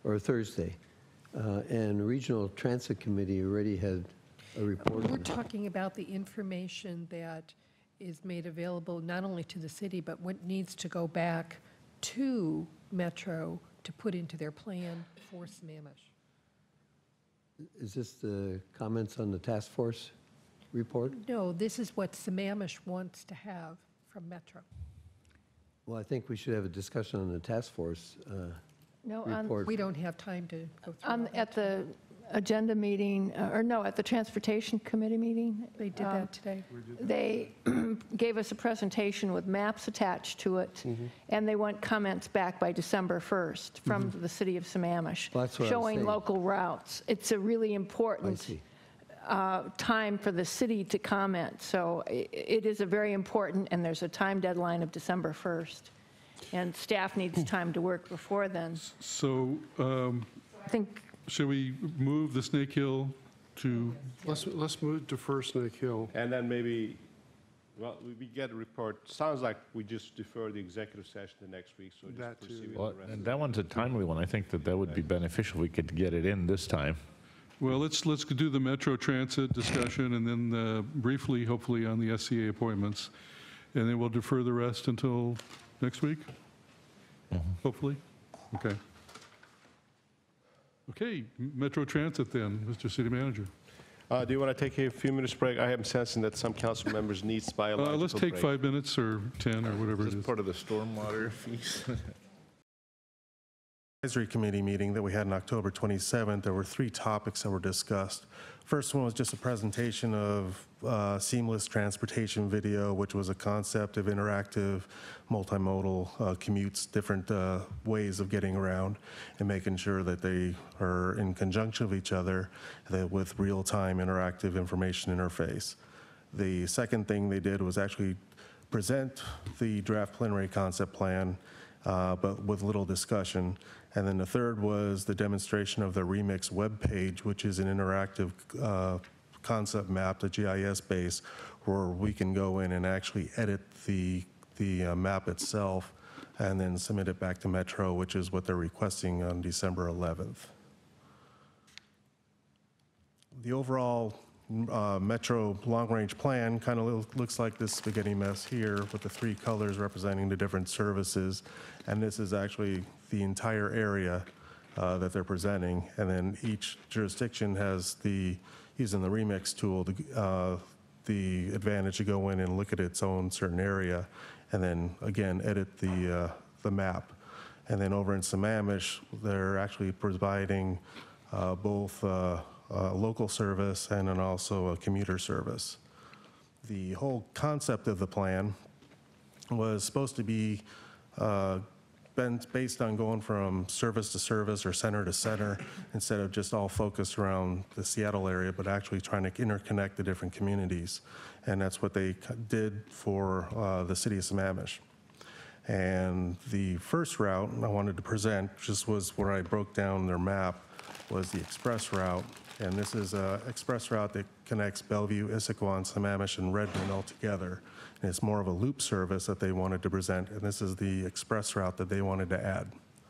or Thursday. Uh, And Regional Transit Committee already had a report. We're on it. talking about the information that is made available not only to the city, but what needs to go back to Metro to put into their plan for Sammamish. Is this the comments on the task force report? No, this is what Sammamish wants to have from Metro. Well, I think we should have a discussion on the task force uh, No, on- report. We don't have time to go through all On, that. at the agenda meeting, uh, or no, at the Transportation Committee meeting. They did um, that today. They gave us a presentation with maps attached to it, Mm-hmm. and they want comments back by December first from the city of Sammamish, Well, that's what I was showing saying. local routes. It's a really I important see. uh, time for the city to comment. So i- it is a very important, and there's a time deadline of December first. And staff needs time to work before then. So um, I think should we move the Snake Hill to, Let's, let's move to First Snake Hill. And then maybe, well, we- we get a report. Sounds like we just defer the executive session to next week, so That just too. proceed with Well, the rest. and that one's a timely one. I think that that would be beneficial. We could get it in this time. well, let's, let's do the Metro Transit discussion and then uh, briefly, hopefully, on the S C A appointments. And then we'll defer the rest until next week, hopefully. Okay. Okay, Metro Transit then, Mister City Manager. Uh, Do you want to take a few minutes break? I am sensing that some council members needs Uh, biological Let's take break. five minutes or ten or whatever it Is is. this part of the stormwater fees? Advisory Committee meeting that we had on October twenty-seventh, there were three topics that were discussed. First one was just a presentation of uh, seamless transportation video, which was a concept of interactive, multimodal uh, commutes, different uh, ways of getting around, and making sure that they are in conjunction with each other that with real-time interactive information interface. The second thing they did was actually present the draft preliminary concept plan, uh, but with little discussion. And then the third was the demonstration of the Remix webpage, which is an interactive uh, concept map, the G I S base, where we can go in and actually edit the, the uh, map itself and then submit it back to Metro, which is what they're requesting on December eleventh. The overall uh, Metro long-range plan kind of looks like this spaghetti mess here with the three colors representing the different services. And this is actually the entire area uh, that they're presenting. And then each jurisdiction has the, using the Remix tool, the, uh, the advantage to go in and look at its own certain area and then, again, edit the, uh, the map. And then over in Sammamish, they're actually providing uh, both uh, a local service and then also a commuter service. The whole concept of the plan was supposed to be uh, been based on going from service to service or center to center instead of just all focused around the Seattle area, but actually trying to interconnect the different communities. And that's what they did for uh, the city of Sammamish. And the first route I wanted to present just was where I broke down their map was the express route. And this is an express route that connects Bellevue, Issaquah, Sammamish, and Redmond all together. And it's more of a loop service that they wanted to present, and this is the express route that they wanted to add.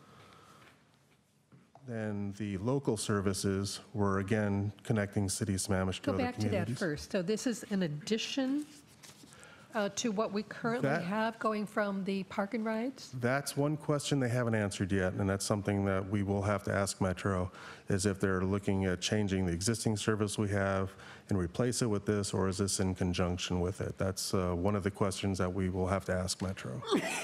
Then the local services were, again, connecting City of Sammamish to Go other back to that communities. first. So this is an addition uh, to what we currently That- have going from the park and rides? That's one question they haven't answered yet, and that's something that we will have to ask Metro, is if they're looking at changing the existing service we have and replace it with this, or is this in conjunction with it? That's uh, one of the questions that we will have to ask Metro.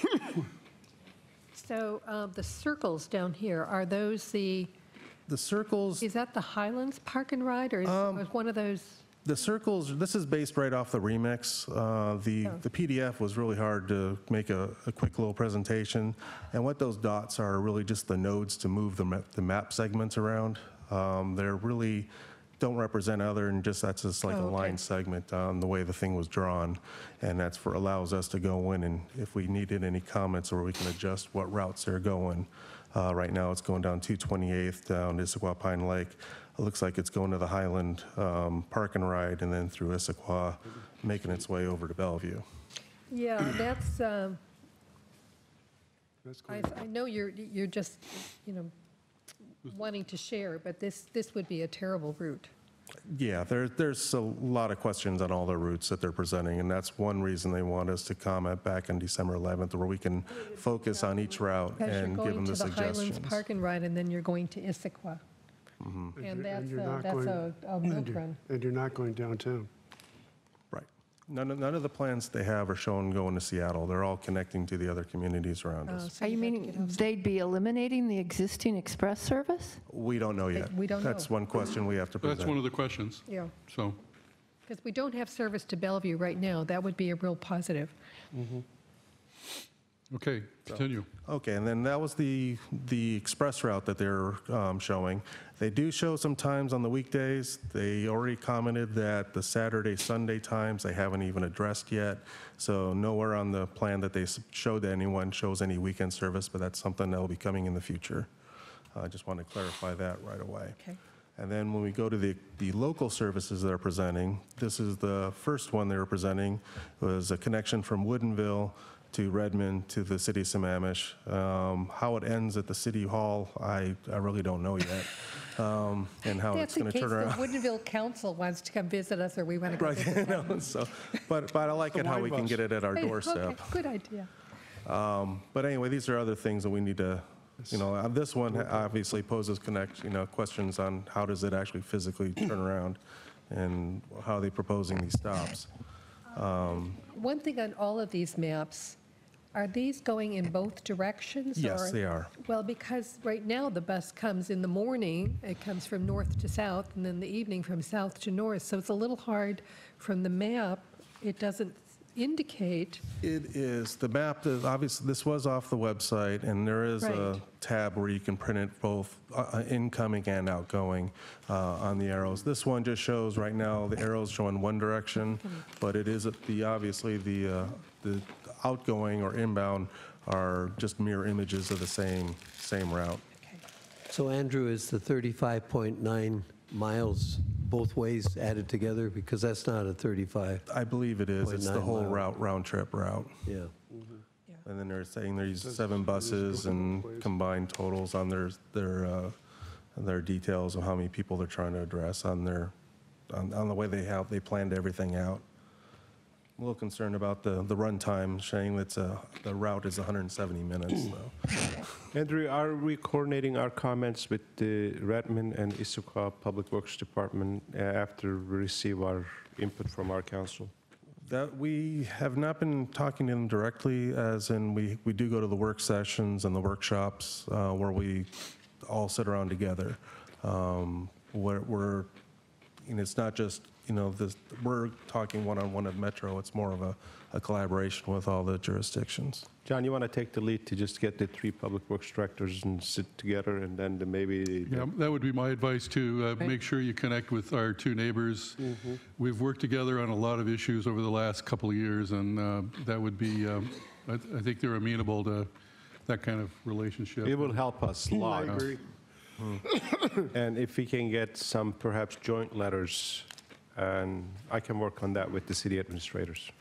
So uh, the circles down here, are those the, The circles, is that the Highlands Park and Ride, or is Um, was one of those? the circles, this is based right off the Remix. Uh, The, Oh. the P D F was really hard to make a, a quick little presentation. And what those dots are are really just the nodes to move the map, the map segments around. Um, They're really, don't represent other than just, that's just like Oh, a okay. line segment on the way the thing was drawn. And that's for, allows us to go in and if we needed any comments or we can adjust what routes they're going. Uh, Right now, it's going down two twenty-eighth down Issaquah Pine Lake. It looks like it's going to the Highland um, Park and Ride and then through Issaquah, making its way over to Bellevue. Yeah, that's, um, That's I cool. I know you're, you're just, you know, wanting to share, but this, this would be a terrible route. Yeah, there, there's a lot of questions on all the routes that they're presenting, and that's one reason they want us to comment back on December eleventh, where we can focus on each route Because you're and give going them to the the Highlands suggestions. Park and Ride, and then you're going to Issaquah. And And you're- that's, you're a- not that's going- a a and milk you're- run. And you're not going downtown. Right. None of, none of the plans they have are shown going to Seattle. They're all connecting to the other communities around Oh, us. so Are you have to meaning get off- they'd be eliminating the existing express service? We don't know yet. we don't That's know. one question we have to present. That's one of the questions, Yeah, so. because we don't have service to Bellevue right now. That would be a real positive. Okay, continue. Okay, and then that was the, the express route that they're um, showing. They do show some times on the weekdays. They already commented that the Saturday, Sunday times, they haven't even addressed yet. So nowhere on the plan that they s- showed to anyone shows any weekend service, but that's something that will be coming in the future. I just want to clarify that right away. Okay. And then when we go to the, the local services they're presenting, this is the first one they were presenting, was a connection from Woodinville to Redmond to the city of Sammamish. Um, How it ends at the city hall, I, I really don't know yet, um, and how it's That's in going to case turn the around. Woodinville Council wants to come visit us, or we want to go Right, visit them. no, so, but, but I like it how we can get it at our Hey, doorstep. okay, good idea. Um, But anyway, these are other things that we need to, you know, uh, this one obviously poses connect, you know, questions on how does it actually physically turn around and how are they proposing these stops? Um, One thing on all of these maps, are these going in both directions? Yes, or- they are. Well, because right now the bus comes in the morning, it comes from north to south, and then the evening from south to north. So it's a little hard from the map. It doesn't indicate. It is, the map, is obviously, this was off the website, and there is a Right. tab where you can print it both uh, incoming and outgoing uh, on the arrows. This one just shows, right now, the arrows showing one direction, but it is the, obviously, the, uh, the outgoing or inbound are just mirror images of the same, same route. So Andrew, is the thirty-five point nine miles both ways added together? Because that's not a thirty-five. I believe it is, it's the point nine whole mile. route, round trip route. Yeah. And then they're saying there's seven buses and combined totals on their, their, uh, their details of how many people they're trying to address on their, on, on the way they have, they planned everything out. A little concerned about the, the runtime, saying that uh, the route is one hundred seventy minutes, though. Andrew, are we coordinating our comments with the Redmond and Issaquah Public Works Department uh, after we receive our input from our council? That, we have not been talking to them directly, as in, we, we do go to the work sessions and the workshops uh, where we all sit around together. Um, We're, we're, and it's not just, you know, this, we're talking one-on-one at Metro, it's more of a, a collaboration with all the jurisdictions. John, you want to take the lead to just get the three public works directors and sit together, and then the maybe... Yeah, that would be my advice, to uh, make sure you connect with our two neighbors. We've worked together on a lot of issues over the last couple of years, and uh, that would be, um, I th- I think they're amenable to that kind of relationship. It will help us a lot. I agree. And if we can get some perhaps joint letters, and I can work on that with the city administrators.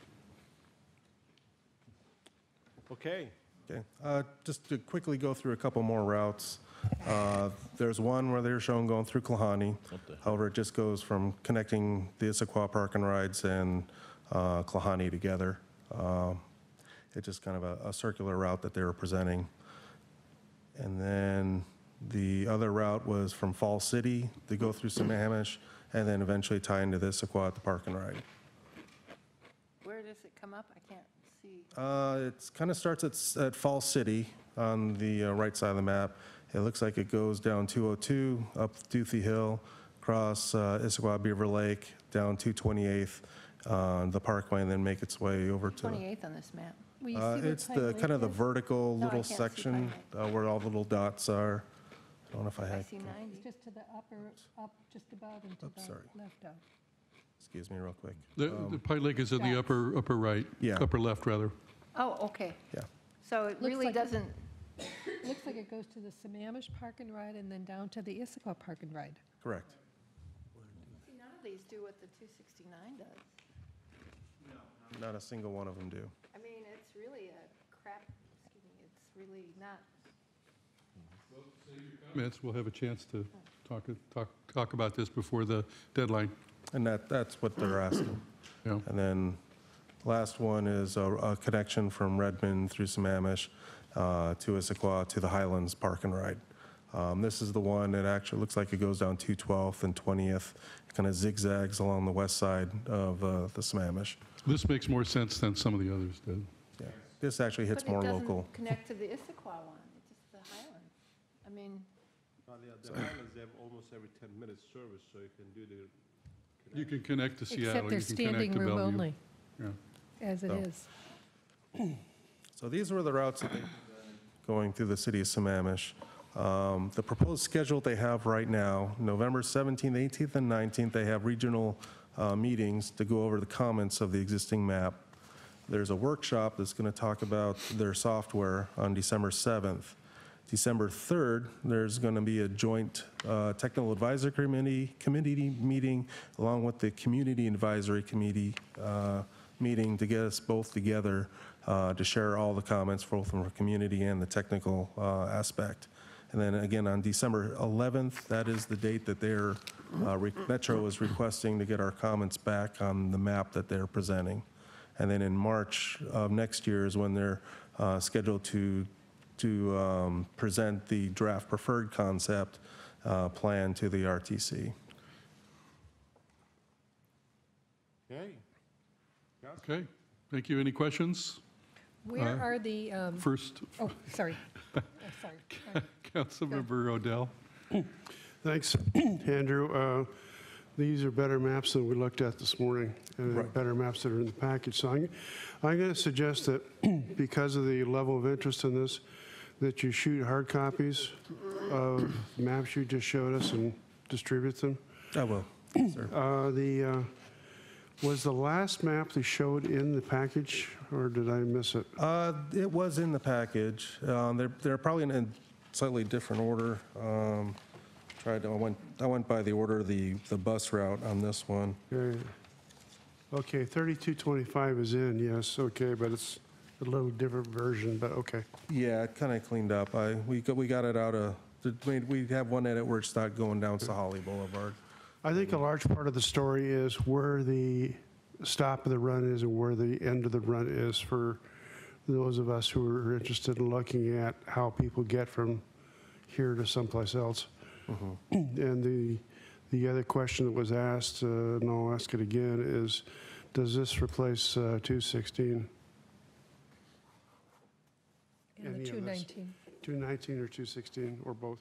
Okay. Okay, uh, just to quickly go through a couple more routes. Uh, There's one where they're shown going through Klahani. However, it just goes from connecting the Issaquah Park and Rides and uh, Klahani together. Uh, It's just kind of a, a circular route that they were presenting. And then the other route was from Fall City, they go through Sammamish, and then eventually tie into the Issaquah at the Park and Ride. Where does it come up? I can't see. Uh, It kind of starts at, s- at Fall City on the uh, right side of the map. It looks like it goes down two oh two, up Doothy Hill, across uh, Issaquah Beaver Lake, down two twenty-eighth, uh, the Parkway, and then make its way over to. twenty-eighth on this map. Will you Uh, see where It's Pine the, Lake kind of the is? vertical No, I little can't see section Pine uh, where all the little dots are. I don't know if I I have, see ninety. It's just to the upper, up just above and to Oops, the sorry. left of. excuse me real quick. The the Pine Lake is in the Dots. upper, upper right. Yeah. Upper left, rather. Oh, okay. Yeah. So it Looks really like- doesn't, Looks like it goes to the Sammamish Park and Ride and then down to the Issaquah Park and Ride. Correct. see, none of these do what the two sixty-nine does. Not a single one of them do. I mean, it's really a crap, excuse me, it's really not Comments, we'll have a chance to talk, talk, talk about this before the deadline. And that, that's what they're asking. Yeah. And then last one is a, a connection from Redmond through Sammamish uh, to Issaquah to the Highlands Park and Ride. Um, This is the one that actually looks like it goes down two twelfth and twentieth, kind of zigzags along the west side of uh, the Sammamish. This makes more sense than some of the others did. Yeah. This actually hits more But it local. doesn't connect to the Issaquah one, it's just the Highlands. I mean, The islands, they have almost every ten minutes service, so you can do the. You can connect to Seattle. Except they're you can connect standing to room Bellevue. only, Yeah. as it So. is. So these were the routes that they presented going through the city of Sammamish. Um, The proposed schedule they have right now, November seventeenth, eighteenth, and nineteenth, they have regional uh, meetings to go over the comments of the existing map. There's a workshop that's going to talk about their software on December seventh. December third, there's going to be a joint uh, technical advisory committee, committee meeting along with the community advisory committee uh, meeting to get us both together uh, to share all the comments, both from the community and the technical uh, aspect. And then again, on December eleventh, that is the date that their uh, re- Metro is requesting to get our comments back on the map that they're presenting. And then in March of next year is when they're uh, scheduled to to um, present the draft preferred concept uh, plan to the R T C. Okay. Okay, thank you. Any questions? Where Uh, are the, um, First, oh, sorry. Oh, sorry. Uh, Councilmember Odell. Thanks, Andrew. Uh, These are better maps than we looked at this morning, and Right. better maps that are in the package. So I'm, I'm going to suggest that because of the level of interest in this, that you shoot hard copies of the maps you just showed us and distribute them. I will, sir. Uh, The, uh, was the last map they showed in the package, or did I miss it? Uh, It was in the package. Uh, They're they're probably in a slightly different order. Um, Tried, to- I went, I went by the order of the, the bus route on this one. Okay, Okay, thirty-two twenty-five is in, yes, okay, but it's a little different version, but okay. Yeah, it kind of cleaned up. I, we got, we got it out of, we we have one edit where it's not going down Sahalli Boulevard. I think a large part of the story is where the stop of the run is and where the end of the run is for those of us who are interested in looking at how people get from here to someplace else. And the, the other question that was asked, uh, and I'll ask it again, is does this replace uh, two sixteen? And Any the of two this. nineteen. two nineteen or two sixteen, or both?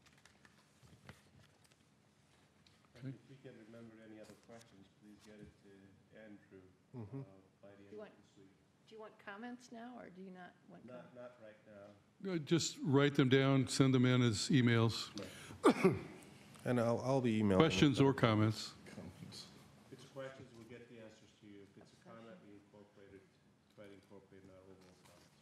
If you can remember any other questions, please get it to Andrew uh, by the you end want, of this week. do you want comments now, or do you not want comments? Not, not right now. Uh, Just write them down, send them in as emails. And I'll, I'll be emailing. them. Questions or comments? If it's questions, we'll get the answers to you. If it's a comment, we incorporate it, try to incorporate in our overall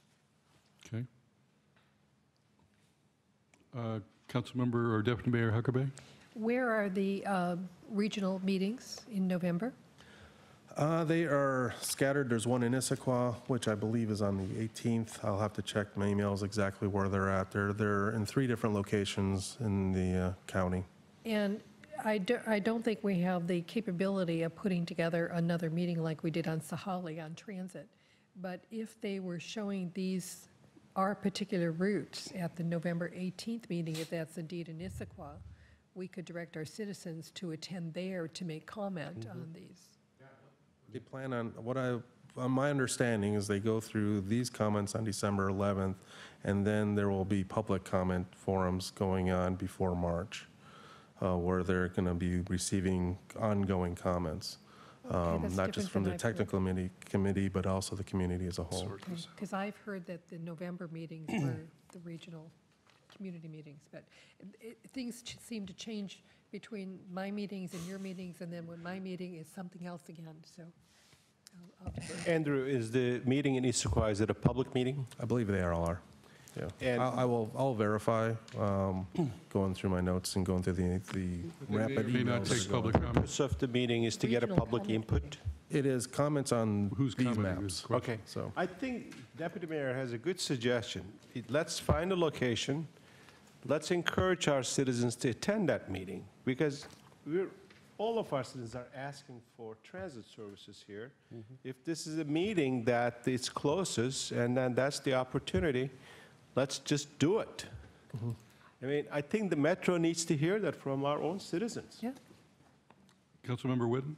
comments. Okay. Uh, Councilmember or Deputy Mayor Huckabee? Where are the uh, regional meetings in November? Uh, They are scattered. There's one in Issaquah, which I believe is on the eighteenth. I'll have to check my emails exactly where they're at. They're, they're in three different locations in the uh, county. And I do, I don't think we have the capability of putting together another meeting like we did on Sahalli on transit. But if they were showing these, our particular routes at the November eighteenth meeting, if that's indeed in Issaquah, we could direct our citizens to attend there to make comment on these. They plan on, what I, on my understanding is they go through these comments on December eleventh, and then there will be public comment forums going on before March, uh, where they're going to be receiving ongoing comments. um, that's not just different from than the I've heard. technical committee, committee, but also the community as a whole. Because I've heard that the November meetings were the regional community meetings, but it- it- things ch- seem to change between my meetings and your meetings, and then when my meeting is something else again, so. I'll- I'll just- Andrew, is the meeting in Issaquah, is it a public meeting? I believe they all are, yeah. And- I I will, I'll verify, um, going through my notes and going through the, the They rapid may not emails. take public comment. Purpose of the meeting is to get a Regional public comment. input? It is comments on Who's these commenting is maps. the question. Okay. So, I think Deputy Mayor has a good suggestion. It- Let's find a location, let's encourage our citizens to attend that meeting, because we're, all of our citizens are asking for transit services here. If this is a meeting that is closest, and then that's the opportunity, let's just do it. I mean, I think the Metro needs to hear that from our own citizens. Yeah. Councilmember Whitten?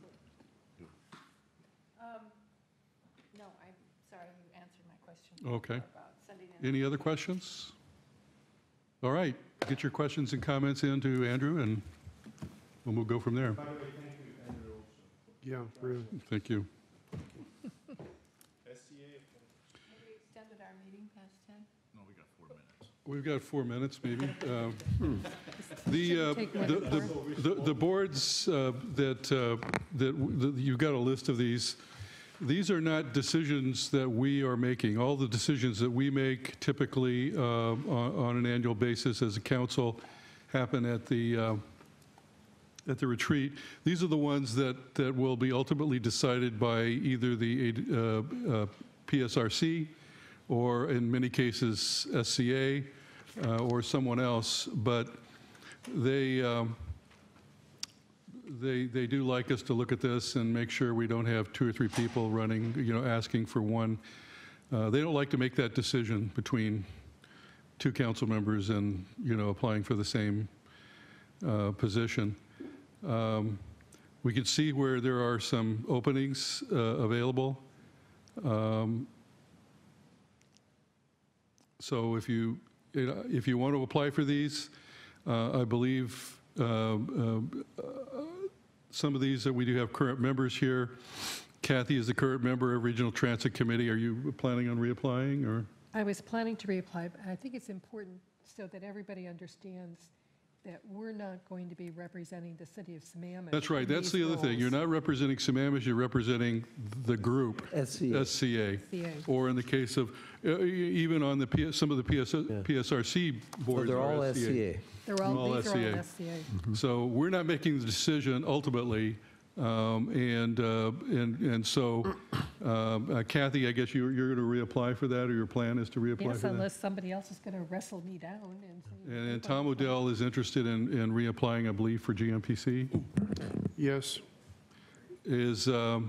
Um, No, I'm sorry, you answered my question. Okay. About sending in. Any other questions? All right, get your questions and comments in to Andrew, and we'll go from there. Yeah, really. Thank you. Have we extended our meeting past ten? We've got four minutes, maybe. Uh, The, uh, Take more the, than the, the- the boards uh, that, uh, that, that you've got a list of these. These are not decisions that we are making. All the decisions that we make typically uh, on, on an annual basis as a council happen at the, uh, at the retreat. These are the ones that, that will be ultimately decided by either the uh, uh, P S R C or in many cases S C A uh, or someone else. But they, um, they, they do like us to look at this and make sure we don't have two or three people running, you know, asking for one. Uh, They don't like to make that decision between two council members and, you know, applying for the same uh, position. Um, We can see where there are some openings uh, available. Um, So if you, you know, if you want to apply for these, uh, I believe um, uh, some of these that we do have current members here. Kathy is the current member of Regional Transit Committee. Are you planning on reapplying, or? I was planning to reapply, but I think it's important so that everybody understands that we're not going to be representing the city of Sammamish. That's right. in That's these the other thing. You're roles. not representing Sammamish, you're representing the group. S C A. S C A. S C A. Or in the case of, uh, e- even on the, P- some of the P S P S R C So boards they're are all S C A. They're all, All these are all S C A. S C A. So we're not making the decision ultimately, um, and, uh, and, and so um, uh, Kathy, I guess you're, you're going to reapply for that, or your plan is to reapply Yes, for that? unless somebody else is going to wrestle me down and say. And and Tom Odell is interested in, in reapplying, I believe, for G M P C. Yes. Is, um,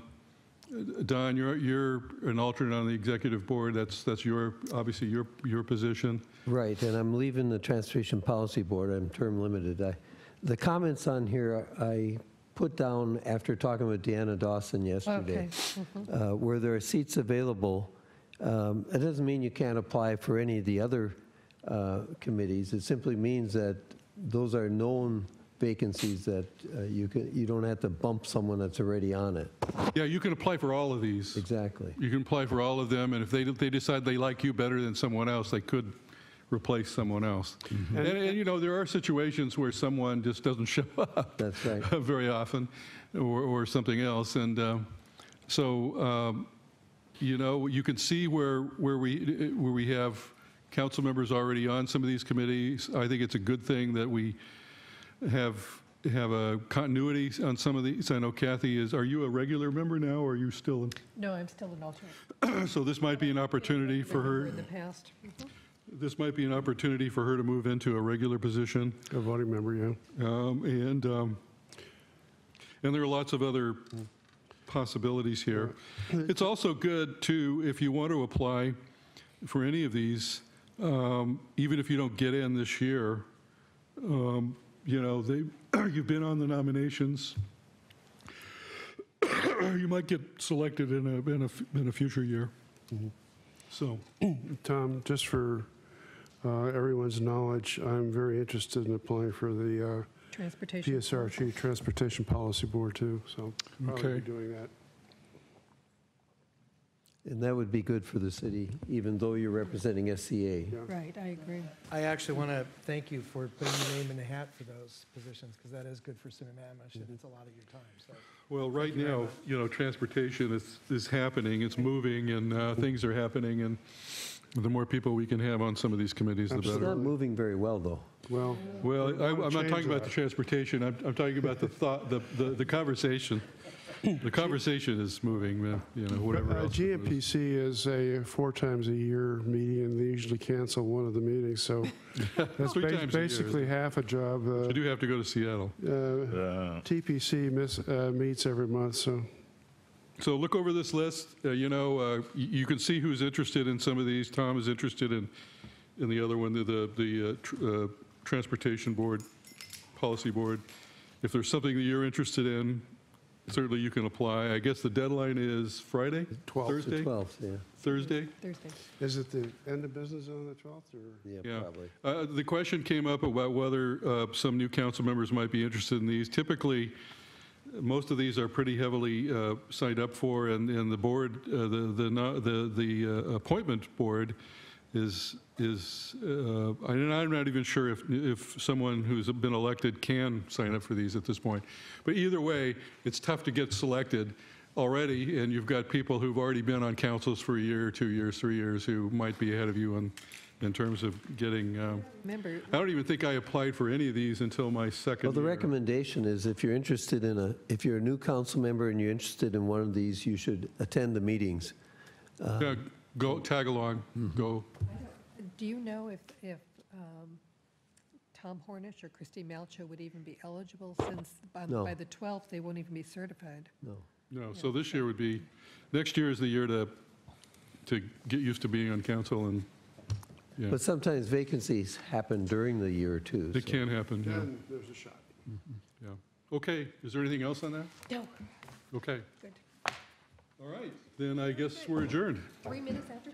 Don, you're, you're an alternate on the executive board. That's, that's your, obviously your, your position. Right, and I'm leaving the Transportation Policy Board. I'm term limited. I, the comments on here I put down after talking with Deanna Dawson yesterday. Okay. Uh, where there are seats available, um, it doesn't mean you can't apply for any of the other uh, committees. It simply means that those are known vacancies that uh, you can, you don't have to bump someone that's already on it. Yeah, you can apply for all of these. Exactly. You can apply for all of them, and if they, they decide they like you better than someone else, they could replace someone else. And, and, you know, there are situations where someone just doesn't show up. That's right. Very often, or, or something else. And uh, so, um, you know, you can see where, where, we, where we have council members already on some of these committees. I think it's a good thing that we have have a continuity on some of these. I know Kathy is, are you a regular member now, or are you still? No, I'm still an alternate. So this might be an opportunity for her. In the past. Mhm. This might be an opportunity for her to move into a regular position. A voting member, yeah. Um, And, um, and there are lots of other possibilities here. It's also good, too, if you want to apply for any of these, um, even if you don't get in this year, um, you know, they, you've been on the nominations. You might get selected in a, in a, in a future year. So, Tom, just for uh, everyone's knowledge, I'm very interested in applying for the uh, Transportation. P S R C, Transportation Policy Board, too, so probably Okay. be doing that. And that would be good for the city, even though you're representing S C A. Right, I agree. I actually want to thank you for putting your name in the hat for those positions, because that is good for Sammamish, and it's a lot of your time, so. well, right now, you know, transportation is, is happening, it's moving, and uh, things are happening, and the more people we can have on some of these committees, the It's better. not moving very well, though. Well, Well, I- I'm not change talking about that. the transportation, I'm, I'm talking about the thought, the, the, the conversation. the conversation is moving, uh, you know, whatever Uh, else. G M P C is a four times a year meeting, and they usually cancel one of the meetings, so that's Three ba- times a year. basically half a job. Uh, You do have to go to Seattle. uh, T P C miss, uh, meets every month, so. So look over this list. Uh, You know, uh, y- you can see who's interested in some of these. Tom is interested in, in the other one, the, the the, uh, tr- uh, Transportation Board, Policy Board. If there's something that you're interested in, certainly you can apply. I guess the deadline is Friday? twelfth. Thursday? The twelfth, yeah. Thursday? Thursday. Is it the end of business on the twelfth, or? Yeah, Yeah. probably. Uh, The question came up about whether uh, some new council members might be interested in these. Typically, most of these are pretty heavily uh, signed up for, and, and the board, uh, the, the, no- the, the uh, appointment board is, is, uh, and I'm not even sure if, if someone who's been elected can sign up for these at this point. But either way, it's tough to get selected already, and you've got people who've already been on councils for a year, two years, three years, who might be ahead of you in, in terms of getting, uh, Remember, I don't even think I applied for any of these until my second Well, the year. recommendation is if you're interested in a, if you're a new council member and you're interested in one of these, you should attend the meetings. Yeah, go, tag along, go. do you know if, if um, Tom Hornish or Christine Malcho would even be eligible, since by No. by the twelfth, they won't even be certified? No. No, so this year would be, next year is the year to, to get used to being on council, and, yeah, But sometimes vacancies happen during the year, too. it so- can happen, yeah, Then there's a shot. yeah. Okay, is there anything else on that? No. Okay, Good. all right, then I guess we're adjourned. Three minutes after